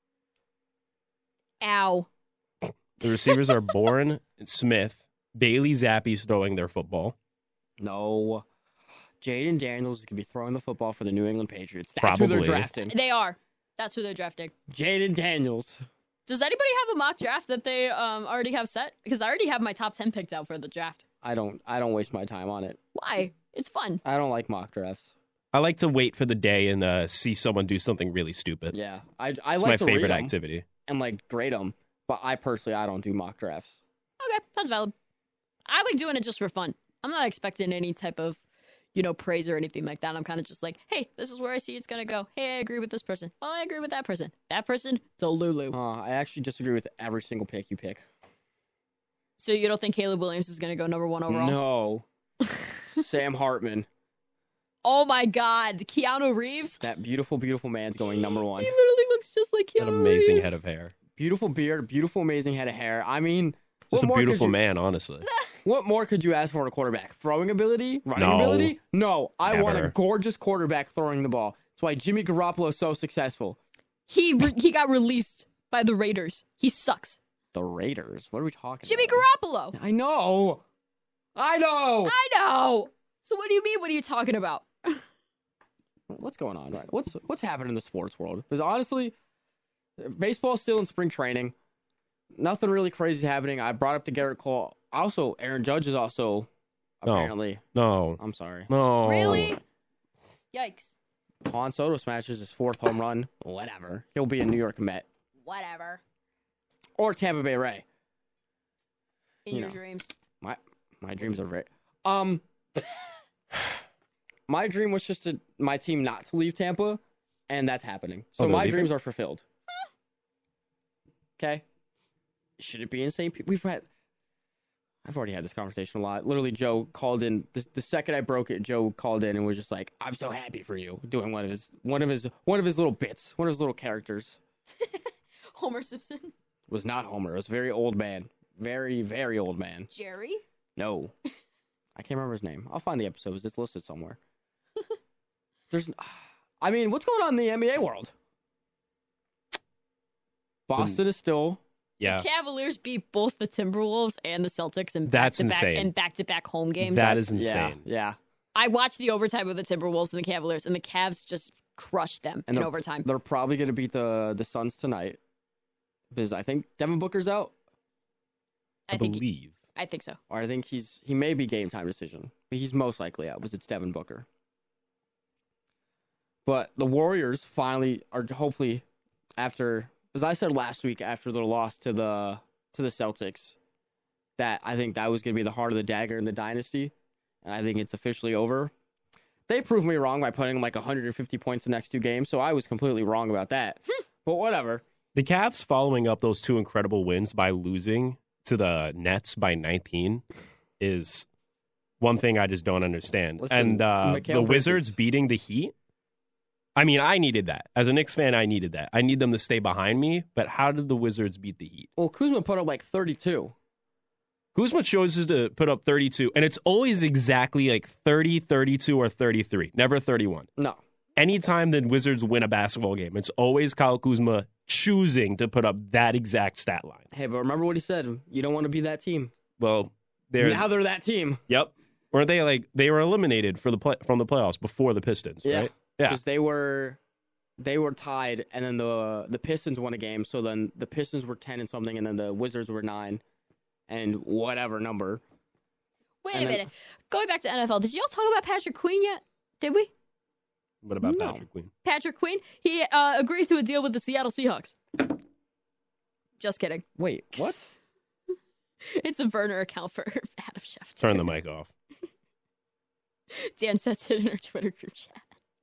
Ow.
The receivers are Bourne, Smith, Bailey Zappi's throwing their football.
No. Jaden Daniels is going to be throwing the football for the New England Patriots. That's who they're
Probably.
drafting.
They are. That's who they're drafting.
Jaden Daniels.
Does anybody have a mock draft that they um, already have set? Because I already have my top ten picked out for the draft.
I don't. I don't waste my time on it.
Why? It's fun.
I don't like mock drafts.
I like to wait for the day and uh, see someone do something really stupid.
Yeah, I. I
It's
like
my
to
favorite
read 'em
activity.
and like grade them, but I personally I don't do mock drafts.
Okay, that's valid. I like doing it just for fun. I'm not expecting any type of, you know, praise or anything like that. I'm kind of just like, hey, this is where I see it's going to go. Hey, I agree with this person. Oh, I agree with that person. That person, the Lulu.
Uh, I actually disagree with every single pick you pick.
So you don't think Caleb Williams is going to go number one overall?
No, Sam Hartman.
Oh my God, Keanu Reeves.
That beautiful, beautiful man's going number one.
He literally looks just like Keanu
An amazing
Reeves.
head of hair.
Beautiful beard, beautiful, amazing head of hair. I mean,
Just
what
a
more could
beautiful
you-
man, honestly.
What more could you ask for in a quarterback? Throwing ability? Running
No.
ability? No. I want a
Never.
gorgeous quarterback throwing the ball. That's why Jimmy Garoppolo is so successful.
He re- he got released by the Raiders. He sucks.
The Raiders? What are we talking
Jimmy
about?
Garoppolo.
I know. I know.
I know. So what do you mean? What are you talking about?
What's going on right now? What's what's happening in the sports world? Because honestly, baseball's still in spring training. Nothing really crazy is happening. I brought up the Garrett Cole. Also, Aaron Judge is also
No.
apparently.
No.
I'm sorry.
No.
Really? Yikes.
Juan Soto smashes his fourth home run. Whatever. He'll be a New York Met
Whatever.
or Tampa Bay Ray.
In
You
your
know.
dreams.
My my dreams are very. Um. My dream was just to my team not to leave Tampa, and that's happening. So
Oh, they're
my
leaving?
dreams are fulfilled. Okay. Should it be insane? We've had. I've already had this conversation a lot. Literally, Joe called in the, the second I broke it. Joe called in and was just like, "I'm so happy for you," doing one of his one of his one of his little bits, one of his little characters.
Homer Simpson.
It was not Homer. It was a very old man, very very old man.
Jerry.
No, I can't remember his name. I'll find the episodes. It's listed somewhere. There's, I mean, what's going on in the N B A world? Boston is still.
Yeah.
Cavaliers beat both the Timberwolves and the Celtics in
That's
back-to-back
insane.
and back-to-back home games.
That is
Yeah,
insane.
yeah.
I watched the overtime of the Timberwolves and the Cavaliers, and the Cavs just crushed them
And
in
they're-
overtime.
They're probably going to beat the the Suns tonight because I think Devin Booker's out,
I,
I think
believe.
I think so.
or I think he's he may be game time decision, but he's most likely out because it's Devin Booker. But the Warriors finally are hopefully after, as I said last week after their loss to the to the Celtics, that I think that was going to be the heart of the dagger in the dynasty, and I think it's officially over. They proved me wrong by putting like one hundred fifty points the next two games, so I was completely wrong about that. But whatever.
The Cavs following up those two incredible wins by losing to the Nets by nineteen is one thing I just don't understand.
Listen,
and uh,
Mikal
the Wizards
Bridges-
beating the Heat. I mean, I needed that. As a Knicks fan, I needed that. I need them to stay behind me, but how did the Wizards beat the Heat?
Well, Kuzma put up like thirty-two.
Kuzma chooses to put up thirty-two, and it's always exactly like thirty, thirty-two, or thirty-three, never thirty-one.
No.
Anytime the Wizards win a basketball game, it's always Kyle Kuzma choosing to put up that exact stat line.
Hey, but remember what he said. You don't want to be that team.
Well, they're
Now they're that team.
Yep. Or they like they were eliminated for the play, from the playoffs before the Pistons,
Yeah.
right? Yeah.
Because they were they were tied, and then the the Pistons won a game. So then the Pistons were ten and something, and then the Wizards were nine, and whatever number.
Wait
And
a
then-
minute. Going back to N F L, did y'all talk about Patrick Queen yet? Did we?
What about
No.
Patrick Queen?
Patrick Queen? He uh, agrees to a deal with the Seattle Seahawks. Just kidding.
Wait, what?
It's a burner account for Adam Schefter.
Turn the mic off.
Dan sets it in our Twitter group chat.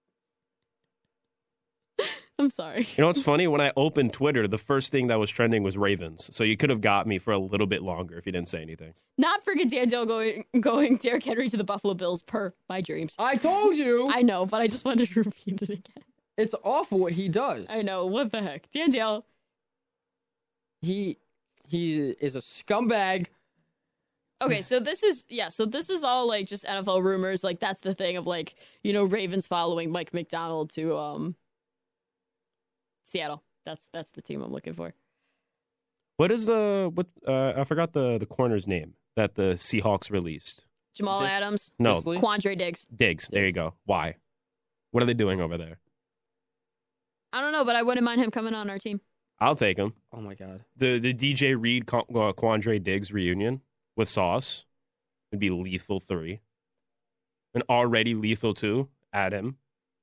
I'm sorry.
You know what's funny? When I opened Twitter, the first thing that was trending was Ravens. So you could have got me for a little bit longer if you didn't say anything.
Not freaking Daniel going going Derrick Henry to the Buffalo Bills per my dreams.
I told you.
I know, but I just wanted to repeat it again.
It's awful what he does.
I know. What the heck? Daniel.
He he is a scumbag.
Okay, so this is yeah, so this is all like just N F L rumors. Like that's the thing of like, you know, Ravens following Mike McDonald to um Seattle. That's that's the team I'm looking for.
What is the what? Uh, I forgot the the corner's name that the Seahawks released.
Jamal
Dis-
Adams.
No,
Disley?
Quandre Diggs.
Diggs. There you go. Why? What are they doing over there?
I don't know, but I wouldn't mind him coming on our team.
I'll take him.
Oh my god.
The the D J Reed Qu- uh, Quandre Diggs reunion with Sauce would be lethal three. An already lethal two. Add him.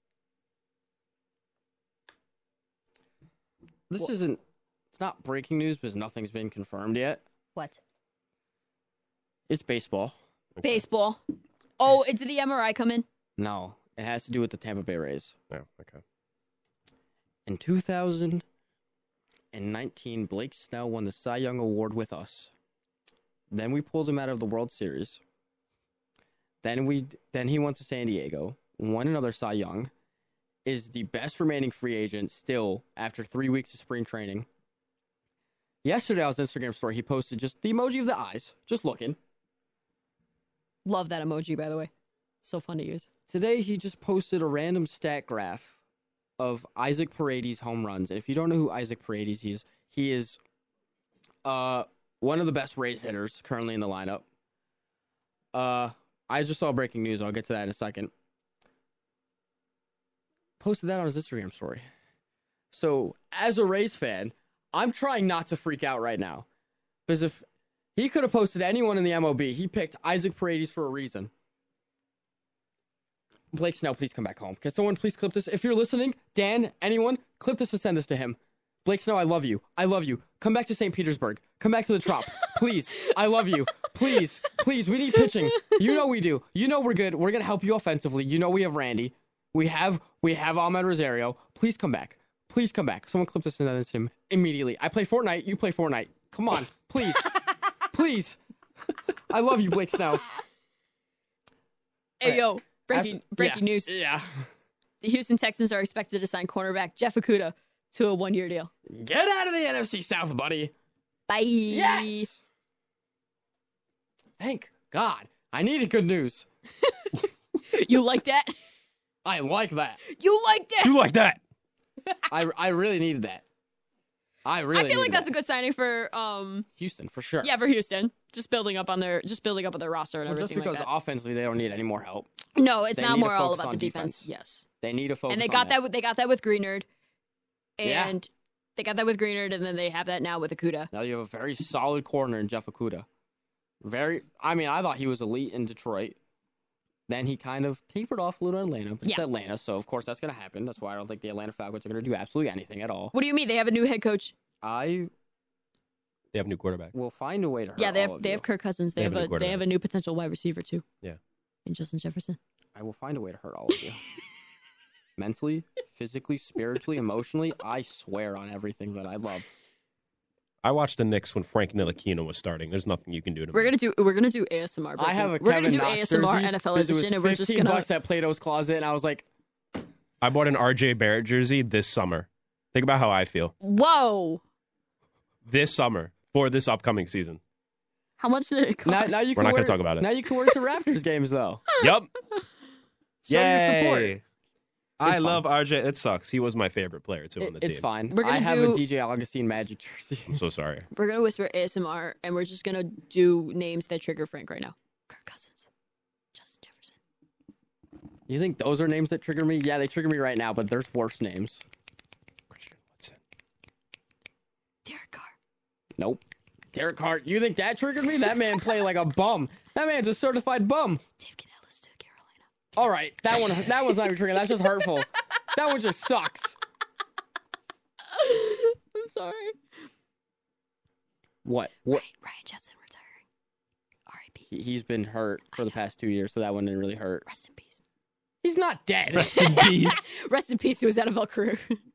This isn't. It's not breaking news because nothing's been confirmed yet.
What?
It's baseball.
Baseball. Oh, did the M R I come in?
No, it has to do with the Tampa Bay Rays.
Oh, okay.
In two thousand nineteen, Blake Snell won the Cy Young Award with us. Then we pulled him out of the World Series. Then we then he went to San Diego, won another Cy Young, is the best remaining free agent still after three weeks of spring training. Yesterday, on his Instagram story, he posted just the emoji of the eyes, just looking.
Love that emoji, by the way. So fun to use.
Today, he just posted a random stat graph of Isaac Paredes' home runs. And if you don't know who Isaac Paredes is, he is uh, one of the best Rays hitters currently in the lineup. Uh, I just saw breaking news. I'll get to that in a second. Posted that on his Instagram story. So, as a Rays fan, I'm trying not to freak out right now. Because if he could have posted anyone in the M O B, he picked Isaac Paredes for a reason. Blake Snell, please come back home. Can someone please clip this? If you're listening, Dan, anyone, clip this and send this to him. Blake Snell, I love you. I love you. Come back to Saint Petersburg. Come back to the Trop. Please. I love you. Please. Please. We need pitching. You know we do. You know we're good. We're going to help you offensively. You know we have Randy. We have we have Ahmed Rosario. Please come back. Please come back. Someone clip this and send this to him immediately. I play Fortnite. You play Fortnite. Come on. Please. Please. I love you, Blake Snell.
Hey,
Right.
yo. Breaking,
After-
breaking
yeah.
news.
Yeah.
The Houston Texans are expected to sign cornerback Jeff Okudah to a one-year deal.
Get out of the N F C South, buddy.
Bye.
Yes. Thank God. I needed good news.
You like that?
I like that.
You like that?
You like that?
I, I really needed that. I really
I feel like
needed
that's
that.
a good signing for um
Houston, for sure.
yeah, for Houston. Just building up on their just building up on their roster and
Well, just
everything
because
like that.
offensively they don't need any more help.
No, it's
They
not
need to
more all
focus
about
on
the defense.
defense.
Yes.
They need to focus
And they
on
got that with they got that with Greenard.
Yeah.
And they got that with Greenard, and then they have that now with Okudah.
Now you have a very solid corner in Jeff Okudah. Very, I mean, I thought he was elite in Detroit. Then he kind of tapered off a little in Atlanta. But it's
Yeah.
Atlanta, so of course that's going to happen. That's why I don't think the Atlanta Falcons are going to do absolutely anything at all.
What do you mean? They have a new head coach.
I
They have a new quarterback.
will find a way to hurt
Yeah, they
all
have
of
they
you.
have Kirk Cousins. They,
They
have,
have a new
a they have
quarterback.
a new potential wide receiver too.
Yeah.
And Justin Jefferson.
I will find a way to hurt all of you. Mentally, physically, spiritually, emotionally, I swear on everything that I love.
I watched the Knicks when Frank Ntilikina was starting. There's nothing you can do to
We're
me.
gonna do we're gonna do A S M R.
I have a
we're
Kevin
gonna do
Knox
A S M R
jersey
N F L
because it was
edition, and we're just
fifteen
gonna.
bucks at Plato's Closet, and I was like,
I bought an R J Barrett jersey this summer. Think about how I feel.
Whoa!
This summer for this upcoming season.
How much did it cost?
now, now you
We're
can
not gonna
wear,
talk about it.
Now you can wear it to Raptors games, though.
Yep.
Show your support.
Yay. I
fine.
love R J. It sucks. He was my favorite player too on
It-
the
it's
team.
fine.
We're gonna
I have
do-
a D J Augustine Magic jersey.
I'm so sorry.
We're gonna whisper A S M R, and we're just gonna do names that trigger Frank right now. Kirk Cousins, Justin Jefferson.
You think those are names that trigger me? Yeah, they trigger me right now, but there's worse names.
Christian Woodson.
Derek Carr.
Nope. Derek Hart. You think that triggered me? That man played like a bum. That man's a certified bum.
Dave Canellis to Carolina.
All right, that one. That one's not even triggering. That's just hurtful. That one just sucks.
I'm sorry.
What? What?
Ryan, Ryan Jetson retiring. R I P.
He- He's been hurt for the past two years, so that one didn't really hurt.
Rest in peace.
He's not dead.
Rest in peace.
Rest in peace to his N F L career.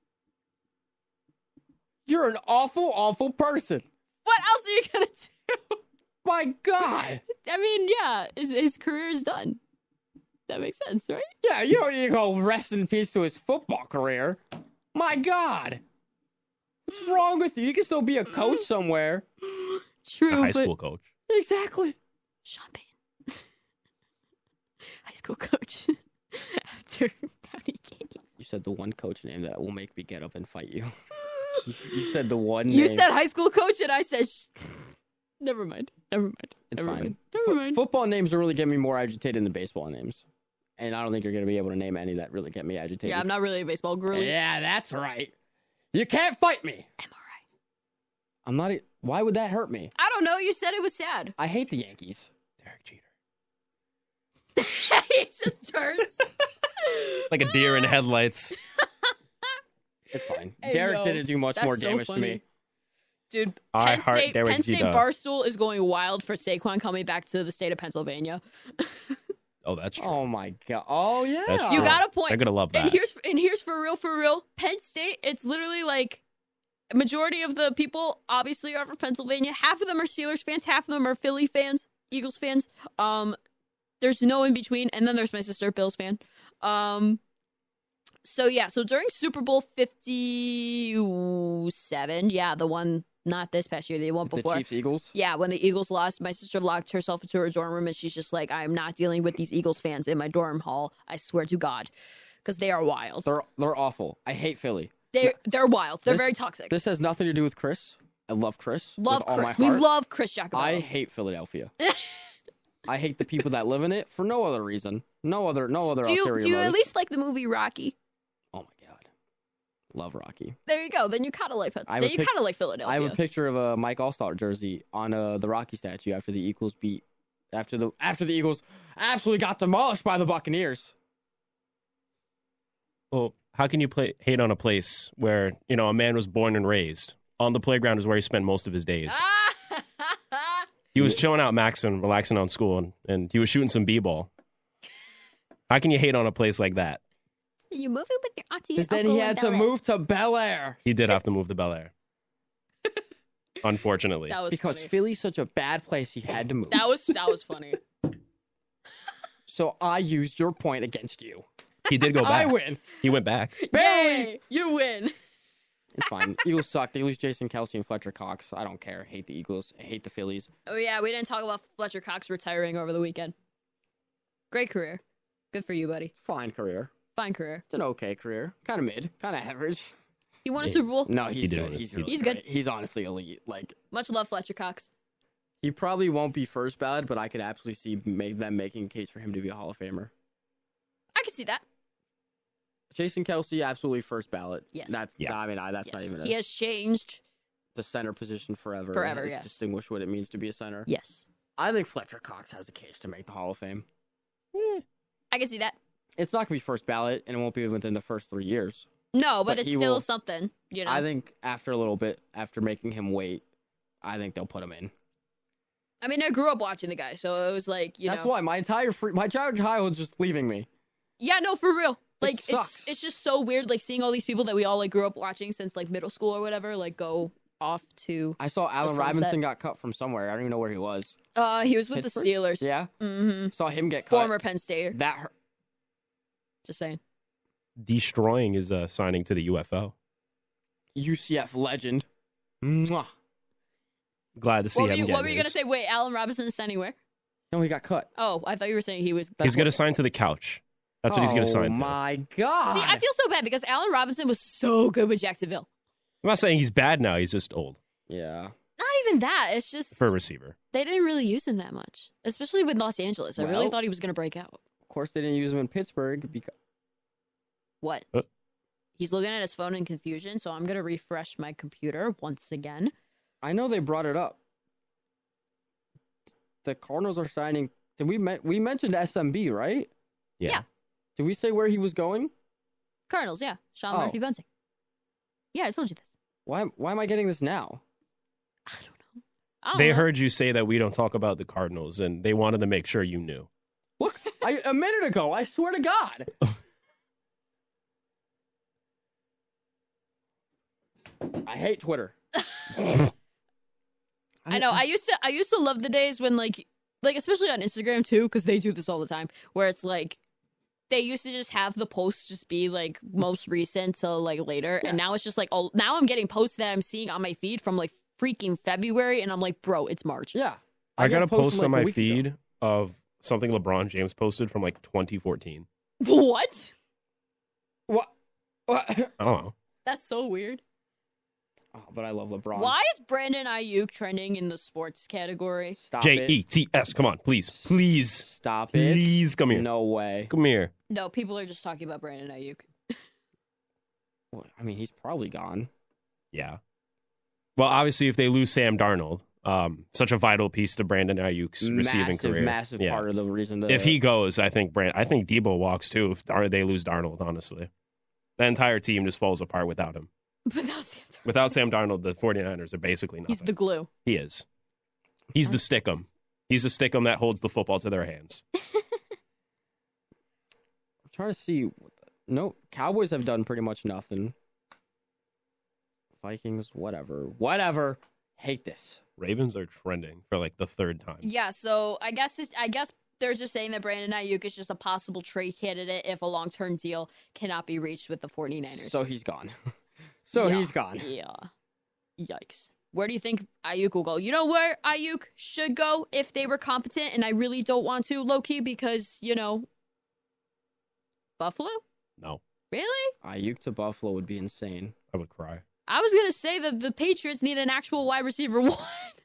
You're an awful, awful person.
What else are you gonna do?
My God.
I mean, yeah, his his career is done. That makes sense, right?
Yeah, you don't need to go rest in peace to his football career. My God. What's wrong with you? You can still be a coach somewhere.
A
True.
high
but
school coach.
Exactly.
Sean Payton, high school coach, after County game.
You said the one coach name that will make me get up and fight you. You, you said the one
You
name.
said high school coach, and I said, Sh- never mind. Never mind.
It's
Never
fine.
mind. Never
Fo-
mind.
Football names are really getting me more agitated than baseball names. And I don't think you're going to be able to name any that really get me agitated.
Yeah, I'm not really a baseball girl.
Yeah, that's right. You can't fight me.
M R
I'm not. A, why would that hurt me?
I. I don't know. You said it was sad.
I hate the Yankees.
Derek Jeter.
It just turns.
Like a deer in headlights.
It's fine.
Hey,
Derek
yo,
didn't do much
that's
more
so
damage to
funny.
me.
Dude,
I
Penn
heart
State,
Derek
Penn State
Jeter.
Barstool is going wild for Saquon coming back to the state of Pennsylvania.
Oh, that's true.
Oh my God. Oh yeah.
That's
You
true.
got a point.
They're gonna love that.
And here's and here's for real, for real. Penn State, it's literally like a majority of the people obviously are from Pennsylvania. Half of them are Steelers fans, half of them are Philly fans, Eagles fans. Um, there's no in between, and then there's my sister, Bills fan. Um. So yeah, so during Super Bowl fifty-seven, yeah, the one not this past year, the one
The
before.
Chiefs Eagles.
Yeah, when the Eagles lost, my sister locked herself into her dorm room and she's just like, I am not dealing with these Eagles fans in my dorm hall. I swear to God, because they are wild.
They're they're awful. I hate Philly.
They they're wild. They're
This-
very toxic.
This has nothing to do with Chris. I love Chris.
Love
with all
Chris.
my
We
heart.
love Chris Jacobello.
I hate Philadelphia. I hate the people that live in it for no other reason. No other no other
do you
ulterior
do you at
motives.
least like the movie Rocky?
Oh my god, love Rocky.
There you go. Then you kind of like
I have
then
a
you
pic-
kind of like Philadelphia.
I have a picture of a Mike Allstar jersey on uh, the Rocky statue after the Eagles beat after the after the Eagles absolutely got demolished by the Buccaneers.
Well, how can you play, hate on a place where, you know, a man was born and raised? On the playground is where he spent most of his days. He was chilling out, maxing, relaxing on school, and, and he was shooting some b-ball. How can you hate on a place like that?
You moving with your auntie?
Because then he had to move to Bel Air.
He did have to move to Bel Air. Unfortunately.
That was
because
funny.
Philly's such a bad place, he had to move.
That was that was funny.
So I used your point against you.
He did go back.
I win.
He went back.
Yay! You win.
It's fine. Eagles suck. They lose Jason Kelsey and Fletcher Cox. I don't care. I hate the Eagles. I hate the Phillies.
Oh yeah, we didn't talk about Fletcher Cox retiring over the weekend. Great career. Good for you, buddy.
Fine career.
Fine career.
It's an okay career. Kind of mid. Kind of average.
He won a Super Bowl.
No, he's
He did
good.
win.
He's,
He
really
He's
great.
good.
He's honestly elite. Like,
Much love, Fletcher Cox.
he probably won't be first ballot, but I could absolutely see make them making a case for him to be a Hall of Famer.
I can see that.
Jason Kelsey, absolutely first ballot.
Yes.
That's
Yeah.
I mean, I, that's
Yes.
not even a,
He has changed.
the center position forever.
Forever,
It's
yes.
distinguished what it means to be a center.
Yes.
I think Fletcher Cox has a case to make the Hall of Fame.
I can see that.
It's not going to be first ballot, and it won't be within the first three years.
No, but,
But
it's
he
still
will-
something, you know.
I think after a little bit, after making him wait, I think they'll put him in.
I mean, I grew up watching the guy, so it was like, you
That's
know.
why my entire free, my entire childhood's just leaving me.
Yeah, no, for real. Like it's
sucks.
it's just so weird, like seeing all these people that we all like grew up watching since like middle school or whatever, like go off to.
I saw Allen
sunset.
Robinson got cut from somewhere. I don't even know where he was.
Uh, he was with
Pittsburgh?
the Steelers.
Yeah,
Mm-hmm.
saw him get cut.
Former Penn Stater.
That hurt.
Just saying.
Destroying is uh, signing to the U F L.
U C F legend. Mwah.
Glad to see
What were
him
you,
get
what were you gonna
his.
say? Wait, Allen Robinson is anywhere?
No, he got cut.
Oh, I thought you were saying he was.
He's going to sign to the couch. That's what he's going to sign
Oh
to.
my god!
See, I feel so bad because Allen Robinson was so good with Jacksonville.
I'm not saying he's bad now. He's just old
Yeah.
Not even that. It's just
for a receiver.
they didn't really use him that much, especially with Los Angeles. I really
Well-
thought he was gonna break out.
Of course, they didn't use him in Pittsburgh because
What?
Uh.
He's looking at his phone in confusion, so I'm gonna refresh my computer once again.
I know they brought it up. The Cardinals are signing. Did we men- we mentioned S M B, right?
Yeah.
Yeah.
Did we say where he was going?
Cardinals, yeah. Sean
Oh.
Murphy Bunting. Yeah, I told you this.
Why? Why am I getting this now?
I don't know. I don't
They
know.
heard you say that we don't talk about the Cardinals, and they wanted to make sure you knew.
Look, I, a minute ago, I swear to God. I hate Twitter.
I know. I used to. I used to love the days when, like, like especially on Instagram too, because they do this all the time. Where it's like, they used to just have the posts just be like most recent till like later, and now it's just like, oh, now I'm getting posts that I'm seeing on my feed from like freaking February, and I'm like, bro, it's March.
Yeah,
I, got a
post
post
from,
on
like, a
my
week
feed
ago.
of something LeBron James posted from like twenty fourteen.
What?
What? What?
I don't know.
That's so weird.
Oh, but I love LeBron.
Why is Brandon Ayuk trending in the sports category?
Stop
J
it.
E T S. Come on, please, please,
Stop it.
please, come here.
No way.
Come here.
No, people are just talking about Brandon Ayuk.
What? I mean, he's probably gone.
Yeah. Well, obviously, if they lose Sam Darnold, um, such a vital piece to Brandon Ayuk's receiving
Massive,
career.
massive
Yeah.
part of the reason that
If he goes, I think Brand, I think Debo walks too. If Dar- they lose Darnold, honestly, the entire team just falls apart without him.
Without Sam Darnold.
Without Sam Darnold, the 49ers are basically nothing.
He's the glue.
He is. He's the stickum. He's the stickum that holds the football to their hands.
I'm trying to see. What the... No, Cowboys have done pretty much nothing. Vikings, whatever, whatever. Hate this.
Ravens are trending for like the third time.
Yeah, so I guess it's, I guess they're just saying that Brandon Ayuk is just a possible trade candidate if a long-term deal cannot be reached with the 49ers.
So he's gone. so
Yeah.
he's gone.
Yeah. Yikes. Where do you think Ayuk will go? You know where Ayuk should go if they were competent, and I really don't want to, low-key, because, you know, Buffalo?
No.
Really?
Ayuk to Buffalo would be insane.
I would cry.
I was going to say that the Patriots need an actual wide receiver one.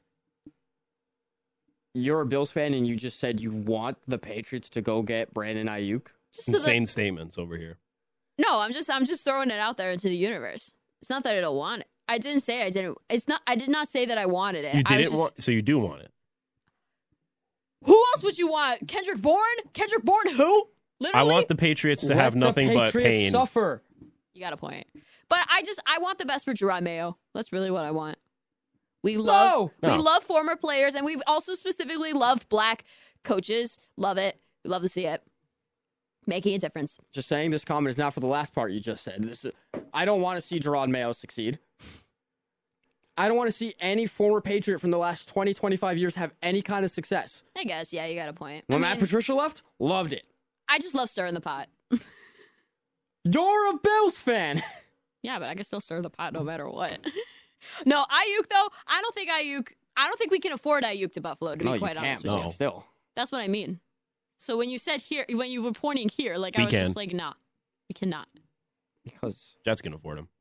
You're a Bills fan, and you just said you want the Patriots to go get Brandon Ayuk?
Just so
Insane
that-
statements over here.
No, I'm just I'm just throwing it out there into the universe. It's not that I don't want it. I didn't say I didn't. It's not. I did not say that I wanted it.
You
I was
didn't
just-
want, so you do want it.
Who else would you want? Kendrick Bourne? Kendrick Bourne? Who? Literally.
I want the Patriots to
Let
have
the
nothing but
Patriots
pain.
suffer.
You got a point. But I just I want the best for Jerome Mayo. That's really what I want. We love
No.
we
No.
love former players, and we also specifically love black coaches. Love it. We love to see it. Making a difference.
Just saying, this comment is not for the last part you just said. This is, I don't want to see Jerron Mayo succeed. I don't want to see any former Patriot from the last twenty, twenty-five years have any kind of success.
I guess, yeah, you got a point.
When
I
Matt
mean,
Patricia left, loved it.
I just love stirring the pot.
You're a Bills fan.
Yeah, but I can still stir the pot no matter what. No, Ayuk though, I don't think Ayuk. I don't think we can afford Ayuk to Buffalo. To
No,
be
you
quite
can't.
honest with
No.
you,
Still.
that's what I mean. So when you said here, when you were pointing here, like
We
I was
can.
just like, nah, we cannot.
Because
Jets can afford him.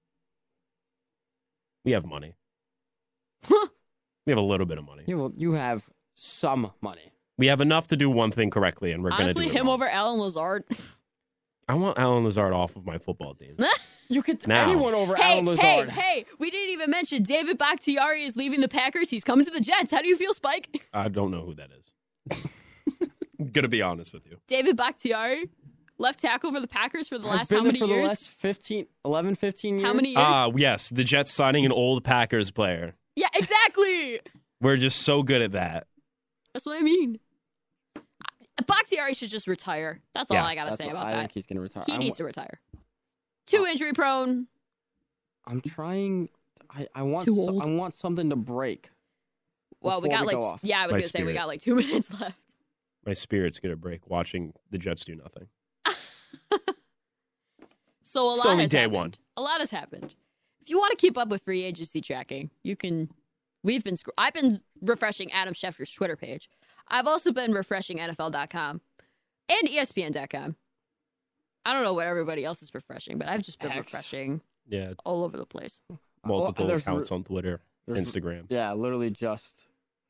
We have money. We have a little bit of money.
you, will, you have some money.
We have enough to do one thing correctly, and we're going to do
Honestly,
it
him
wrong.
over Alan Lazard.
I want Alan Lazard off of my football team.
You could
Now.
anyone over
hey,
Alan
hey,
Lazard.
hey! We didn't even mention David Bakhtiari is leaving the Packers. He's coming to the Jets. How do you feel, Spike?
I don't know who that is. I'm going to be honest with you.
David Bakhtiari, left tackle for the Packers for the
Has
last
been
how
there
many
for
years?
the last fifteen, eleven, fifteen years.
How many years?
Ah, yes, the Jets signing an old Packers player.
Yeah, exactly.
We're just so good at that.
That's what I mean. Bakhtiari should just retire. That's all
Yeah,
I gotta
That's
say
what-
about
I
that.
think he's going to retire.
He
I
needs
wa-
to retire. Too injury prone.
I'm trying. I, I want.
Too
so-
old.
I want something to break.
Well, we
before
got like
go off.
yeah, I was
My
gonna say we
spirit.
got like two minutes left.
My spirit's going to break watching the Jets do nothing.
So a
It's
lot
only
has
day
happened.
one.
A lot has happened. If you want to keep up with free agency tracking, you can. We've been. scr- I've been refreshing Adam Schefter's Twitter page. I've also been refreshing N F L dot com and E S P N dot com. I don't know what everybody else is refreshing, but I've just been
X.
refreshing
Yeah,
all over the place.
multiple
there's
accounts
re-
on Twitter,
there's-
Instagram.
Yeah, literally just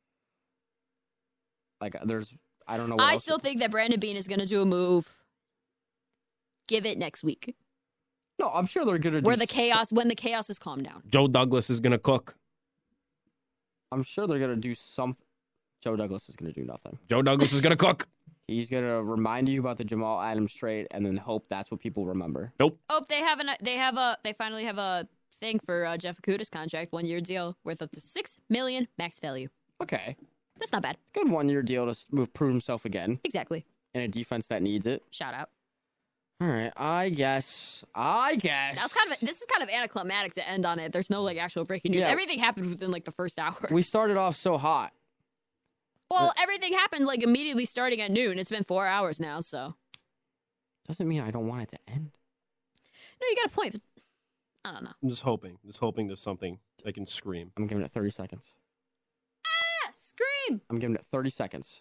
like there's. I don't know. What
I
else
still think that Brandon Bean is going to do a move. Give it next week,
No, I'm sure they're gonna.
where
do
the
so-
chaos, when the chaos is calmed down.
Joe Douglas is going to cook.
I'm sure they're gonna do some. Joe Douglas is gonna do nothing.
Joe Douglas is going to cook.
He's gonna remind you about the Jamal Adams trade, and then hope that's what people remember.
Nope.
Oh, they have an. They have a. They finally have a thing for uh, Jeff Okudah's contract, one year deal worth up to six million max value.
Okay,
That's not bad.
good one year deal to s- move, prove himself again
Exactly.
in a defense that needs it.
Shout out.
All right, I guess. I guess.
That was kind of. A, this is kind of anticlimactic to end on it. There's no like actual breaking news.
Yeah.
Everything happened within like the first hour.
We started off so hot.
Well, everything happened like immediately starting at noon. It's been four hours now, so
Doesn't mean I don't want it to end.
no, you got a point. But I don't know.
I'm just hoping. Just hoping there's something I can scream.
I'm giving it thirty seconds.
Ah, scream!
I'm giving it thirty seconds.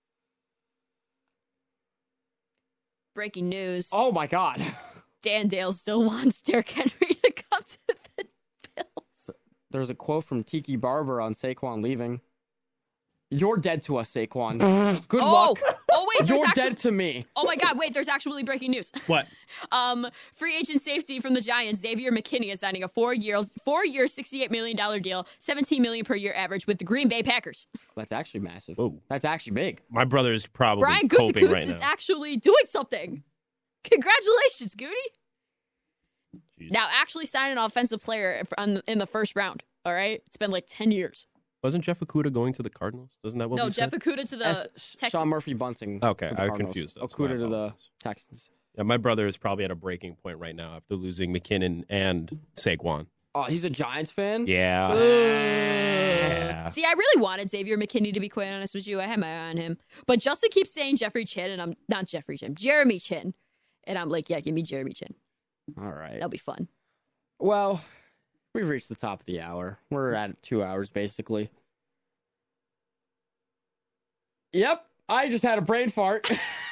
Breaking news.
Oh my god.
Dan Dale still wants Derrick Henry to come to the Bills.
There's a quote from Tiki Barber on Saquon leaving. You're dead to us, Saquon. Good
oh,
luck.
oh wait, there's
You're
actually,
dead to me.
Oh my God! Wait, there's actually breaking news.
What?
Um, free agent safety from the Giants, Xavier McKinney is signing a four-year, four-year, sixty-eight million dollar deal, seventeen million per year average with the Green Bay Packers.
That's actually massive.
Whoa.
That's actually big.
My brother is probably
Brian
coping
Gutekunst
right
is
now.
actually doing something. Congratulations, Goody!
Jeez.
Now, actually sign an offensive player in the first round. All right, it's been like ten years.
Wasn't Jeff Okuda going to the Cardinals? Isn't that what
no,
we
Jeff
said?
Okuda to the
S-
Texans.
Sean Murphy Bunting.
Okay,
to the
I
Cardinals.
confused us.
Okuda
My
to the
apologies.
Texans.
Yeah, my brother is probably at a breaking point right now after losing McKinnon and Saquon.
Oh, he's a Giants fan?
Yeah.
Yeah. See, I really wanted Xavier McKinney, to be quite honest with you. I had my eye on him. But Justin keeps saying Jeffrey Chin, and I'm not Jeffrey Chin, Jeremy Chin. And I'm like, yeah, give me Jeremy Chin.
All right.
That'll be fun.
Well, we've reached the top of the hour. We're at two hours, basically. Yep. I just had a brain fart.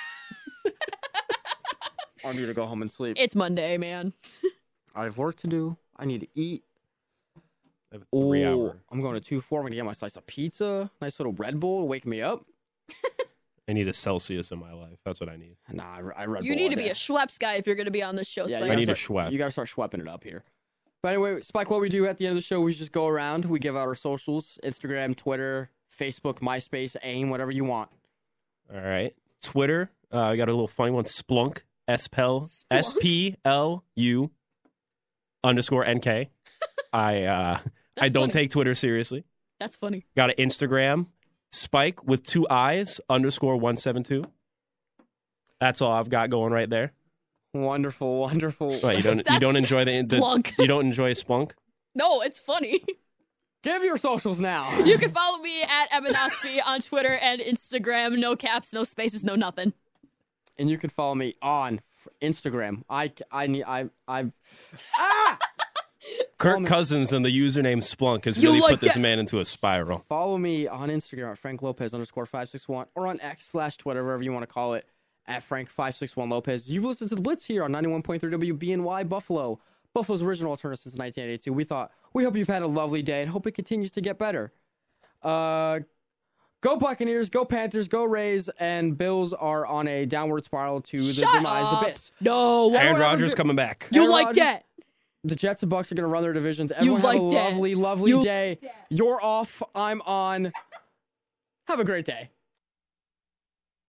I need to go home and sleep.
It's Monday, man.
I have work to do. I need to eat.
Three
Oh,
hour.
I'm going to two four. I'm going to get my slice of pizza. Nice little Red Bull to wake me up.
I need a Celsius in my life. That's what I need.
Nah, I, I Red
You
Bull
need
all
to be
day.
a Schweppes guy if you're going to be on this show,
Yeah,
Spike.
you
I need
gotta
a
start-
Schwepp.
You got to start schwepping it up here. But anyway, Spike, what we do at the end of the show, we just go around. We give out our socials, Instagram, Twitter, Facebook, MySpace, AIM, whatever you want.
All right. Twitter. Uh, I got a little funny one. Splunk. S P L S P L U underscore N K. I uh, I don't
funny.
take Twitter seriously.
That's funny.
Got an Instagram. Spike with two eyes underscore one seven two. That's all I've got going right there.
Wonderful, wonderful.
What, you don't you
That's
don't enjoy the, the
Splunk.
you don't enjoy Splunk?
No, it's funny.
Give your socials now.
You can follow me at Emanosby on Twitter and Instagram. No caps, no spaces, no nothing.
And you can follow me on Instagram. I, I need, I, I've, ah!
Kirk Cousins and the username Splunk has
You
really
like
put this
that?
man into a spiral.
Follow me on Instagram at Frank Lopez underscore five six one or on X slash Twitter, wherever you want to call it, at Frank five six one Lopez. You've listened to the Blitz here on ninety-one point three W B N Y Buffalo, Buffalo's original alternative since nineteen eighty-two. We thought, we hope you've had a lovely day and hope it continues to get better. Uh, go Buccaneers, go Panthers, go Rays, and Bills are on a downward spiral to the
Shut
demise
up.
abyss.
No.
Aaron
whatever,
Rodgers
dude.
coming back.
You
Aaron
like
Rodgers-
that?
The Jets and Bucks are going to run their divisions. Everyone
like
have a
that.
lovely, lovely
You-
day. You're off. I'm on. Have a great day.